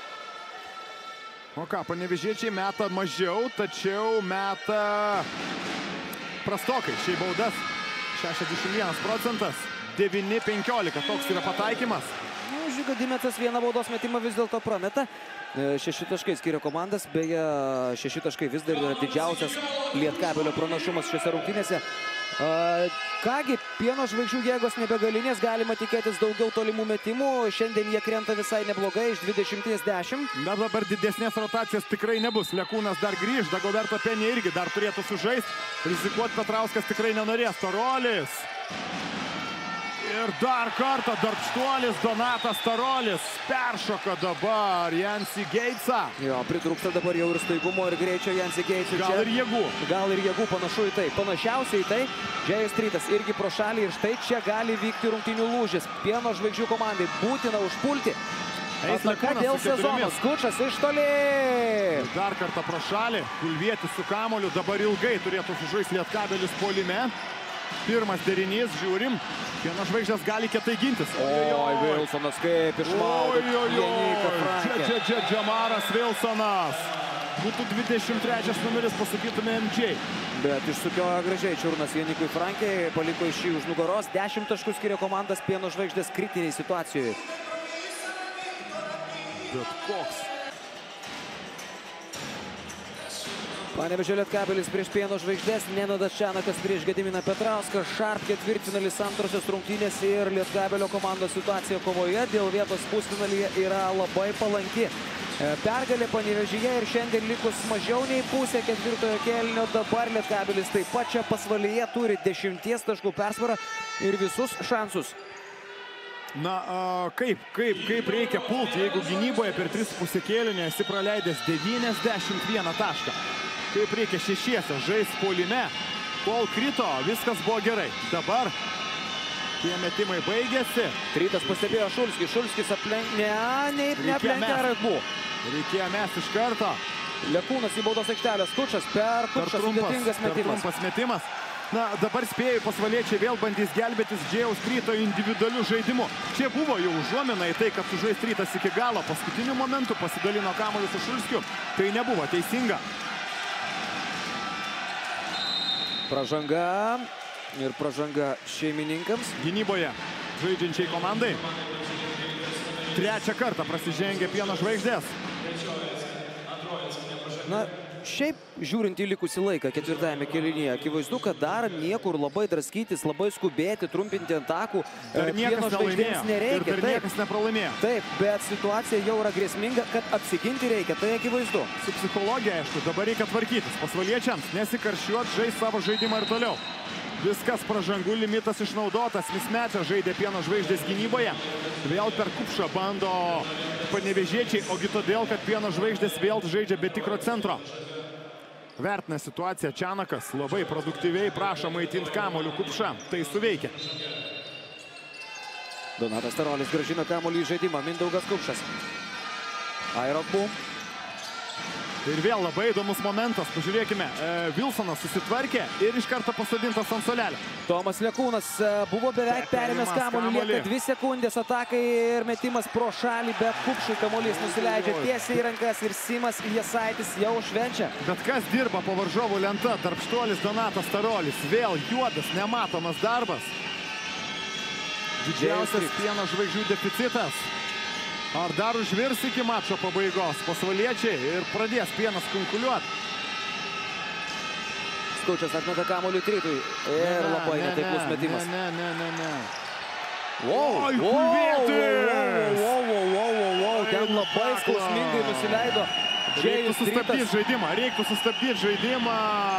O ką, panevėžiečiai meta mažiau, tačiau meta prastokai. Šiai baudas šešiasdešimt vienas procentas, devyni penkiolika. Toks yra pataikymas. Žyga Dimecas vieną baudos metimą vis dėlto prameta. Šeši taškai skiria komandas, beje, šeši taškai vis dar yra didžiausias Lietkabelio pranašumas šiose rungtynėse. Kągi, Pieno žvaigždžių jėgos nebegalinės, galima tikėtis daugiau tolimų metimų. Šiandien jie krenta visai neblogai iš dvidešimties dešimt. Na dabar didesnės rotacijos tikrai nebus. Lekūnas dar grįž, Dagoberto Penė irgi dar turėtų sužaisti. Rizikuoti Petrauskas tikrai nenorės. Tarolis. Ir dar kartą darbštuolis Donatas Tarolis peršoka dabar Jansį Geitsą. Jo, pritrūksta dabar jau ir staigumo ir greičio Jansį Geitsų. Gal ir jėgų. Gal ir jėgų, panašu į tai. Panašiausiai į tai, Džėjus Strytas irgi pro šalį ir štai čia gali vykti rungtynių lūžis. Pieno žvaigždžių komandai būtina užpulti. Ataka dėl sezono. Skučas iš toli. Dar kartą pro šalį. Kulvietis su kamoliu. Dabar ilgai turėtų sužaisti Lietkabelis puolime. Pirmas derinys, žiūrim. Pieno žvaigždės gali kietai gintis. Oi, Vilsonas kaip išmaudo. Oi, Džamaras Vilsonas. Būtų dvidešimt trečias numeris, pasakytume M J. Bet išsukiojo gražiai Čiurnas Janikui Frankiai, paliko iš jį už nugaros. Dešimt taškų skiria komandas Pieno žvaigždės kritiniai situacijoje. Bet koks. Panevėžio Lietkabelis prieš Pieno žvaigždės, Nenodas Čenakas prieš Gediminą Petrauską. Šarp ketvirtfinalis antrosios rungtynės ir Lietkabelio komandos situacija kovoje dėl vietos pusfinalyje yra labai palanki. Pergalė Panevėžyje ir šiandien likus mažiau nei pusė ketvirtojo kėlinio. Dabar Lietkabelis taip pat čia Pasvalyje turi dešimties taškų persvarą ir visus šansus. Na, a, kaip, kaip, kaip reikia pulti, jeigu gynyboje per tris pusę kėlinio esi praleidęs devyniasdešimt vieną tašką. Kaip reikia šešiese žaisti puolime. Kol krito, viskas buvo gerai. Dabar tie metimai baigėsi. Trytas pastebėjo Šulskį. Šulskis aplenk... Ne, ne, neaplenkė Ragbu. Reikėjo mes iš karto. Lekūnas į baudos aikštelę. Skučas per Kupšą. Sudėtingas metimas. Per trumpas metimas. Na, dabar spėjau, pasvaliečiai vėl bandys gelbėtis Džėjaus Stryto individualių žaidimų. Čia buvo jau užuomina į tai, kad sužais Strytas iki galo. Paskutiniu momentu pasidalino kamuolį su Šulskiu. Tai nebuvo teisinga. Pražanga ir pražanga šeimininkams. Gynyboje žaidžiančiai komandai. Trečią kartą prasižengė Pieno žvaigždės. Na, šiaip žiūrint į likusį laiką ketvirtajame kėlinyje, akivaizdu, kad dar niekur labai draskytis, labai skubėti, trumpinti ant takų. Dar niekas nelaimėjo. Ir dar niekas nepralaimėjo. Taip, bet situacija jau yra grėsminga, kad apsiginti reikia, tai akivaizdu. Su psichologija, aišku, dabar reikia tvarkytis. Pasvaliečiams nesikarščiuot, žais savo žaidimą ir toliau. Viskas pražangų limitas išnaudotas. Mismečą žaidė Pieno žvaigždės gynyboje. Vėl per Kupšą bando panevėžiečiai, ogi todėl, kad Pieno žvaigždės vėl žaidžia be tikro centro. Vertina situaciją Čenakas. Labai produktyviai prašo maitinti kamuolių Kupšą. Tai suveikia. Donatas Tarolis grąžina kamuolį į žaidimą. Mindaugas Kupšas. Airokbu. Ir vėl labai įdomus momentas. Pažiūrėkime, Wilsonas susitvarkė ir iš karto pasodintas ant solelio. Tomas Lekūnas buvo beveik perėmęs kamuolį, lieka dvi sekundės atakai ir metimas pro šalį, bet Kupšui kamuolys nusileidžia tiesiai į rankas ir Simas Jasaitis jau švenčia. Bet kas dirba po varžovų lenta? Darbštuolis Donatas Tarolis. Vėl juodas, nematomas darbas. Didžiausias pieno žvaigždžių deficitas. Ar dar užvirs iki mačo pabaigos pasvaliečiai ir pradės pienas kunkuliuoti? Skaučias atmeta kamuolį Trytui ir labai netaiklus metimas. Ne, ne, ne, ne. Wow, Oi, wow, Kulvietis! wow, wow, wow, wow, wow, ten labai skausmingai nusileido. Reiktų sustabdyti žaidimą, reiktų sustabdyti žaidimą.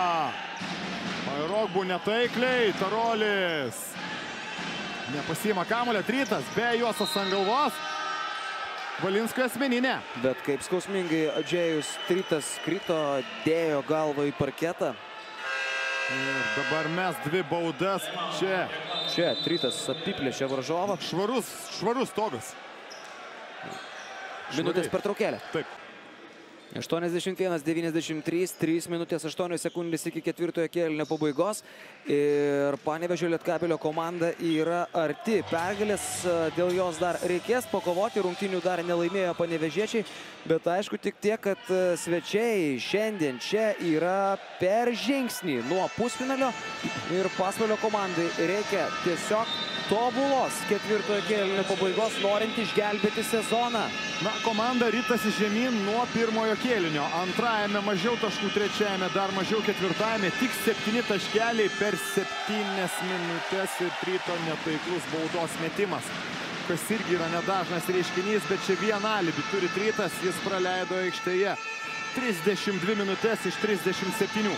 Rogbų netaikliai, Tarolis nepasiima kamuolio, Trytas be juosas ant galvos. Valinsko asmeninė. Bet kaip skausmingai Adžėjus Trytas krito, dėjo galvą į parketą. Ir dabar mes dvi baudas čia. Čia Trytas apiplėšė varžovą. Švarus, švarus stogas. Minutės pertraukėlė. Taip. aštuoniasdešimt vienas devyniasdešimt trys, trys minutės aštuonios sekundės iki ketvirtojo kėlinio pabaigos. Ir Panevėžio Lietkabelio komanda yra arti pergalės. Dėl jos dar reikės pakovoti. Rungtynių dar nelaimėjo panevėžiečiai. Bet aišku tik tiek, kad svečiai šiandien čia yra per žingsnį nuo pusfinalio. Ir Pasvalio komandai reikia tiesiog tobulos ketvirtojo kėlinio pabaigos, norint išgelbėti sezoną. Na, komanda ritasi žemyn nuo pirmojo kėlinio. Antrajame mažiau taškų, trečiajame dar mažiau, ketvirtajame tik septyni taškeliai per septynias minutės ir Tryto netaiklus baudos metimas. Kas irgi yra nedažnas reiškinys, bet čia vieną alibi turi Trytas, jis praleido aikštėje trisdešimt dvi minutės iš trisdešimt septynių.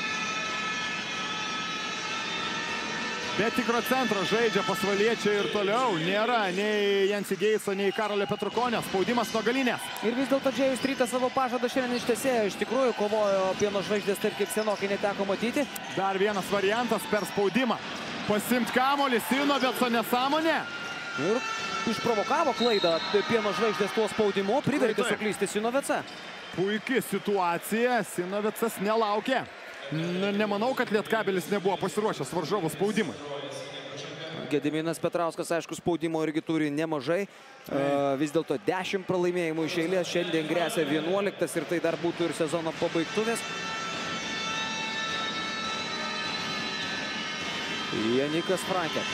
Be tikro centro žaidžia pasvaliečiai ir toliau. Nėra nei Jansi Geitso, nei Karolio Petrukonio. Spaudimas nuo galinės. Ir vis dėlto Adžėjus Trytas savo pažadą šiandien ištesėjo. Iš tikrųjų kovojo pieno žvaigždės taip, kaip senokai neteko matyti. Dar vienas variantas per spaudimą. Pasimt kamuolį, Sinoveco nesąmonė. Ir išprovokavo klaidą pieno žvaigždės tuo spaudimu. Privertė suklysti Sinovecą. Puikia situacija. Sinovecas nelaukė. Nemanau, kad Lietkabelis nebuvo pasiruošęs varžovų spaudimui. Gediminas Petrauskas, aišku, spaudimo irgi turi nemažai. Uh, vis dėlto dešimt pralaimėjimų iš eilės. Šiandien grėsia vienuoliktas ir tai dar būtų ir sezono pabaigtuvės. Janikas Frankė.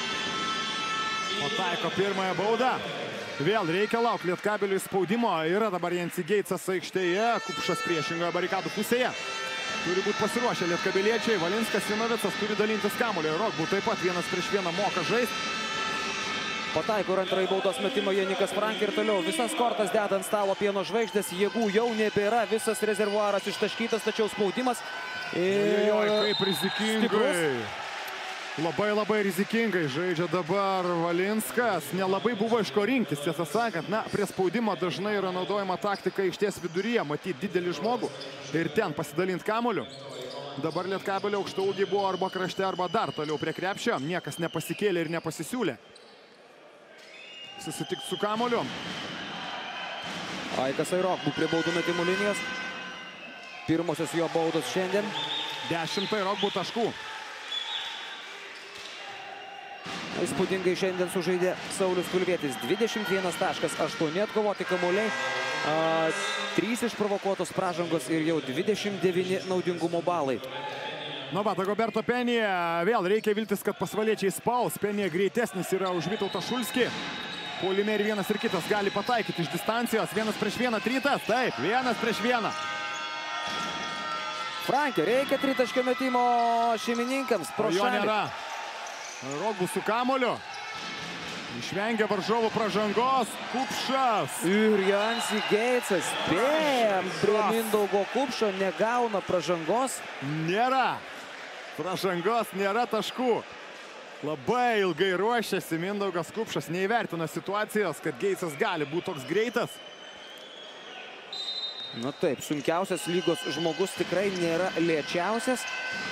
Pataiko pirmąją baudą. Vėl reikia laukti Lietkabeliui spaudimo. Yra dabar Jansi Geitsas aikštėje. Kupšas priešingoje barikadų pusėje. Turi būti pasiruošę lietkabeliečiai. Valinskas, Sinovecas turi dalintis kamuolį. Rogbų taip pat vienas prieš vieną moka žaisti. Pataiko ir antrąjį baudos metimą Janikas Frankė ir toliau visas kortas deda ant stalo pieno žvaigždės. Jėgų jau nebėra. Visas rezervuaras ištaškytas, tačiau spaudimas. Ir... Oi, kaip rizikingai. Stiprus. Labai labai rizikingai žaidžia dabar Valinskas. Nelabai buvo iš ko rinktis, tiesą sakant. Na, prie spaudimo dažnai yra naudojama taktika aikštės viduryje. Matyti didelį žmogų ir ten pasidalinti kamuoliu. Dabar Lietkabelio aukštaūgiai buvo arba krašte, arba dar toliau prie krepšio. Niekas nepasikėlė ir nepasisiūlė susitikti su kamuoliu. Aikas Airokbų prie baudų metimų linijos. Pirmosios jo baudos šiandien. Dešimt Airokbų taškų. Įspūdingai šiandien sužaidė Saulius Kulvietis. dvidešimt vienas taškas aštuoni atkovoti kamuoliai, trys išprovokuotos pražangos ir jau dvidešimt devyni naudingumo balai. Nu va, Dagoberto Penija. Vėl reikia viltis, kad pasvaliečiai spaus. Penija greitesnis yra už Vytautą Šulskį. Puolime ir vienas ir kitas gali pataikyti iš distancijos. Vienas prieš vieną Trytas. Taip, vienas prieš vieną. Frankė, reikia tritaškio metimo šeimininkams. Pro jo šalį. Nėra. Rogbų su kamuoliu. Išvengia varžovų pražangos. Kupšas. Ir Jansi Geitsas. Spėjam prie Mindaugo Kupšo. Negauna pražangos. Nėra. Pražangos nėra taškų. Labai ilgai ruošiasi Mindaugas Kupšas. Neįvertina situacijos, kad Geitsas gali būti toks greitas. Na taip, sunkiausias lygos žmogus tikrai nėra lėčiausias.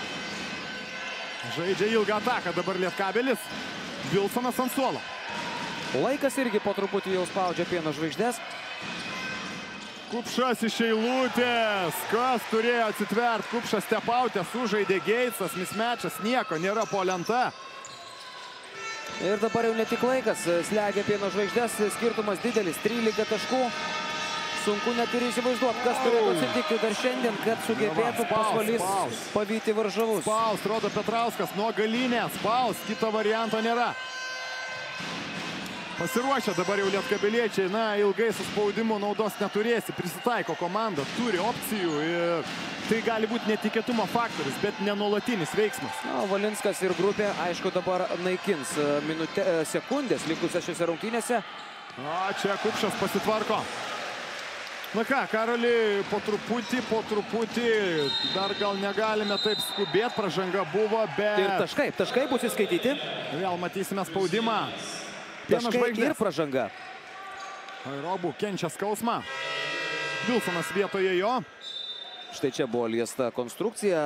Žaidžia ilgą ataką dabar Lietkabelis. Wilsonas ant suolo. Laikas irgi po truputį jau spaudžia pieno žvaigždės. Kupšas iš eilutės. Kas turėjo atsitvert? Kupšas stepautė, sužaidė Geitsas, mismečas, nieko, nėra po lenta. Ir dabar jau ne tik laikas, slegia Pieno žvaigždės, skirtumas didelis, trylika taškų. Sunku net ir įsivaizduoti, kas turėtų atsitikti dar šiandien, kad sugebėtų Pasvalys pavyti varžovus. Spaus, rodo Petrauskas, nuo galinės, spaus, kito varianto nėra. Pasiruošę dabar jau lietkabeliečiai, na, ilgai su spaudimu naudos neturėsi, prisitaiko komanda, turi opcijų ir tai gali būti netikėtumo faktorius, bet nenuolatinis veiksmas. Na, Valinskas ir grupė, aišku, dabar naikins minutė, sekundės likusias šiose rungtynėse. O, čia Kupšas pasitvarko. Na ką, Karoli, po truputį, po truputį, dar gal negalime taip skubėti, pražanga buvo, bet... Ir taškai, taškai bus įskaityti. Vėl matysime spaudimą. Taškai ir pražanga. Airobų kenčia skausmą. Vilsonas vietoje jo. Štai čia buvo liesta konstrukcija.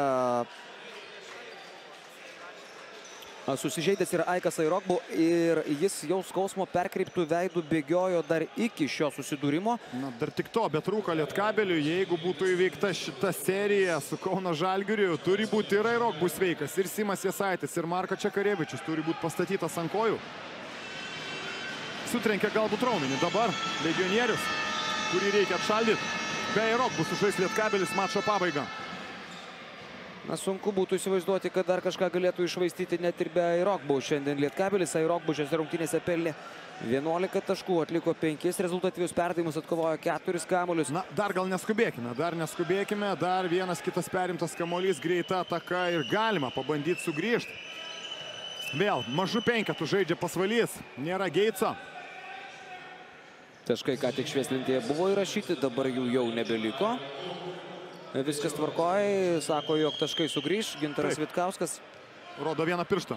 Susižeidęs yra Aikas Airobų ir jis jau skausmo perkreiptų veidų bėgiojo dar iki šio susidūrimo. Na, dar tik to, bet trūko Lietkabeliui. Jeigu būtų įveikta šita serija su Kauno Žalgiriu, turi būti ir Airobų sveikas, ir Simas Jasaitis, ir Marko Čekarevičius turi būti pastatytas ant kojų. Sutrenkia galbūt raumenį. Dabar legionierius, kurį reikia atšaldyti. Be Airobų sužais Lietkabelis mačo pabaigą. Na, sunku būtų įsivaizduoti, kad dar kažką galėtų iššvaistyti net ir be Airobų. Šiandien Lietkabelis Airobų šiose rungtynėse pelnė vienuolika taškų, atliko penkis rezultatyvius perdavimus, atkovojo keturis kamuolius. Na, dar gal neskubėkime, dar neskubėkime. Dar vienas kitas perimtas kamuolys, greita ataka ir galima pabandyti sugrįžti. Vėl mažu penketų žaidžia Pasvalys, nėra Geitso. Taškai ką tik švieslentėje buvo įrašyti, dabar jų jau nebeliko. Viskas tvarkoj, sako, jog taškai sugrįž. Gintaras Taip. Vitkauskas. Rodo vieną pirštą.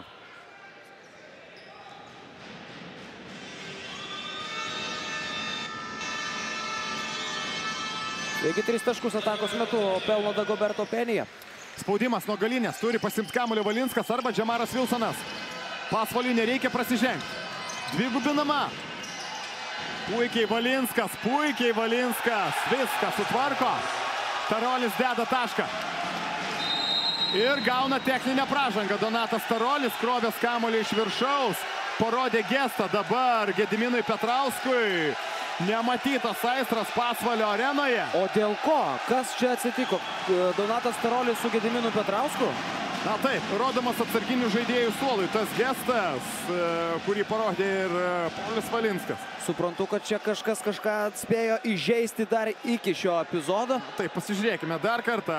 Taigi tris taškus atakos metu pelno Dagoberto Penija. Spaudimas nuo galinės, turi pasimti kamuolį Valinskas arba Džemaras Vilsonas. Pasvaliui nereikia prasižengti. Dvigubinama. Puikiai Valinskas, puikiai Valinskas. Viską sutvarko. Tarolis deda tašką. Ir gauna techninę pražangą. Donatas Tarolis krovės kamuolį iš viršaus. Parodė gestą dabar Gediminui Petrauskui. Nematytas aistras Pasvalio arenoje. O dėl ko? Kas čia atsitiko? Donatas Tarolis su Gediminu Petrausku? Na taip, rodomas atsarginių žaidėjų suolui. Tas gestas, kurį parodė ir Paulius Valinskas. Suprantu, kad čia kažkas kažką atspėjo įžeisti dar iki šio epizodo. Taip, pasižiūrėkime dar kartą.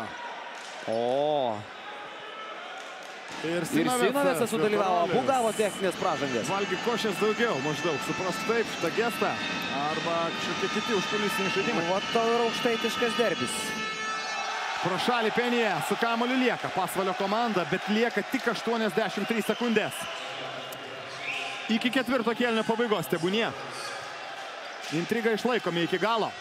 O. Ir Sinovėsas sudalyvavo, abu gavo techninės pražangės. Valgy košės daugiau, maždaug, suprask taip šitą gestą. Arba kažkokie kiti užkulisiniai žaidimai. O tau yra aukštaitiškas derbis. Pro šalį Penija su kamuoliu lieka Pasvalio komanda, bet lieka tik aštuoniasdešimt trys sekundės. Iki ketvirto kėlinio pabaigos tebūnie. Intrigą išlaikome iki galo.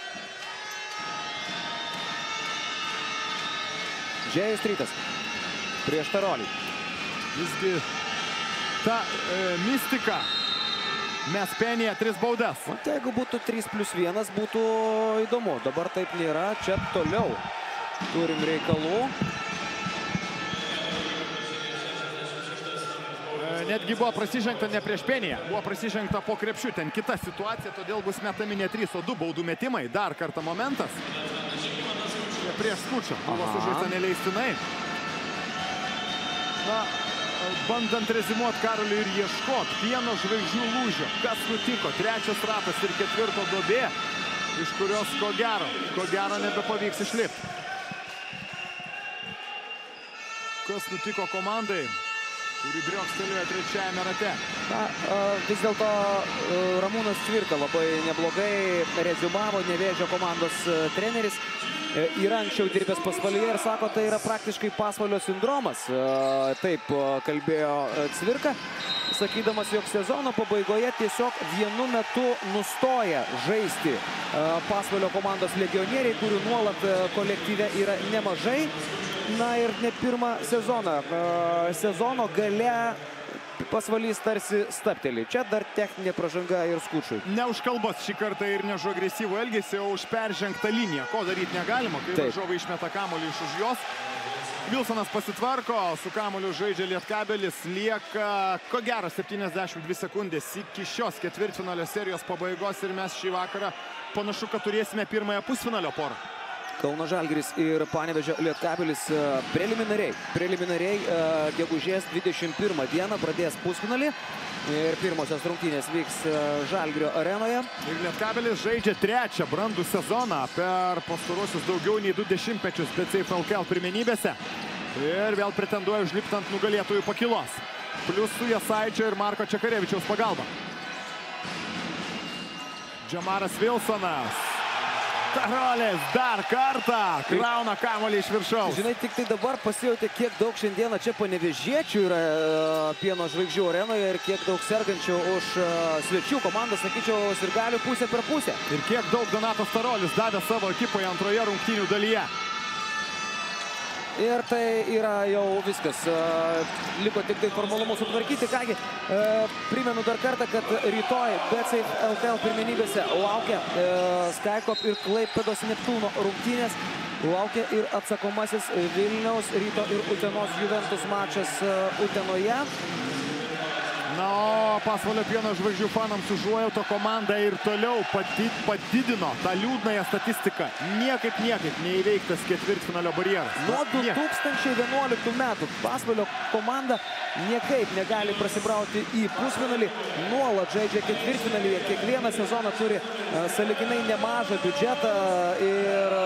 Džėjus Trytas prieš Tarolį. Visgi ta e, mistika. Mes Penija tris baudas. O tai jeigu būtų trys plius vienas, būtų įdomu. Dabar taip nėra. Čia toliau turim reikalų. Netgi buvo prasižengta ne prieš Peniją, buvo prasižengta po krepšiu. Ten kita situacija, todėl bus metami ne trys, o du baudų metimai. Dar kartą momentas. Prieš Skučą buvo sužaista neleistinai. Na, bandant rezimuoti Karolį ir ieškoti Pieno žvaigždžių lūžio. Kas nutiko? Trečias ratas ir ketvirto duobė, iš kurios ko gero, ko gero nebepavyks išlipti. Kas nutiko komandai, kuri driokstelėjo trečiajame rate? Na, vis dėlto Ramūnas Cvirka labai neblogai reziumavo, Nevėžio komandos treneris. Yra anksčiau dirbęs Pasvalyje ir sako, tai yra praktiškai Pasvalio sindromas. Taip kalbėjo Cvirka, sakydamas, jog sezono pabaigoje tiesiog vienu metu nustoja žaisti Pasvalio komandos legionieriai, kurių nuolat kolektyve yra nemažai. Na ir ne pirmą sezoną. Sezono gale Pasvalys tarsi stapteli. Čia dar techninė pražanga ir Skučui. Ne už kalbas šį kartą ir ne už agresyvų elgesį, o už peržengtą liniją. Ko daryti negalima, kai varžovai išmeta kamuolį iš už jos. Wilsonas pasitvarko, su kamuoliu žaidžia Lietkabelis, lieka ko gero septyniasdešimt dvi sekundės iki šios ketvirtfinalio serijos pabaigos ir mes šį vakarą panašu, kad turėsime pirmąją pusfinalio porą. Kauno Žalgiris ir Panevėžio Lietkabelis preliminariai, preliminariai gegužės dvidešimt pirmą dieną pradės pusfinalį. Ir pirmosios rungtynės vyks Žalgirio arenoje. Ir Lietkabelis žaidžia trečią brandų sezoną per pastarosius daugiau nei du dešimtmečius B C F L K L pirmenybėse. Ir vėl pretenduoja užlipti ant nugalėtojų pakilos. Plius su Jasaičio ir Marko Čekarevičiaus pagalba. Džamaras Wilsonas. Tarolis dar kartą krauna kamuolį iš viršaus. Žinai, tik tai dabar pasijautė, kiek daug šiandieną čia panevėžiečių yra Pieno žvaigždžių arenoje ir kiek daug sergančių už svečių komandą, sakyčiau, sirgalių pusę per pusę. Ir kiek daug Donatas Tarolis davė savo ekipoje antroje rungtynių dalyje. Ir tai yra jau viskas. Liko tik tai formalumus sutvarkyti. Kągi, primenu dar kartą, kad rytoj B C F L K L pirmenybėse laukia Skaikop ir Klaipėdos Neptūno rungtynės. Laukia ir atsakomasis Vilniaus Ryto ir Utenos Juventus mačas Utenoje. Na, o Pasvalio Pieno žvaigždžių fanams užuojauto komanda ir toliau padidino tą liūdnąją statistiką. Niekaip, niekaip neįveiktas ketvirtfinalio barjeras. Nuo du tūkstančiai vienuoliktų metų Pasvalio komanda niekaip negali prasibrauti į pusfinalį. Nuolat žaidžia ketvirtfinalyje. Kiekvieną sezoną turi sąlyginai nemažą biudžetą ir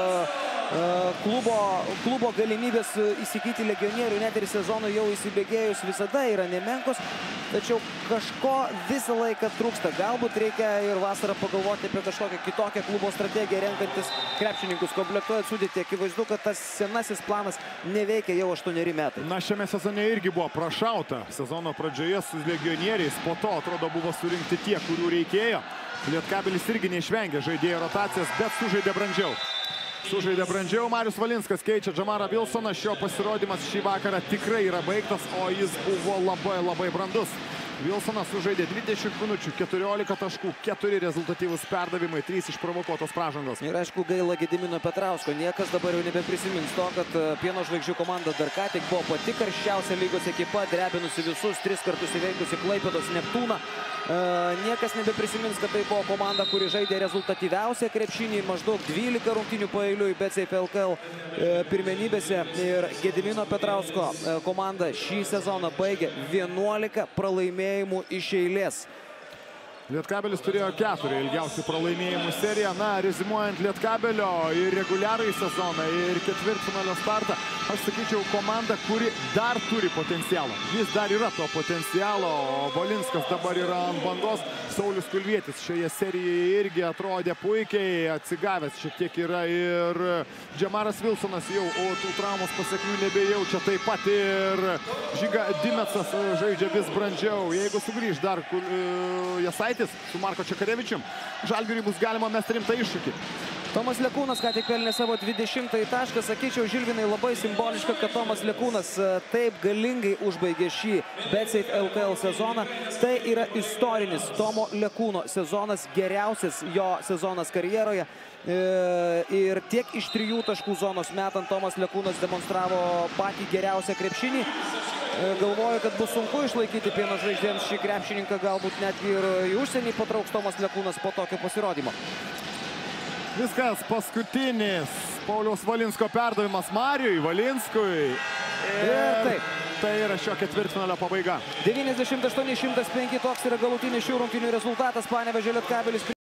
klubo, klubo galimybės įsigyti legionierių net ir sezonų jau įsibėgėjus visada yra nemenkos. Tačiau kažko visą laiką trūksta. Galbūt reikia ir vasarą pagalvoti apie kažkokią kitokią klubo strategiją, renkantis krepšininkus, komplektuojant sudėtį. Akivaizdu, kad tas senasis planas neveikia jau aštuoneri metai. Na, šiame sezone irgi buvo prašauta. Sezono pradžioje su legionieriais, po to atrodo buvo surinkti tie, kurių reikėjo. Lietkabelis irgi neišvengė žaidėjo rotacijos, bet sužaidė brandžiau. Sužaidė brandžiau. Marius Valinskas keičia Džamarą Wilsoną. Šio pasirodymas šį vakarą tikrai yra baigtas, o jis buvo labai labai brandus. Wilsonas sužaidė dvidešimt minučių, keturiolika taškų, keturi rezultatyvūs perdavimai, trys išprovokuotos pražangos. Ir aišku, gaila Gedimino Petrausko. Niekas dabar jau nebeprisimins to, kad Pieno žvaigždžių komanda dar ką tik buvo pati karščiausia lygos ekipa, drebinusi visus, tris kartus įveikusi Klaipėdos Neptūną. Niekas nebeprisimins, kad tai buvo komanda, kuri žaidė rezultatyviausią krepšinį, maždaug dvylika rungtynių paeiliui B C F L K L pirmenybėse. Ir Gedimino Petrausko komanda šį sezoną baigė vienuolika pralaimėjimų iš eilės. Lietkabelis turėjo keturių ilgiausių pralaimėjimų seriją. Na, rezimuojant Lietkabelio ir reguliarųjį sezoną, ir ketvirtfinalio startą, aš sakyčiau, komanda, kuri dar turi potencialą. Jis dar yra to potencialo. Valinskas dabar yra ant bangos. Saulius Kulvietis šioje serijoje irgi atrodė puikiai. Atsigavęs šiek tiek yra ir Džamaras Wilsonas jau, o tų traumos pasiekmių nebejaučia. Taip pat ir Žiga Dimecas žaidžia vis brandžiau. Jeigu sugrįž dar Jasaitis su Marko Čekarevičium, Žalgiriui bus galima mesti rimtą iššūkį. Tomas Lekūnas ką tik pelnė savo dvidešimtąjį tašką. Sakyčiau, Žilvinai, labai simboliška, kad Tomas Lekūnas taip galingai užbaigė šį B C F L K L sezoną. Tai yra istorinis Tomo Lekūno sezonas, geriausias jo sezonas karjeroje. Ir tiek iš trijų taškų zonos metant Tomas Lekūnas demonstravo patį geriausią krepšinį. Galvoju, kad bus sunku išlaikyti Pieno žvaigždėms šį krepšininką, galbūt netgi ir į užsienį patrauks Tomas Lekūnas po tokio pasirodymo. Viskas, paskutinis Pauliaus Valinsko perdavimas Marijui Valinskui. Ir taip. Tai yra šio ketvirtfinalio pabaiga. devyniasdešimt aštuoni šimtas penki toks yra galutinis šių rungtynių rezultatas. Panevėžio Lietkabelis